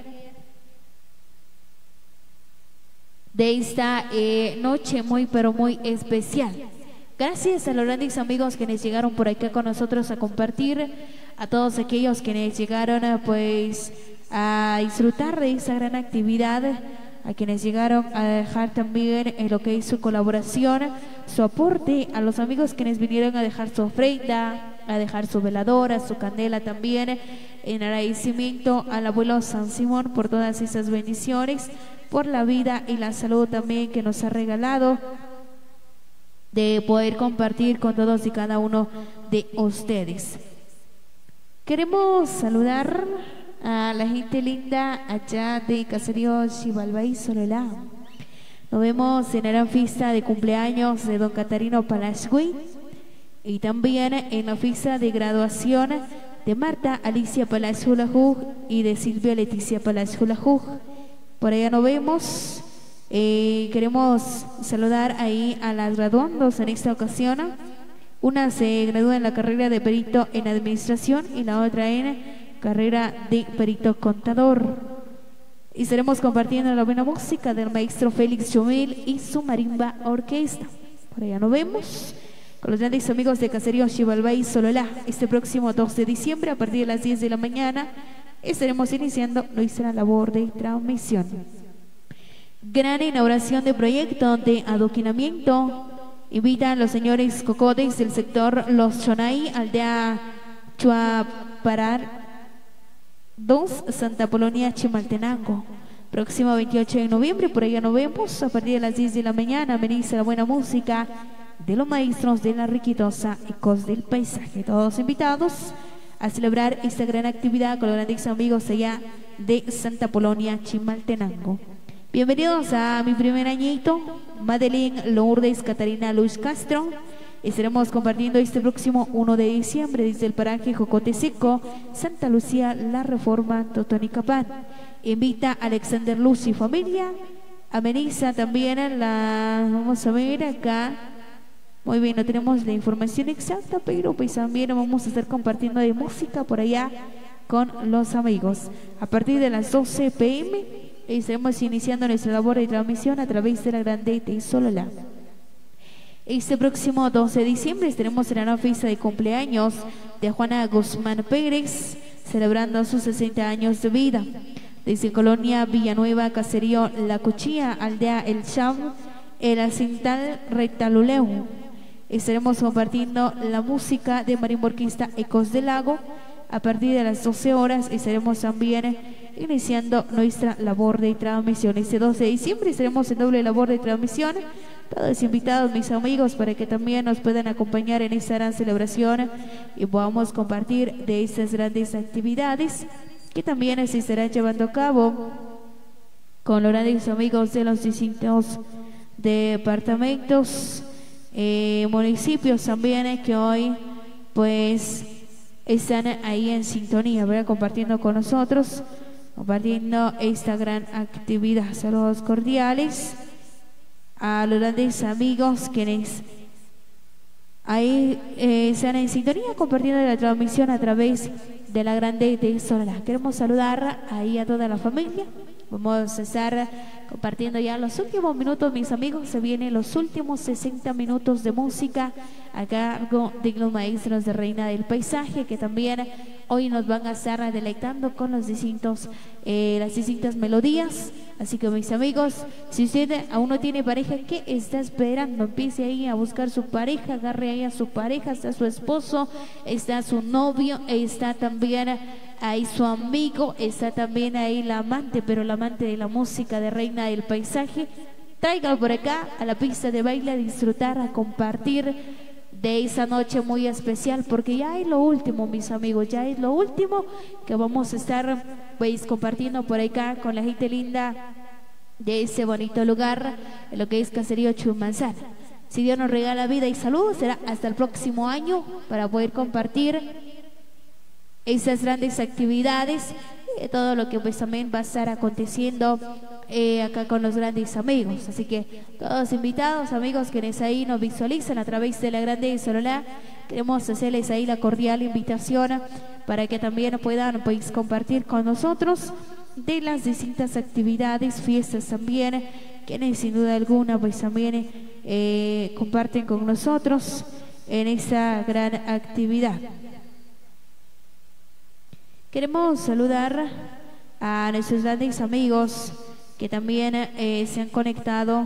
de esta eh, noche muy pero muy especial. Gracias a los grandes amigos que nos llegaron por acá con nosotros a compartir, a todos aquellos que nos llegaron pues a disfrutar de esa gran actividad, a quienes llegaron a dejar también en lo que es su colaboración, su aporte, a los amigos que nos vinieron a dejar su ofrenda, a dejar su veladora, su candela también, en agradecimiento al abuelo San Simón por todas esas bendiciones, por la vida y la salud también que nos ha regalado. de poder compartir con todos y cada uno de ustedes. Queremos saludar a la gente linda allá de Caserío Xibalbay, Sololá. Nos vemos en la gran fiesta de cumpleaños de don Catarino Palashgui y también en la fiesta de graduación de Marta Alicia Palashulajuj y de Silvia Leticia Palashulajuj. Por allá nos vemos. Eh, queremos saludar ahí a las graduandos en esta ocasión. Una se gradúa en la carrera de perito en administración y la otra en carrera de perito contador. Y estaremos compartiendo la buena música del maestro Félix Chumil y su marimba orquesta. Por allá nos vemos con los grandes amigos de Caserío Xibalbay, Sololá. Este próximo dos de diciembre a partir de las diez de la mañana estaremos iniciando nuestra labor de transmisión. Gran inauguración de proyecto de adoquinamiento. Invitan los señores cocotes del sector Los Chonay, aldea Chuaparar dos, Santa Polonia, Chimaltenango. Próximo veintiocho de noviembre, por allá nos vemos a partir de las diez de la mañana. Venís a la buena música de los maestros de la riquitosa Ecos del Paisaje. Todos invitados a celebrar esta gran actividad con los grandes amigos allá de Santa Polonia, Chimaltenango. Bienvenidos a mi primer añito, Madeline Lourdes Catarina Luz Castro. Estaremos compartiendo este próximo uno de diciembre desde el paraje Jocote Seco, Santa Lucía, La Reforma, Totonicapán. Invita a Alexander Luz y familia. Ameniza también la... Vamos a ver acá. Muy bien, no tenemos la información exacta, pero pues también vamos a estar compartiendo de música por allá con los amigos. A partir de las doce pe eme estaremos iniciando nuestra labor de transmisión a través de la grande de Sololá. Este próximo doce de diciembre estaremos en la gran fiesta de cumpleaños de Juana Guzmán Pérez, celebrando sus sesenta años de vida. Desde Colonia Villanueva, Caserío La Cuchilla, aldea El Cham, el Acintal Retaluleu. Estaremos compartiendo la música de marimba orquesta Ecos del Lago. A partir de las doce horas estaremos también iniciando nuestra labor de transmisión. Este doce de diciembre estaremos en doble labor de transmisión. Todos invitados, mis amigos, para que también nos puedan acompañar en esta gran celebración y podamos compartir de estas grandes actividades que también se estarán llevando a cabo con los grandes amigos de los distintos departamentos, eh, municipios también, eh, que hoy pues están ahí en sintonía, ¿verdad? Compartiendo con nosotros, compartiendo esta gran actividad. Saludos cordiales a los grandes amigos quienes ahí eh, están en sintonía compartiendo la transmisión a través de la grande de Sololá. Queremos saludar ahí a toda la familia. Vamos a estar compartiendo ya los últimos minutos, mis amigos. Se vienen los últimos sesenta minutos de música a cargo de los maestros de Reina del Paisaje, que también hoy nos van a estar deleitando con los distintos, eh, las distintas melodías. Así que, mis amigos, si usted aún no tiene pareja, ¿qué está esperando? Empiece ahí a buscar su pareja, agarre ahí a su pareja. Está su esposo, está su novio, está también ahí su amigo, está también ahí la amante, pero la amante de la música de Reina del Paisaje. Tráigalo por acá a la pista de baile a disfrutar, a compartir de esa noche muy especial, porque ya es lo último, mis amigos, ya es lo último que vamos a estar pues compartiendo por acá con la gente linda de ese bonito lugar, en lo que es Caserío Chumanzana. Si Dios nos regala vida y salud, será hasta el próximo año para poder compartir esas grandes actividades, eh, todo lo que pues también va a estar aconteciendo eh, acá con los grandes amigos. Así que todos invitados, amigos quienes ahí nos visualizan a través de la grande de Sololá, queremos hacerles ahí la cordial invitación para que también puedan pues compartir con nosotros de las distintas actividades, fiestas también, quienes sin duda alguna pues también eh, comparten con nosotros en esta gran actividad. Queremos saludar a nuestros grandes amigos que también eh, se han conectado,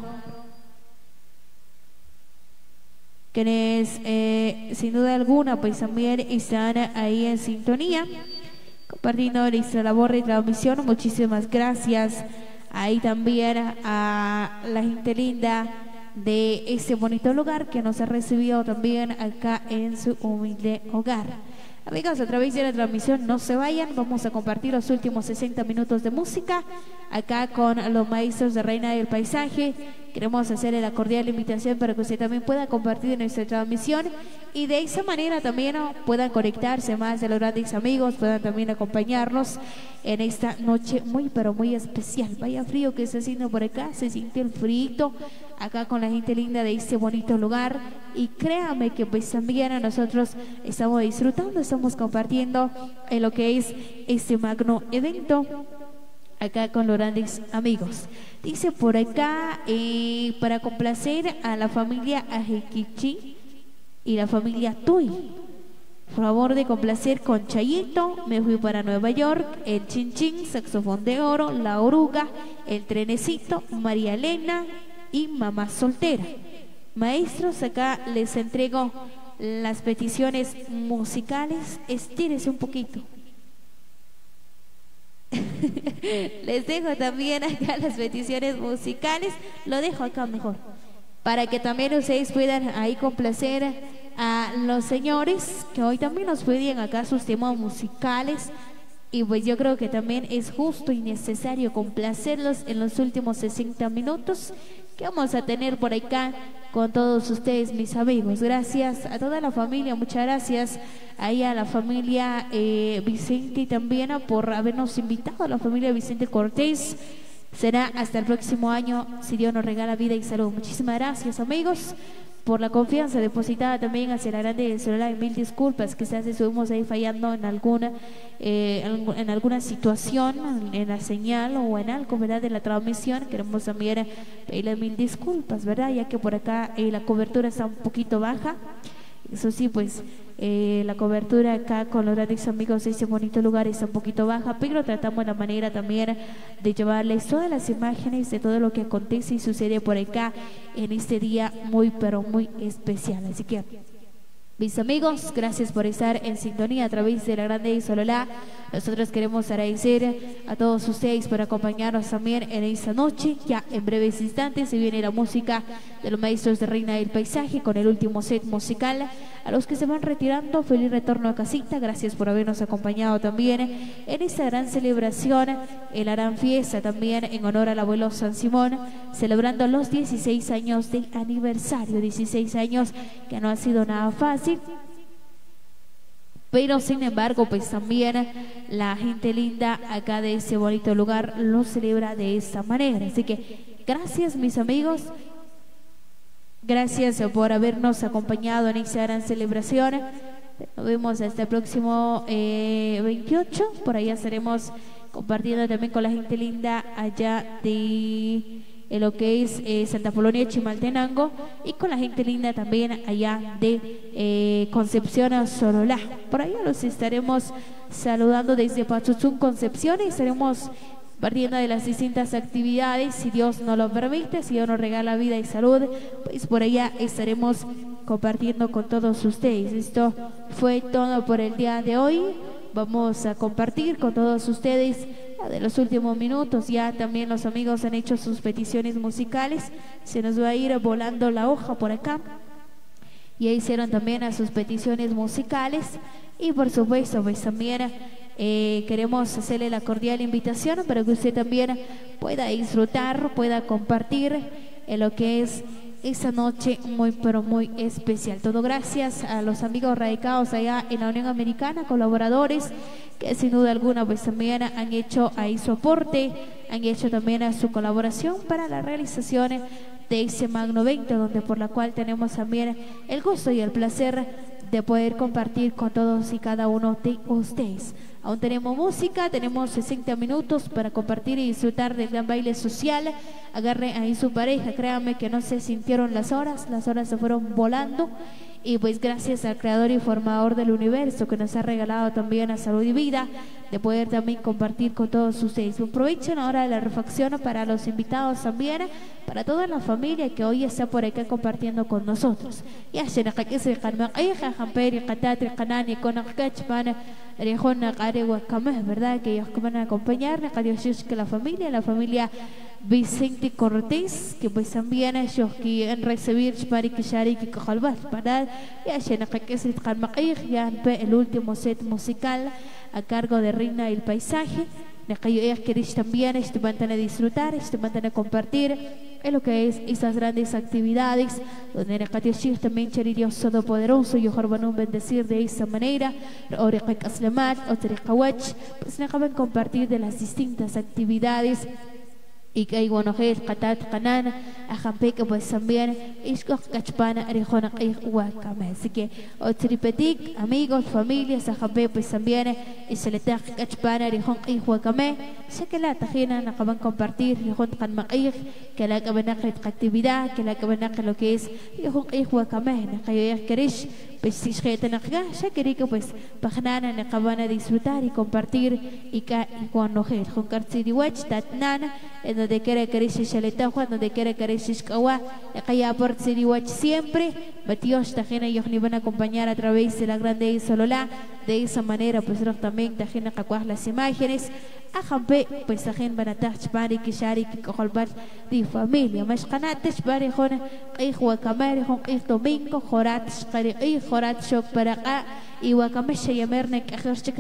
quienes eh, sin duda alguna pues también están ahí en sintonía compartiendo nuestra labor de transmisión. Muchísimas gracias ahí también a la gente linda de este bonito lugar que nos ha recibido también acá en su humilde hogar. Amigos, a través de la transmisión no se vayan, vamos a compartir los últimos sesenta minutos de música acá con los maestros de Reina del Paisaje. Queremos hacerle la cordial invitación para que usted también pueda compartir en nuestra transmisión y de esa manera también ¿no? puedan conectarse más de los grandes amigos, puedan también acompañarnos en esta noche muy pero muy especial. Vaya frío que está haciendo por acá, se siente el frío acá con la gente linda de este bonito lugar y créame que pues también nosotros estamos disfrutando, estamos compartiendo en lo que es este magno evento acá con los grandes amigos. Dice por acá, eh, para complacer a la familia Ajequichi y la familia Tuy, por favor de complacer con Chayito, Me Fui para Nueva York, el Chin Chin, Saxofón de Oro, La Oruga, el Trenecito, María Elena y Mamá Soltera. Maestros, acá les entrego las peticiones musicales. Estírese un poquito. Les dejo también acá las peticiones musicales. Lo dejo acá mejor, para que también ustedes puedan ahí complacer a los señores que hoy también nos pedían acá sus temas musicales. Y pues yo creo que también es justo y necesario complacerlos en los últimos sesenta minutos que vamos a tener por acá con todos ustedes, mis amigos. Gracias a toda la familia, muchas gracias ahí a la familia eh, Vicente también por habernos invitado, a la familia Vicente Cortés. Será hasta el próximo año, si Dios nos regala vida y salud. Muchísimas gracias, amigos, por la confianza depositada también hacia la grande del celular. Y mil disculpas, quizás estuvimos ahí fallando en alguna eh, en, en alguna situación, en, en la señal o en algo, ¿verdad?, de la transmisión. Queremos también pedirle mil disculpas, ¿verdad?, ya que por acá eh, la cobertura está un poquito baja. Eso sí, pues eh, la cobertura acá con los grandes amigos de este bonito lugar está un poquito baja, pero tratamos la manera también de llevarles todas las imágenes de todo lo que acontece y sucede por acá en este día muy pero muy especial. Así que, mis amigos, gracias por estar en sintonía a través de la Grande Sololá. Nosotros queremos agradecer a todos ustedes por acompañarnos también en esta noche. Ya en breves instantes se viene la música de los maestros de Reina del Paisaje con el último set musical. A los que se van retirando, feliz retorno a casita. Gracias por habernos acompañado también en esta gran celebración, en la gran fiesta también en honor al abuelo San Simón, celebrando los dieciséis años de aniversario. dieciséis años que no ha sido nada fácil, pero sin embargo pues también la gente linda acá de ese bonito lugar lo celebra de esta manera. Así que gracias, mis amigos, gracias por habernos acompañado en esta gran celebración. Nos vemos hasta el próximo eh, veintiocho, por allá estaremos compartiendo también con la gente linda allá de en lo que es eh, Santa Polonia, Chimaltenango, y con la gente linda también allá de eh, Concepción, Sololá. Por allá los estaremos saludando desde Pachuchún, Concepción, y estaremos partiendo de las distintas actividades, si Dios nos lo permite, si Dios nos regala vida y salud, pues por allá estaremos compartiendo con todos ustedes. Esto fue todo por el día de hoy. Vamos a compartir con todos ustedes de los últimos minutos. Ya también los amigos han hecho sus peticiones musicales. Se nos va a ir volando la hoja por acá. Ya hicieron también a sus peticiones musicales. Y por supuesto pues también eh, queremos hacerle la cordial invitación para que usted también pueda disfrutar, pueda compartir en lo que es esa noche muy pero muy especial. Todo gracias a los amigos radicados allá en la Unión Americana, colaboradores que sin duda alguna pues también han hecho ahí su aporte, han hecho también su colaboración para la realización de ese magno evento, donde por la cual tenemos también el gusto y el placer de poder compartir con todos y cada uno de ustedes. Aún tenemos música, tenemos sesenta minutos para compartir y disfrutar del gran baile social. Agarre ahí su pareja, créanme que no se sintieron las horas, las horas se fueron volando. Y pues gracias al creador y formador del universo que nos ha regalado también a salud y vida, de poder también compartir con todos ustedes. Aprovechen ahora de la reflexión para los invitados también, para toda la familia que hoy está por acá compartiendo con nosotros. Ya se nos que ¿verdad? Que ellos van a acompañar, que la familia, la familia Vicente Cortés, que pues también es que en recibir Shmari Kishari que cojalbas para ya llena que se ya el último set musical a cargo de Reina del Paisaje. Ellos queréis también este van a disfrutar, este van a compartir en lo que es esas grandes actividades donde Nakatishir también quiere Dios Todopoderoso y ojalá van a bendecir de esa manera o Aslamat o Terikawach, pues no acaban compartir de las distintas actividades y que hay guanojel qatat qanan a jampeca pues también isco cachpana arejona qih wakame. Así que otripetic amigos familias a jampe pues también y se le ta cachpana arejona qih wakame sé que la tajina acaban compartir arejona qan maqih que la acaban actividad que la acaban lo que es arejona qih wakame naqayah kerish pues si gente naga ya quería que pues pagnana acaban a disfrutar y compartir y que guanojel con cartiriwach tatnana donde quiera que se chaleta Juan, donde quiera que se escawa, acá por Siriwach siempre, Batios Tajena y ni van a acompañar a través de la grande Isolola, de esa manera pues también Tajena cacuas las imágenes, a Jampe pues Tajen van a Tachpari, Kishari, Kikolbar, de familia, más canates para Jona, Ejua Camare, Jon Domingo, Jorat, Shkari, Jorat Shok para acá. Y Guacamesha y Amerne que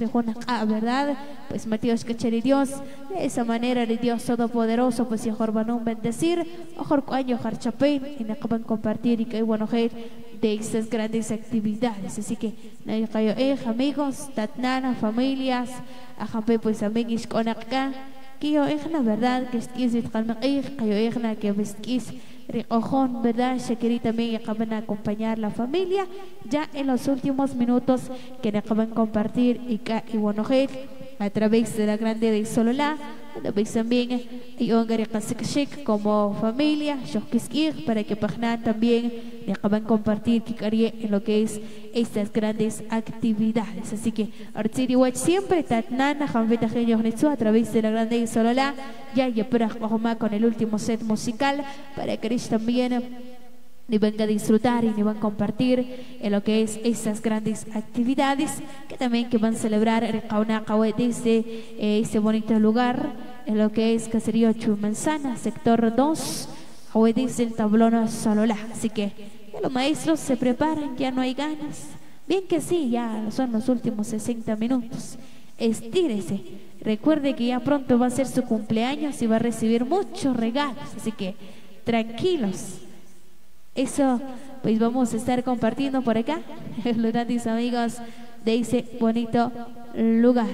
a verdad, pues Matías Cacheri Dios, de esa manera de Dios Todopoderoso, pues y Jorbanón bendecir, ojo año Harchapein, y acaban compartir y que hay bueno de estas grandes actividades. Así que, eh, amigos, Tatnana, familias, Ajampe, pues amigos con acá, que yo es la verdad, que es que es que es Ojón, ¿verdad? Shakiri también acaban de acompañar la familia ya en los últimos minutos que le acaban de compartir y y bueno, a través de la grande de Solola, donde también y Ongari Kasikashik como familia, Shokiskir, para que Pagnan también le acaban de compartir Kikarie en lo que es estas grandes actividades. Así que Artsiri Watch siempre Tatnana, Janveta Genio a través de la grande de Solola, ya y con el último set musical para que también ni venga a disfrutar y ni van a compartir en lo que es esas grandes actividades que también que van a celebrar desde eh, este bonito lugar en lo que es Caserío Chumanzana, sector dos, desde el tablón Solola. Así que ya los maestros se preparan, ya no hay ganas. Bien que sí, ya son los últimos sesenta minutos. Estírese. Recuerde que ya pronto va a ser su cumpleaños y va a recibir muchos regalos. Así que tranquilos. Eso pues vamos a estar compartiendo por acá los grandes amigos de ese bonito lugar.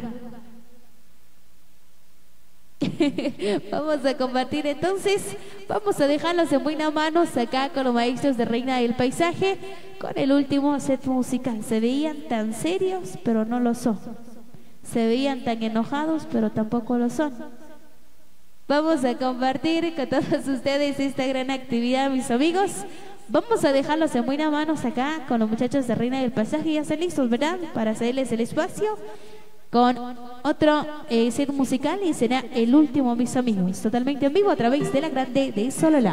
Vamos a compartir entonces, vamos a dejarlos en buenas manos acá con los maestros de Reina del Paisaje con el último set musical. Se veían tan serios pero no lo son, se veían tan enojados pero tampoco lo son. Vamos a compartir con todos ustedes esta gran actividad, mis amigos. Vamos a dejarlos en buenas manos acá con los muchachos de Reina del Paisaje. Ya están listos, ¿verdad? Para hacerles el espacio con otro eh, set musical y será el último, mis amigos. Totalmente en vivo a través de la grande de Solola.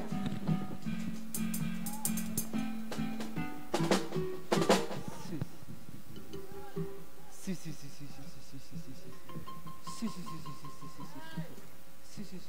Sí, sí, sí, sí, sí, sí, sí, sí, sí, sí, sí, sí, sí, sí, sí, sí, sí, sí, sí, sí.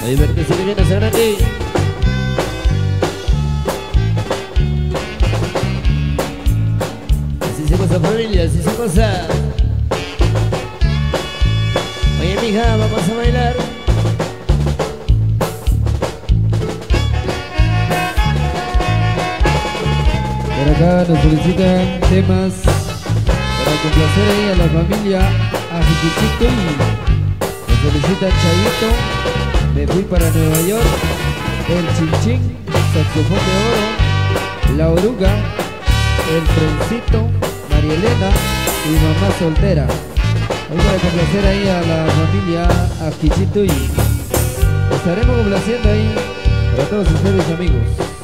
A divertirse que viene a ser aquí. Así se pasa familia, así se pasa. Oye mija, vamos a bailar. Por acá nos solicitan temas para complacer ahí a la familia Ajiquichito y nos solicitan Chayito, Me Fui para Nueva York, El Chinchín, Saxofón de Oro, La Oruga, El Trencito, María Elena y Mamá Soltera. Ahí para complacer ahí a la familia Ajiquichito y estaremos complaciendo ahí para todos ustedes amigos.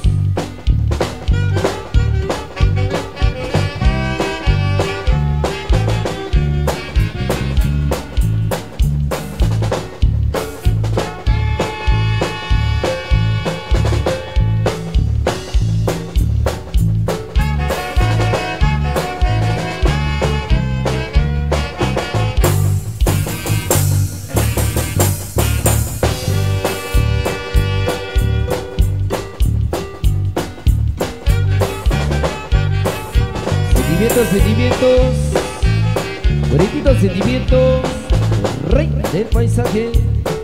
Sentimientos, bonitos sentimientos, reina del paisaje.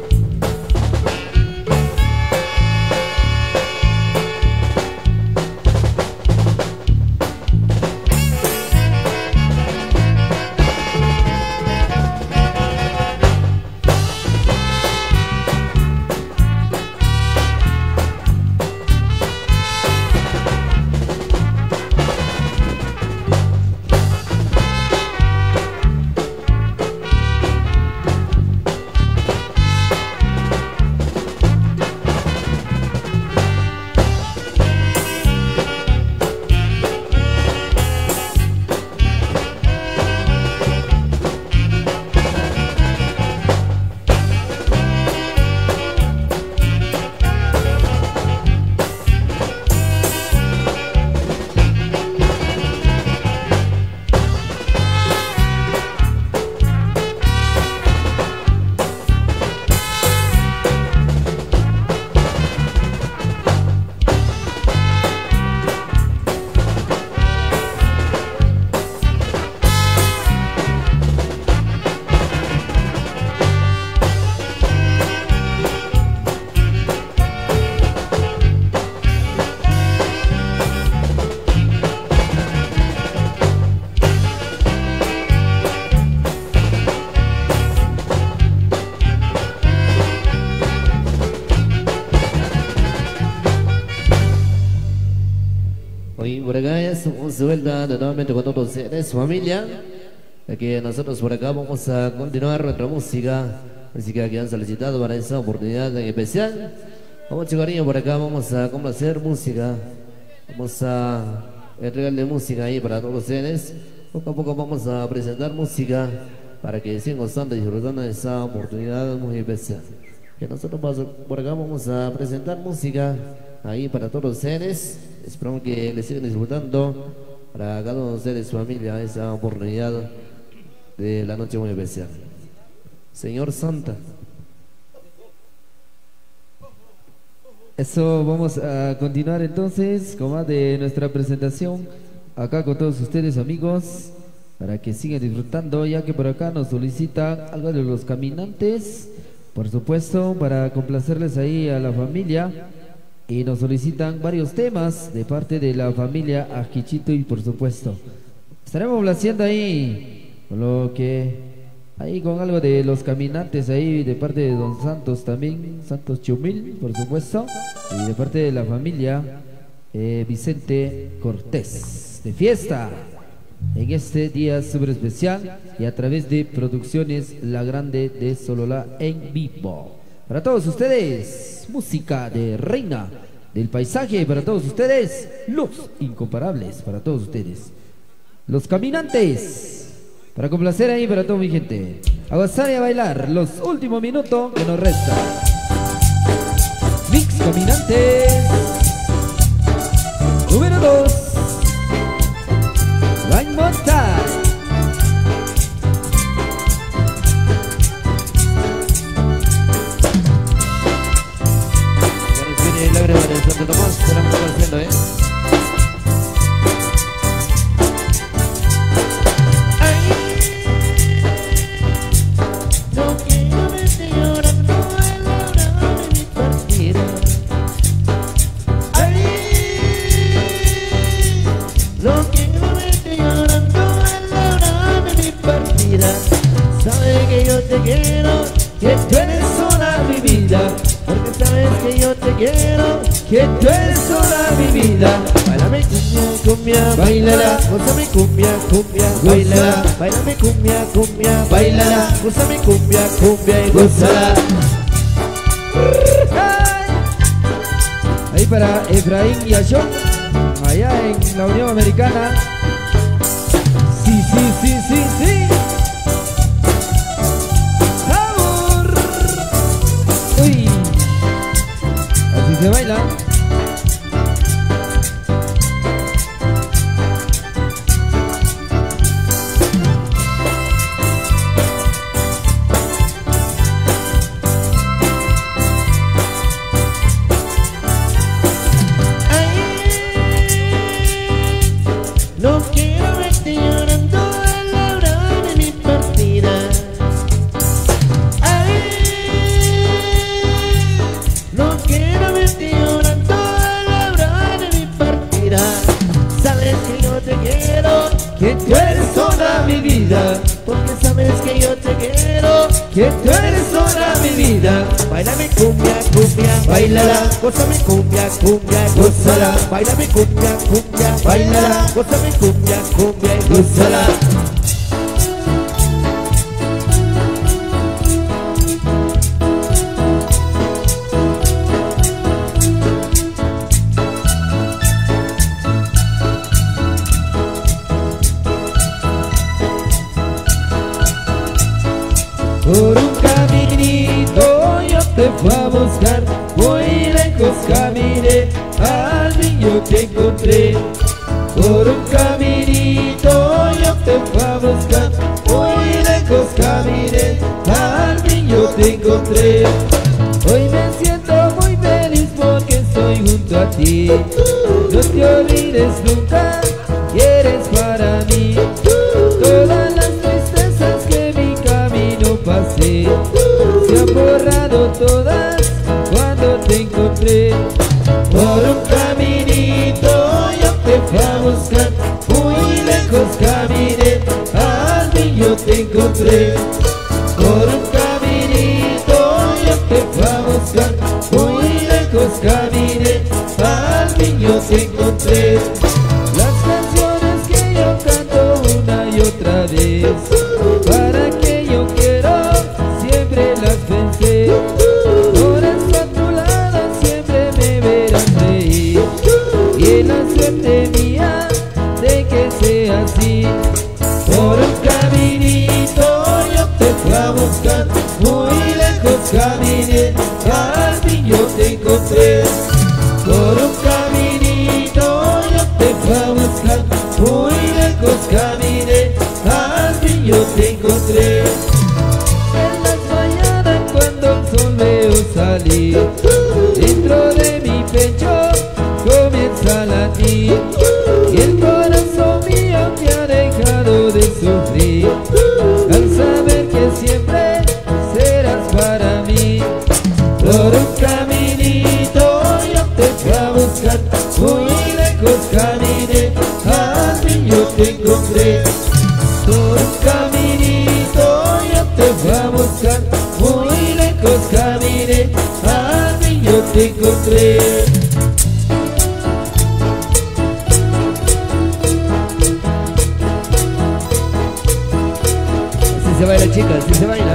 Por acá ya estamos de vuelta nuevamente con todos ustedes, familia. Aquí nosotros por acá vamos a continuar nuestra música, música que han solicitado para esta oportunidad en especial. Vamos cariño, por acá vamos a complacer música, vamos a entregarle música ahí para todos ustedes. Poco a poco vamos a presentar música para que sigan gozando y disfrutando de esta oportunidad muy especial. Que nosotros por acá vamos a presentar música ahí para todos ustedes. Espero que les sigan disfrutando para cada uno de ustedes, familia, esa oportunidad de la noche muy especial. Señor Santa. Eso, vamos a continuar entonces con más de nuestra presentación acá con todos ustedes amigos, para que sigan disfrutando, ya que por acá nos solicitan algo de Los Caminantes, por supuesto, para complacerles ahí a la familia. Y nos solicitan varios temas de parte de la familia Ajiquichito y por supuesto estaremos haciendo ahí con lo que ahí con algo de Los Caminantes ahí de parte de Don Santos también, Santos Chumil por supuesto, y de parte de la familia eh, Vicente Cortés, de fiesta en este día súper especial y a través de Producciones La Grande de Sololá en vivo. Para todos ustedes, música de Reina del Paisaje. Para todos ustedes, Los Incomparables. Para todos ustedes, Los Caminantes. Para complacer ahí para toda mi gente. A gozar y a bailar los últimos minutos que nos restan. Mix Caminantes número dos. One more time. sabes que yo te quiero, que tú eres sola mi vida. Porque sabes que yo te quiero, que tú eres sola mi vida. Bailame cumbia, cumbia, bailala, gózame cumbia, cumbia, bailala. Bailame cumbia, cumbia, bailala, gózame cumbia, cumbia y gózala. Ahí para Efraín y Ashon, allá en la Unión Americana. Sí, sí, sí, sí, sí. ¡Sabor! Uy, así se baila. No quiero verte llorando a la hora de mi partida. Ay, no quiero verte llorando a la hora de mi partida. Sabes que yo te quiero, que tú eres toda mi vida. Porque sabes que yo te quiero, que tú eres toda mi vida. Bailame cumbia, cumbia, bailala, gózame cumbia, cumbia, gózala. Bailame cumbia, cumbia, bailala, gózame cumbia, cumbia y gózala. Por un caminito yo te fui a buscar, muy lejos caminé, al niño que encontré. Por un caminito yo te fui a buscar, muy lejos caminé, al niño te encontré. Hoy me siento muy feliz porque estoy junto a ti. No te olvides nunca que eres para mí. Todas las tristezas que mi camino pasé se han borrado todas cuando te encontré. Por un caminito yo te fui a buscar, muy lejos caminé, al niño te encontré. Por un caminito yo te fui a buscar, muy lejos caminé, al niño te encontré. Las canciones que yo canto una y otra vez, para que yo quiero siempre las pensé. Por eso a tu lado siempre me verás reír, y la suerte mía de que sea así. Por un caminito yo te fui a buscar, muy lejos caminé, al niño te encontré. Por un caminito yo te fui a buscar, muy lejos caminé, al niño te encontré. En las mañanas cuando el sol veo salir, dentro de mi pecho comienza a latir, y el corazón mío que ha dejado de sufrir, al saber que siempre serás para mí. Por un caminito yo te fui a buscar, muy lejos caminé, al niño te encontré. Por un caminito yo te fui a buscar, muy lejos caminé, al niño te encontré. Así se baila, chicas, así se baila.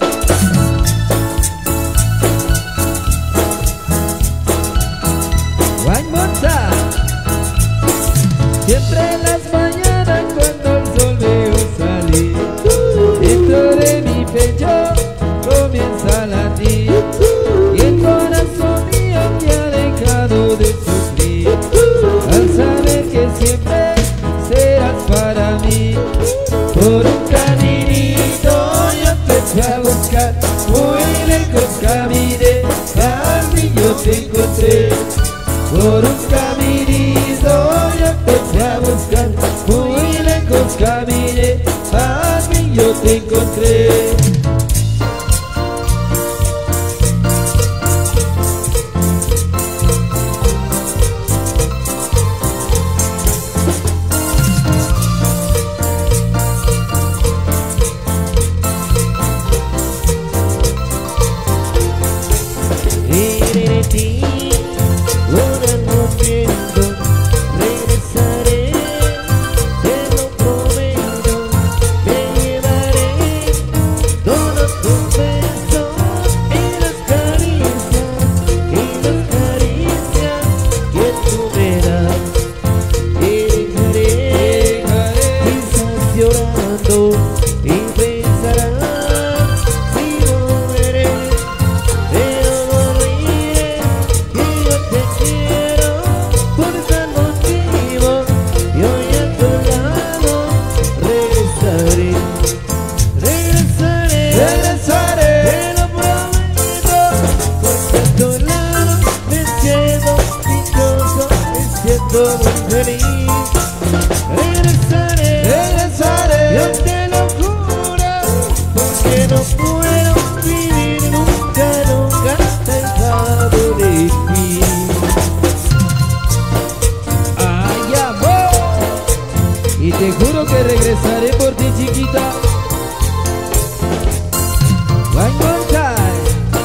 One more time. Siempre en las mañanas cuando el sol veo salir, dentro de mi pecho comienza a latir, y el corazón mío que ha dejado de sufrir, al saber que siempre serás para mí. Por un caminito yo te fui a buscar, muy lejos caminé, al niño te encontré. Por un caminito yo te fui a buscar, muy lejos caminé, al niño te encontré. no puedo vivir nunca, nunca dejado de ti. Ay, amor, y te juro que regresaré por ti, chiquita. One more time.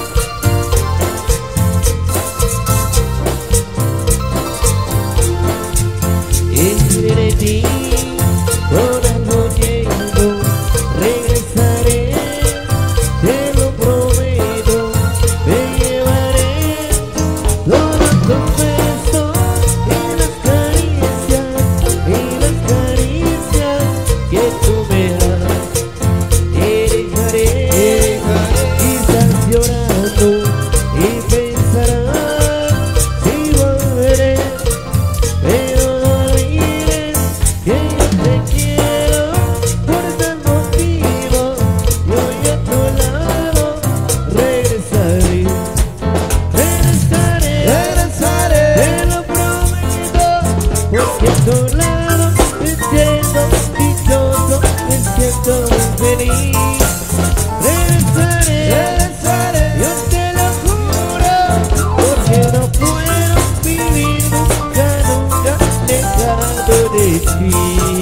Entre ti, con algo lleno, regresaré, te lo prometo, me llevaré todos tus besos y las caricias, y las caricias que tú me das. Te dejaré, quizás llorando, y pensarás si volveré, pero no olvides que yo te quiero por tal motivo. Yo a tu lado regresaré, regresaré, regresaré, te lo prometo, porque a tu lado me siento dichoso, me siento feliz. Regresaré, regresaré, yo te lo juro, porque no puedo vivir nunca, nunca dejado de ti.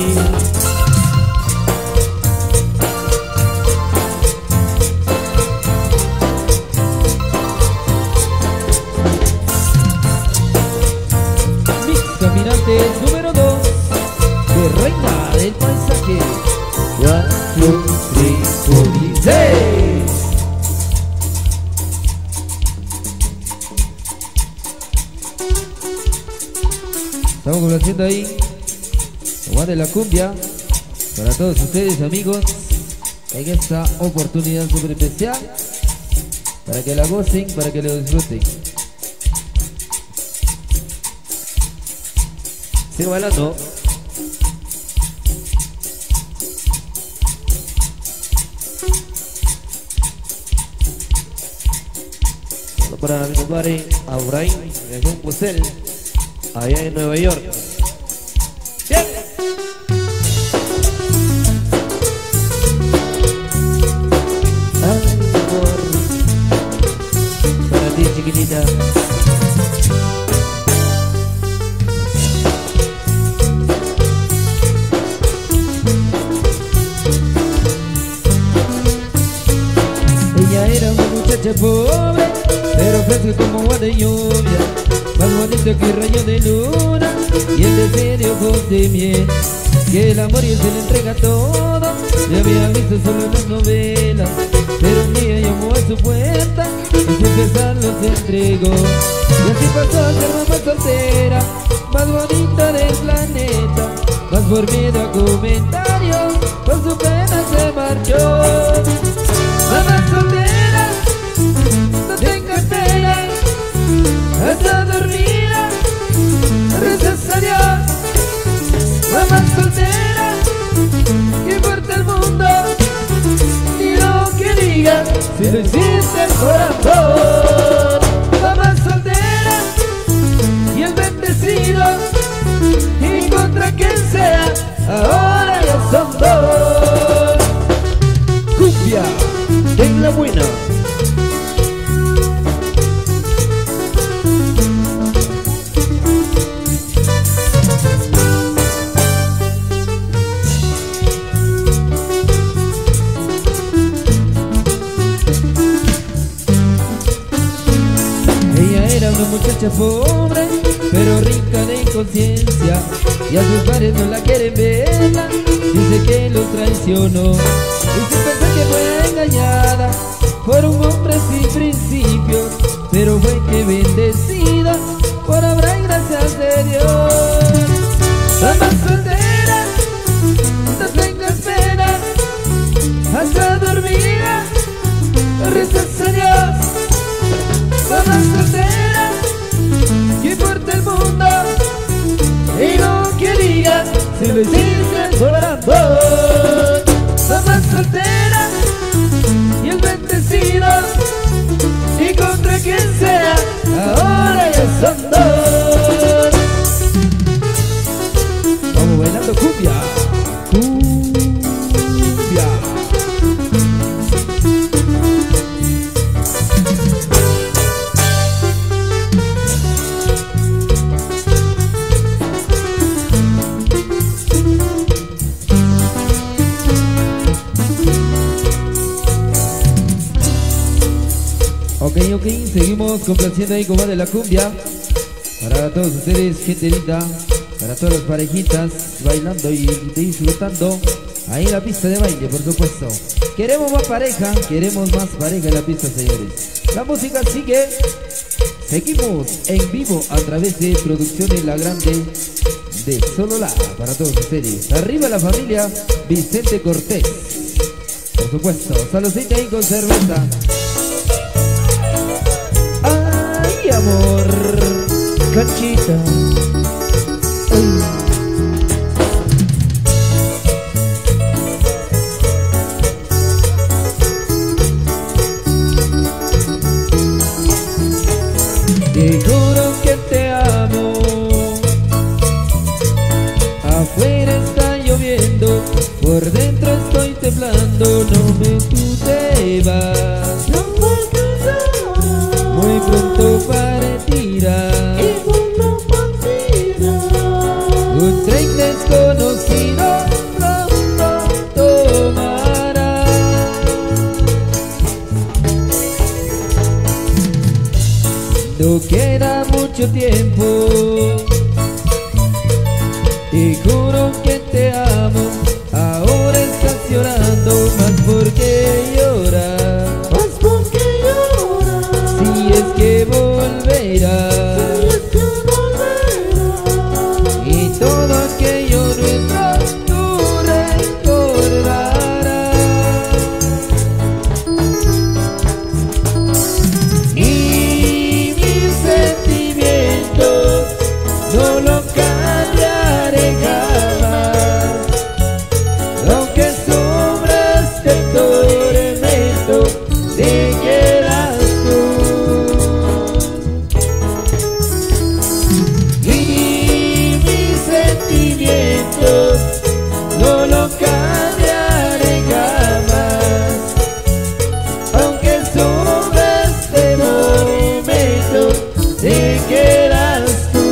Mix Caminantes número dos de Reina del Paisaje. One, two, three, four, seis. Estamos complaciendo ahí Juan de la cumbia para todos ustedes, amigos, en esta oportunidad súper especial, para que la gocen, para que lo disfruten. Sigo bailando. Solo para mi compadre Abraham, de un Pusel, allá en Nueva York. Bien. Ay, amor, Para ti, chiquitita. Ella era una muchacha pobre, pero fresca como agua de lluvia, más bonita que rayo de luna y el deseo de ojos de miel. Que el amor y él se le entrega todo, ya había visto solo en las novelas, pero un día llamó a su puerta y sin pensarlo se entregó. Y así pasó a ser mamá soltera, más bonita del planeta, más por miedo a comentarios, con su pena se marchó. Mamá soltera, no tengas pena, está dormida, rezas a Dios. Mamá soltera, que importa el mundo, ni lo que digan, si lo hiciste por amor. Mamá soltera, y el bendecido, y contra quien sea, ahora ya son dos. Cumbia En la buena. Ella era una muchacha pobre, pero rica de conciencia, y a sus padres no la quieren verla, dice que los traicionó, y sin pensar que fue engañada por un hombre sin principios, pero fue que bendecida por obra y gracias de Dios. Mamá soltera, no tengas pena, hasta dormida, rezas a Dios. Mamá soltera, que importa el mundo, y lo que digan, si lo hiciste por amor. Mamá soltera, y el bendecido, Ok, ok, seguimos complaciendo ahí como de la cumbia. Para todos ustedes, gente linda, para todas las parejitas bailando y disfrutando ahí en la pista de baile, por supuesto. Queremos más pareja, queremos más pareja en la pista, señores. La música sigue. Seguimos en vivo a través de Producciones La Grande de Solola para todos ustedes. Arriba la familia Vicente Cortés. Por supuesto, saludcita ahí con cerveza. Ay, amor, Conchita. Ay. Te juro que te amo. Afuera está lloviendo, por dentro estoy temblando. No me tú te vas, No me muy pronto partirás. Y cuando partirás, Un tren desconocido pronto tomará. No queda mucho tiempo. Te juro que te amo. Ahora estás llorando, más porque lloras. más porque lloras. Si es que volverás. Si es que volverás. Y todo aquello nuestro tú recordarás. Y mis sentimientos no lo cambiaré jamás. Aunque sufras de tormento, te quedas tú. Y mis sentimientos no lo cambiaré jamás. Aunque sufras de tormento, te quedas tú.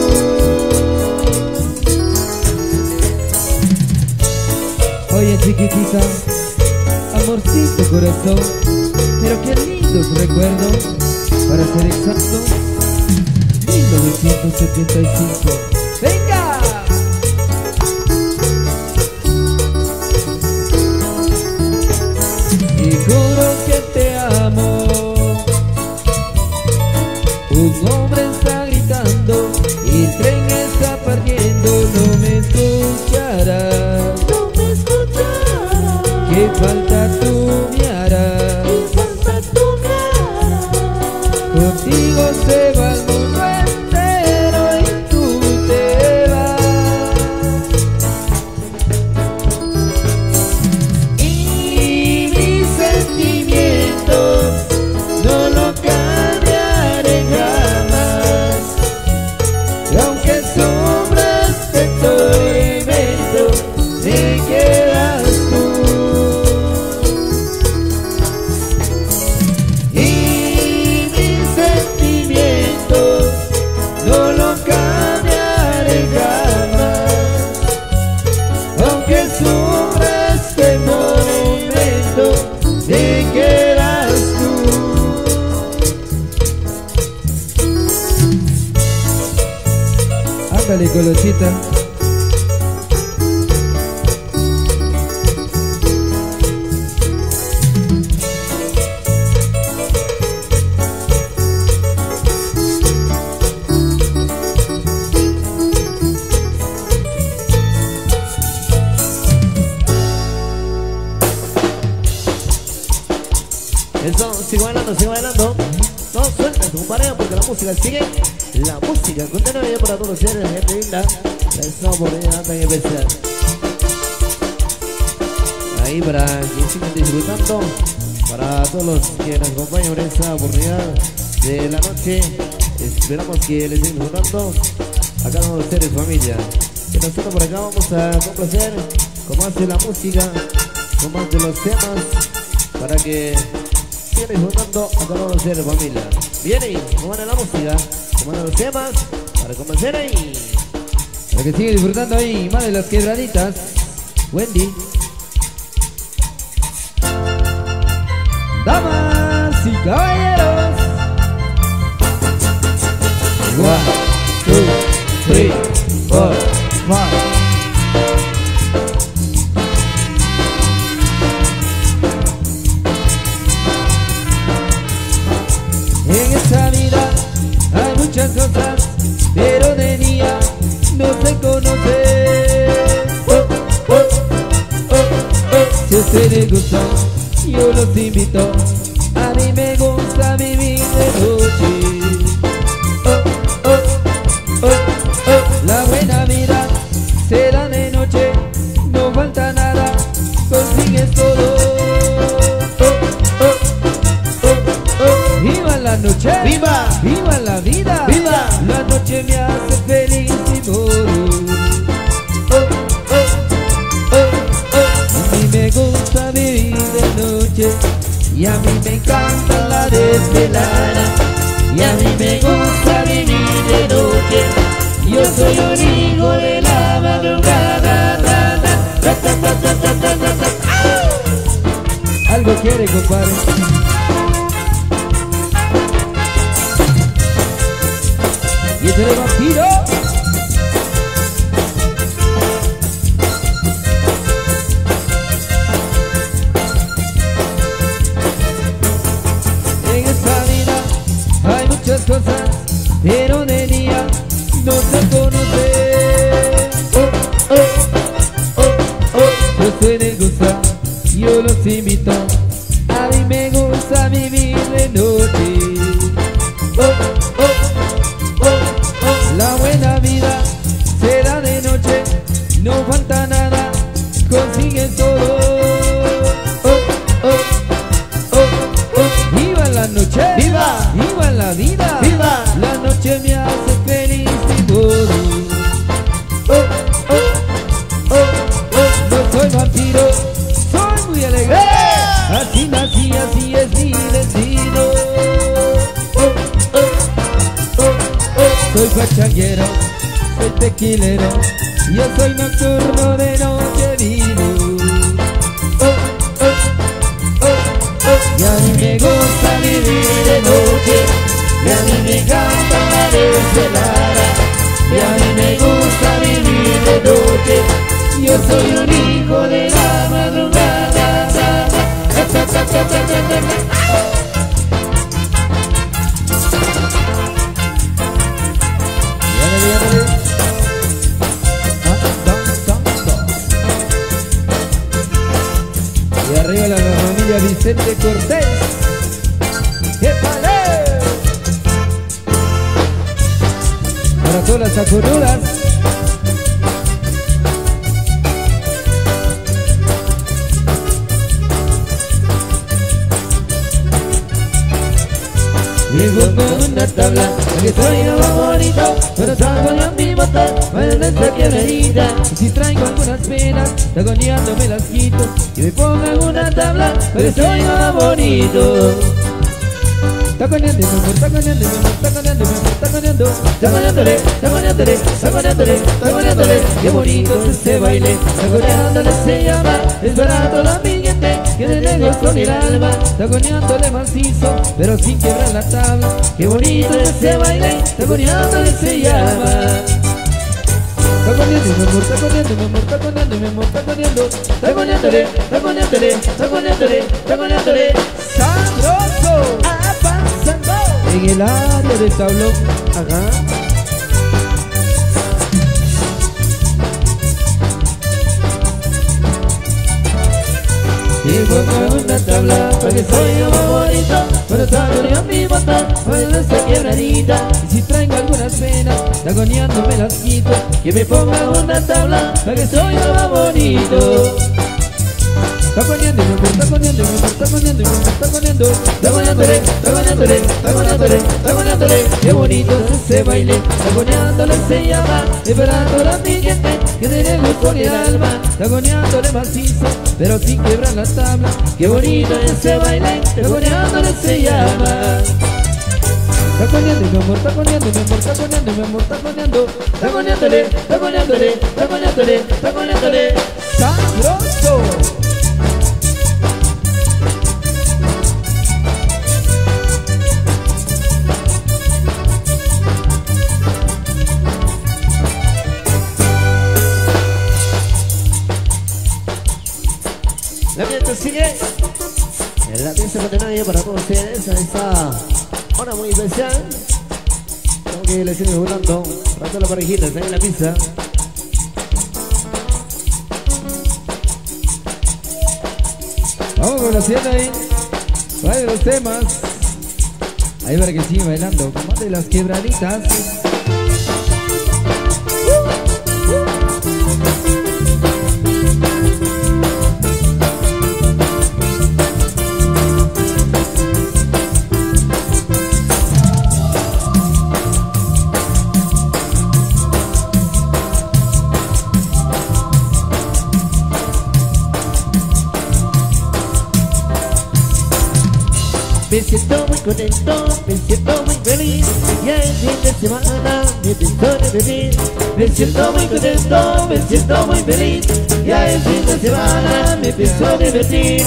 Oye, chiquitita, amorcito corazón, pero qué lindos recuerdos, para ser exacto, mil novecientos setenta y cinco. ¡Venga! Y juro que te amo. Un hombre está gritando y el tren está partiendo. No me escucharás. No me escucharás. ¿Qué falta tú me harás? Y falta tu cara. Contigo se va el mundo entero y tú te vas. Y mis sentimientos no lo cambiaré jamás. Y aunque sombras de tormento, te quedas tú. Y mis sentimientos no lo cambiaré jamás. Aunque sufras de momento, te quedas tú. Ándale, Colosita. Eso, sigue bailando, sigue bailando. No suelta tu pareja porque la música sigue. La música continúa bien para todos ustedes, gente linda. Esa oportunidad tan especial. Ahí para que sigan disfrutando. Para todos los que nos acompañan en esta oportunidad de la noche. Esperamos que les estén disfrutando a cada uno de ustedes, familia. Que nosotros por acá vamos a complacer con más de la música, con más de los temas, para que sigan disfrutando a cada uno de ustedes, familia. Viene, como van la música, como van los temas, para complacer ahí. Para que siga disfrutando ahí, más de las quebraditas. Wendy. Damas y caballeros, los invito. A mí me gusta vivir de noche. Oh, oh, oh, oh. La buena vida se da de noche, no falta nada, consigues todo. Oh, oh, oh, oh. ¡Viva la noche! ¡Viva! ¡Viva la vida! ¡Viva! La noche me hace feliz y moro. Oh, oh, oh, oh. A mí me gusta vivir de noche y a mí me encanta la desvelada. Y a mí me gusta vivir de noche. Yo soy un hijo de la madrugada. Ta, ta, ta, ta, ta, ta, ta, ta, ta. Algo quiere, compadre. Y este de vampiro. En esta vida hay muchas cosas, pero de día no se conoce. Oh, oh, oh, oh. Yo soy de gusta, yo los invito. A mí me gusta vivir de noche. Oh, oh, oh, oh. La buena vida se da de noche, no falta nada, consigues todo. Oh, oh, oh, oh. ¡Viva la noche! ¡Viva! ¡Viva la vida! ¡Viva! La noche me hace feliz y todo. Oh, oh, oh, oh. No soy vampiro, soy muy alegre. Así nací, así es mi destino. Oh, oh, oh, oh. Soy pachanguero, soy tequilero, yo soy nocturno, de noche vivo. Oh, oh, oh, oh. Y a mí me gusta vivir de noche, y a mí me encanta la desvelada. Y a mí me gusta vivir de noche, yo soy un hijo de la madrugada. Ta, ta, ta, ta, ta, ta, ta, ta. Viene, viene. Ah, dum, dum, dum. Y arriba la familia Vicente Cortés. ¡Épale! Para todas las sacuduras. Llego con una tabla, que soy lo más bonito, pero salgo yo mi motor, para esta quebradita. Y si traigo algunas penas, tagoneando me las quito, y me pongo en una tabla, porque soy lo más bonito. Taconeando, mi amor, taconeando, mi amor, taconeando, mi amor, taconeando. Taconeándole, taconeándole, taconeándole, taconeándole. Qué bonito es ese baile, taconeándole se llama. Es para toda mi gente que de lejos con el alma. Taconeándole macizo, pero sin quebrar la tabla. Qué bonito es ese baile, taconeándole se llama. Taconeando, mi amor, taconeando, mi amor, taconeando, mi amor, taconeando. Taconeándole, taconeándole, taconeándole, taconeándole. ¡Sabroso! ¡Avanzando! En el área del tablón. Ajá. Llego con una tabla, porque soy lo más bonito, pero salgo yo mi motor, para esta quebradita. Y si traigo algunas penas, tagoneando me las quito, que me ponga una tabla, porque soy lo más bonito. Taconeando, mi amor, taconeando, mi amor, taconeando, mi amor, taconeando. Taconeándole, taconeándole, taconeándole, taconeándole. Qué bonito es ese baile, taconeándole se llama. Es para toda mi gente que de lejos con el alma. Taconeándole macizo, pero sin quebrar la tabla. Qué bonito es ese baile, taconeándole se llama. Taconeando, mi amor, taconeando, mi amor, taconeando, mi amor, taconeando. Taconeándole, taconeándole, taconeándole, taconeándole. ¡Sabroso! La fiesta sigue. En la pieza continúa para todos ustedes. Ahí está. Hora muy especial. Como que le siguen jugando. Para todas las parejitas ahí en la pista. Vamos con la siete ahí. Vale, los temas. Ahí para que siga bailando, como de las quebraditas. Me siento muy contento, me siento muy feliz. Ya es fin de semana, me pienso repetir. Me siento muy contento, me siento muy feliz. Ya es fin de semana, me pienso divertir.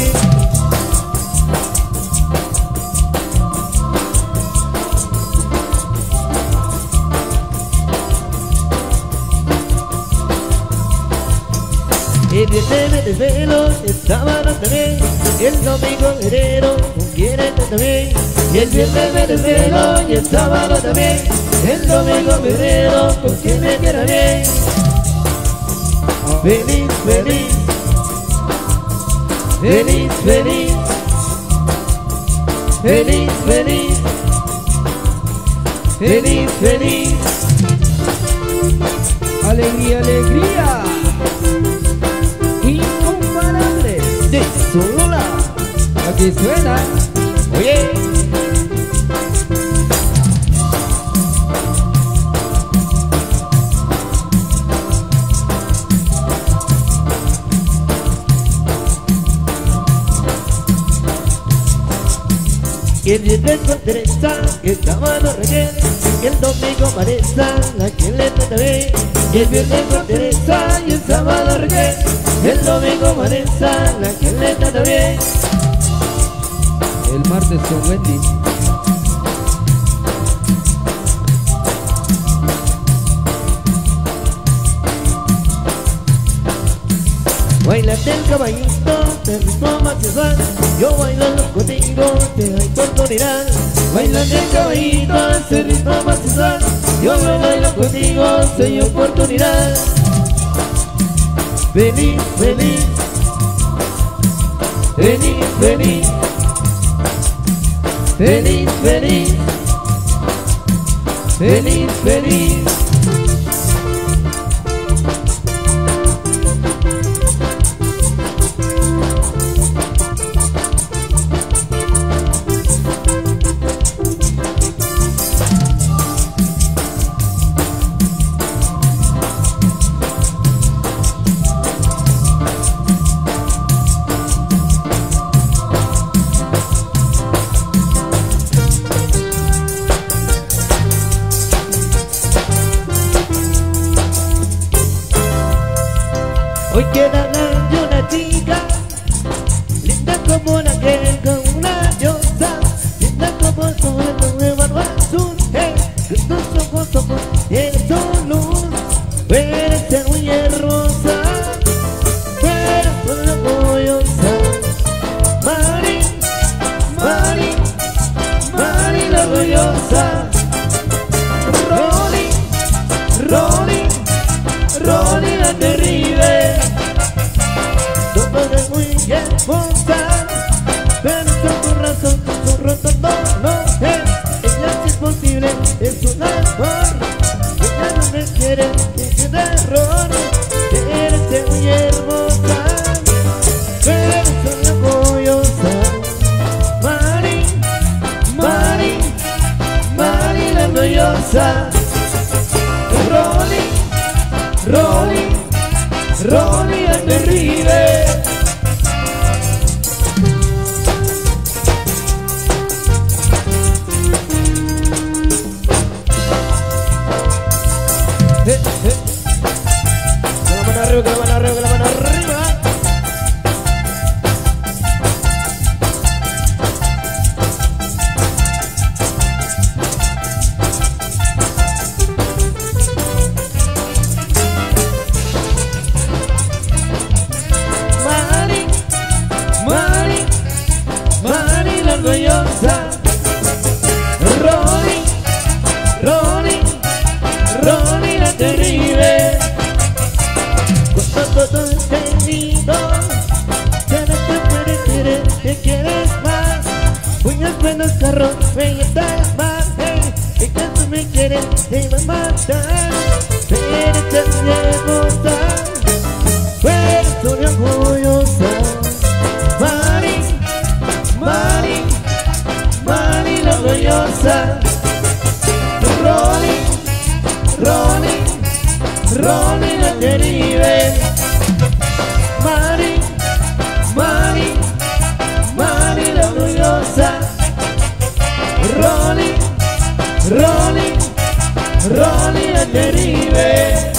El viernes me desvelo, el sábado también. El domingo enero, con quien está también. Y el viernes me desvelo, y el sábado también. El domingo enero, con quien me quiera bien. Feliz, feliz. Feliz, feliz. Feliz, feliz. Feliz, feliz. Alegría, alegría. Incomparable. De Solula. Aquí suena. Oye. Y el viernes con Teresa, el sábado Raquel, y el domingo Vanessa, la que le trata bien. Y el viernes con Teresa, y el sábado Raquel, y el domingo Vanessa, la que le trata bien. El martes con Wendy. Bailate el caballito, te ritmo más sensual. Yo bailando contigo, te doy oportunidad. Bailate el caballito, te ritmo más sensual. Yo bailo contigo, soy oportunidad. Feliz, feliz. Feliz, feliz. Feliz, feliz. Feliz, feliz. Hoy queda de una chica, linda como una que con una diosa, linda como el sol de barba azul, hey, tus ojos somos en su luz, puedes ser muy hermosa, pero con orgullosa. Mari, Mari, Mari la orgullosa. Rolly, Rolly, Rolly la terrible. Todo es muy hermosa, pero con tu razón, tu roto no es. Ella sí es posible, es un amor. Ella no me quiere, es un error. Eres muy hermosa, pero eres una orgullosa. Mari, Mari, Mari la orgullosa. Rolly, Rolly, Rolly el terrible. Eh, eh. Con la mano arriba, con la mano arriba, con la mano arriba. Niños buenos carros, belleza más, hey, y que tú me quieres, te iba a matar. Eres tan hermosa, eres tan orgullosa. Mari, Mari, Mari la orgullosa. Rolling, rolling, rolling la Caribe. Mari, Mari, Mari la orgullosa. Rolling, rolling, rolling la Caribe.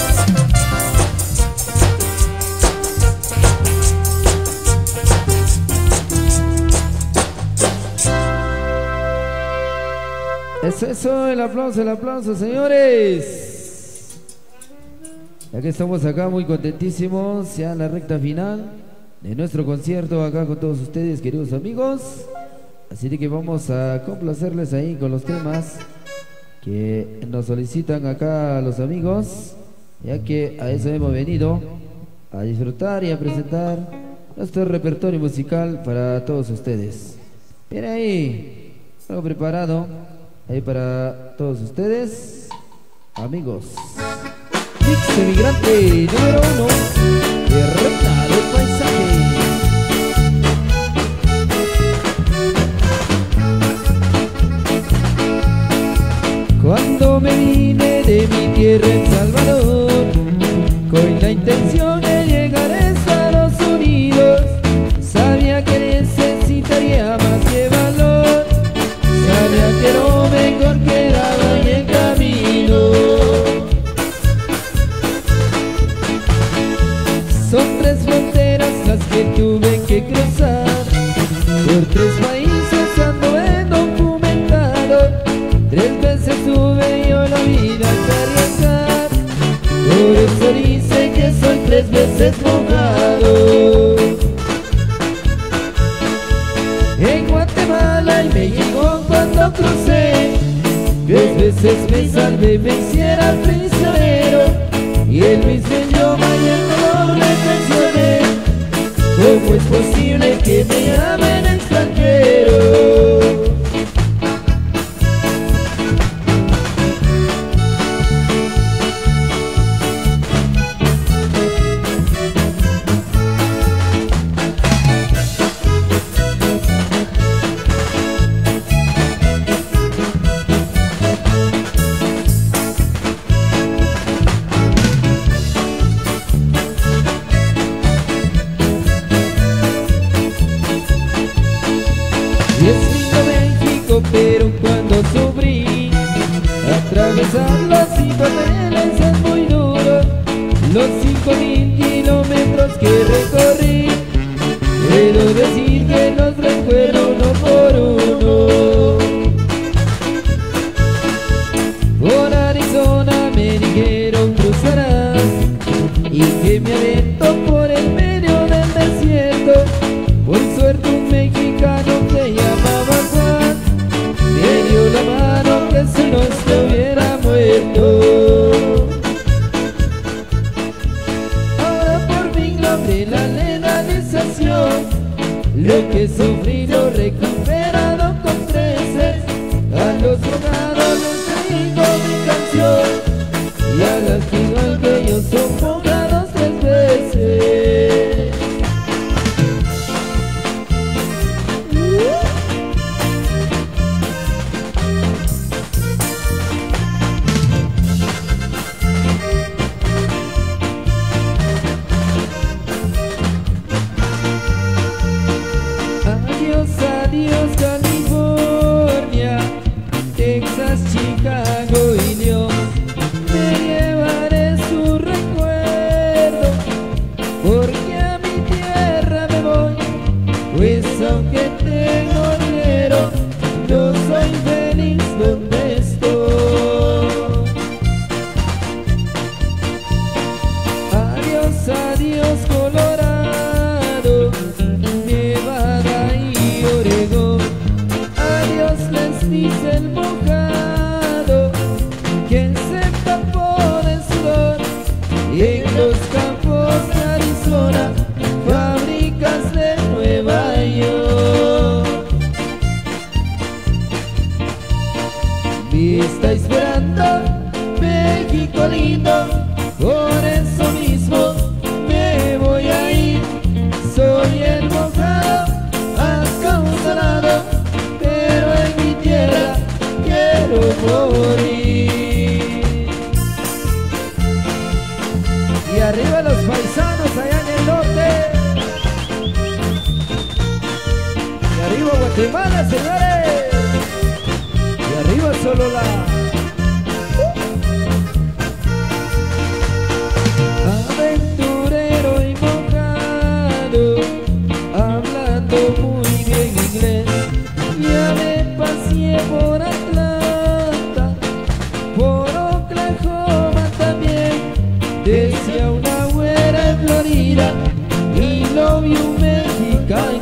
Eso, eso, el aplauso, el aplauso, señores. Ya que estamos acá muy contentísimos, ya en la recta final de nuestro concierto acá con todos ustedes, queridos amigos. Así de que vamos a complacerles ahí con los temas que nos solicitan acá los amigos, ya que a eso hemos venido, a disfrutar y a presentar nuestro repertorio musical para todos ustedes. Bien ahí, algo preparado ahí para todos ustedes, amigos. Mix Emigrante número uno de Reina del Paisaje. Cuando me vine de mi tierra en Salvador, con la intención de llegar a Estados Unidos, sabía que necesitaría más que valor, sabía que no mejor quedaba en el camino. Son tres fronteras las que tuve que cruzar, por tres países anduve documentado, tres veces tuve yo la vida que arriesgar, por eso dice que soy tres veces mojado. En Guatemala y México cuando crucé, tres veces me salvé, me hiciera prisionero, y el mismo idioma y el color reflexioné. ¿Cómo es posible que me llamen extranjero? Pero cuando sufrí atravesar los cinco trenes es muy duro, los cinco mil kilómetros que recorrí, puedo decir que los recuerdo uno por uno. Por Arizona me dijeron cruzarás, y que me aventó por el medio del desierto. Por suerte un mexicano que llamaba Juan me dio la mano, que si no se hubiera muerto. Ahora por fin logré la legalización, lo que sufrí lo recuperado con creces. A los drogados les digo mi canción, y a las que igual que yo son drogados tres veces. Adiós, adiós California, Texas, Chicago y León. Me llevaré su recuerdo, porque a mi tierra me voy, pues aunque tengo dinero, no soy feliz donde estoy. Adiós, adiós Colorado, Nevada y Oregón. Adiós les dice el mojado, quien se empapó de sudor, y en los campos de Arizona, fábricas de Nueva York. y está esperando México lindo. Por eso mismo me voy a ir. Soy el mojado, acaudalado, pero en mi tierra quiero morir. Y arriba los paisanos allá en el norte. Y arriba Guatemala, señores. Y arriba Solola. Aventurero y mojado, hablando muy bien inglés. Ya me paseé por Atlanta, por Oklahoma también. Decía una güera en Florida y lo vi un mexicano.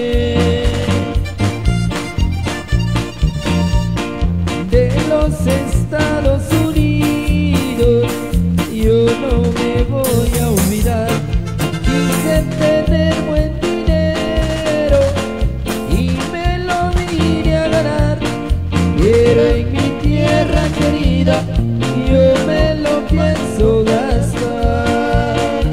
De los Estados Unidos yo no me voy a olvidar. Quise tener buen dinero y me lo vine a ganar, pero en mi tierra querida yo me lo pienso gastar.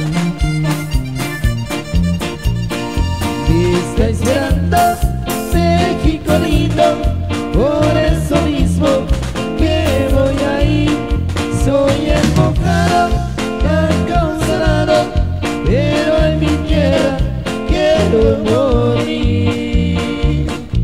Y está esperando México lindo, por eso mismo que voy a ir. Soy el mojado, acaudalado, pero en mi tierra quiero morir.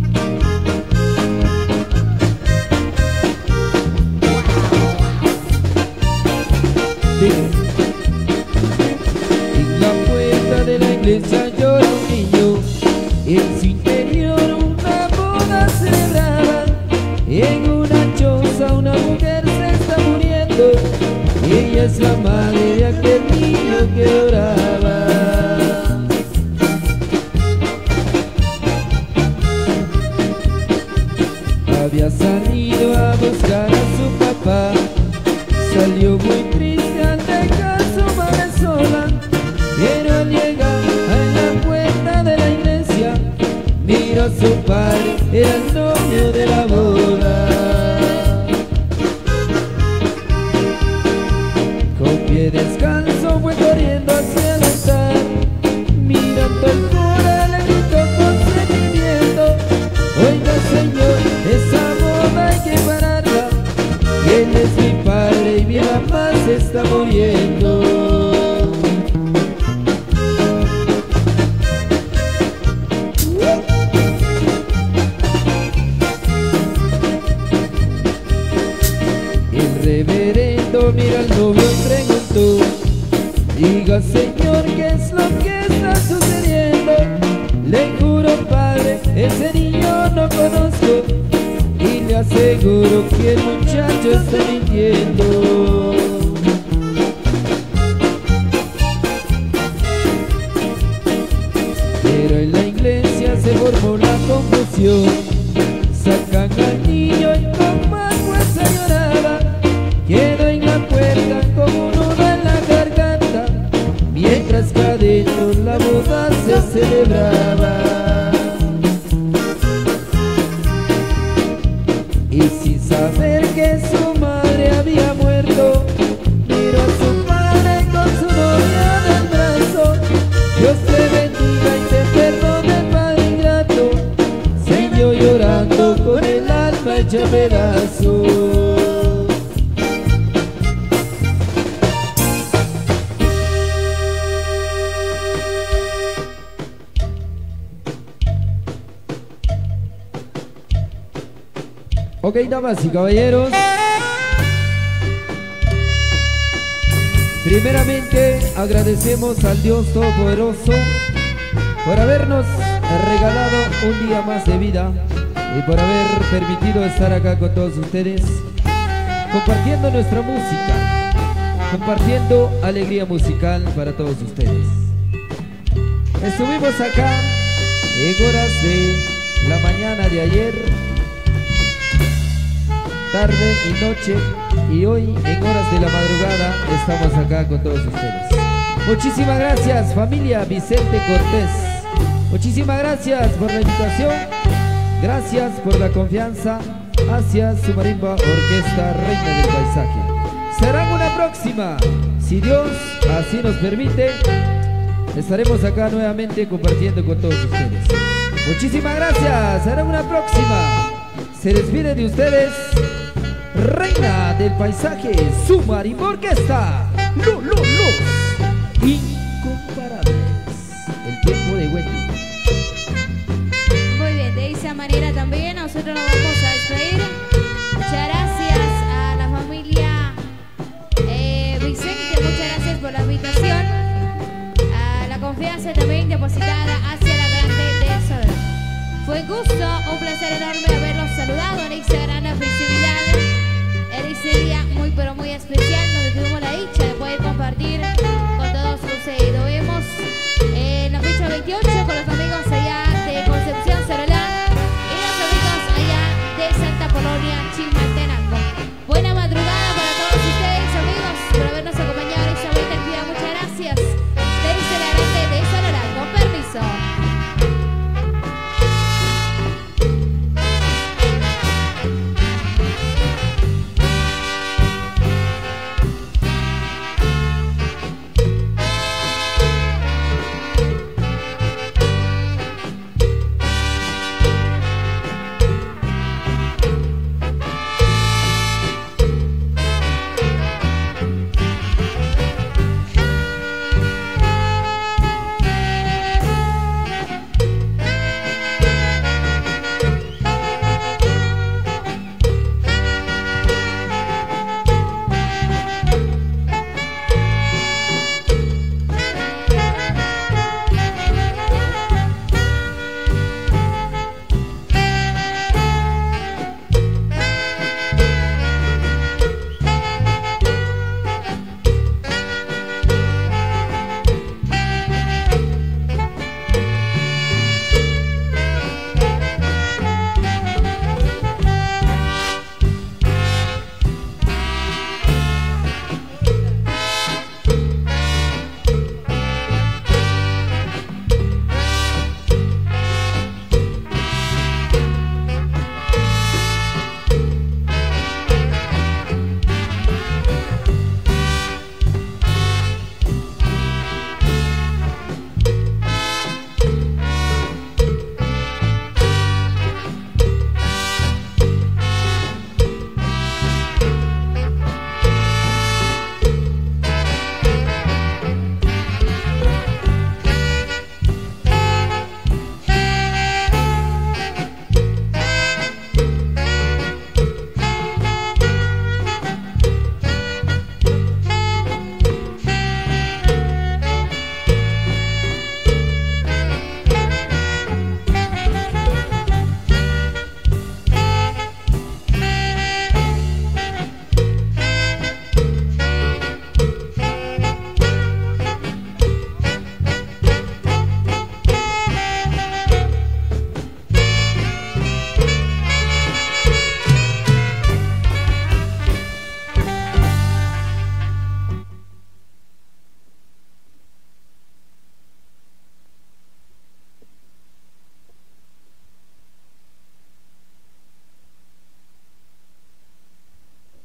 En la puerta de la iglesia llora un niño, en su interior una boda celebraba. En una choza una mujer se está muriendo, ella es la madre de aquel niño que oraba. Había salido a buscar a su papá, salió muy triste al dejar su madre sola, pero al llegar a la puerta de la iglesia, miró a su padre, era el novio de la boda. Con pie descalzo fue corriendo hacia el altar, mirando el cura le gritó con sentimiento: oiga señor, esa boda hay que pararla, él es mi padre y mi mamá se está muriendo. El reverendo mira al novio y preguntó: diga señor, ¿qué es lo que está sucediendo? Le juro padre, ese niño no conozco, y le aseguro que el muchacho está mintiendo. Pero en la iglesia se formó la confusión, sacan al niño y con más fuerza lloraba. Quedó en la puerta con un nudo en la garganta, mientras que adentro la boda se celebraba. Y sin saber que su madre había muerto, miró a su padre con su novia en el brazo. Dios te bendiga y te perdone, padre ingrato. Siguió llorando con el alma hecha pedazos. Ok, damas y caballeros, primeramente agradecemos al Dios Todopoderoso por habernos regalado un día más de vida y por haber permitido estar acá con todos ustedes, compartiendo nuestra música, compartiendo alegría musical para todos ustedes. Estuvimos acá en horas de la mañana de ayer, tarde y noche, y hoy en horas de la madrugada estamos acá con todos ustedes. Muchísimas gracias, familia Vicente Cortés. Muchísimas gracias por la invitación, gracias por la confianza hacia su marimba Orquesta Reina del Paisaje. Será una próxima, si Dios así nos permite. Estaremos acá nuevamente compartiendo con todos ustedes. Muchísimas gracias, será una próxima. Se despide de ustedes Reina del Paisaje, su marimba orquesta. Lu, lu, luz incomparables. El tiempo de Wendy. Muy bien, de esa manera también nosotros nos vamos a despedir. Muchas gracias a la familia eh, Vicente, muchas gracias por la invitación, a la confianza también depositada hacia la grande de Sol. Fue un gusto, un placer enorme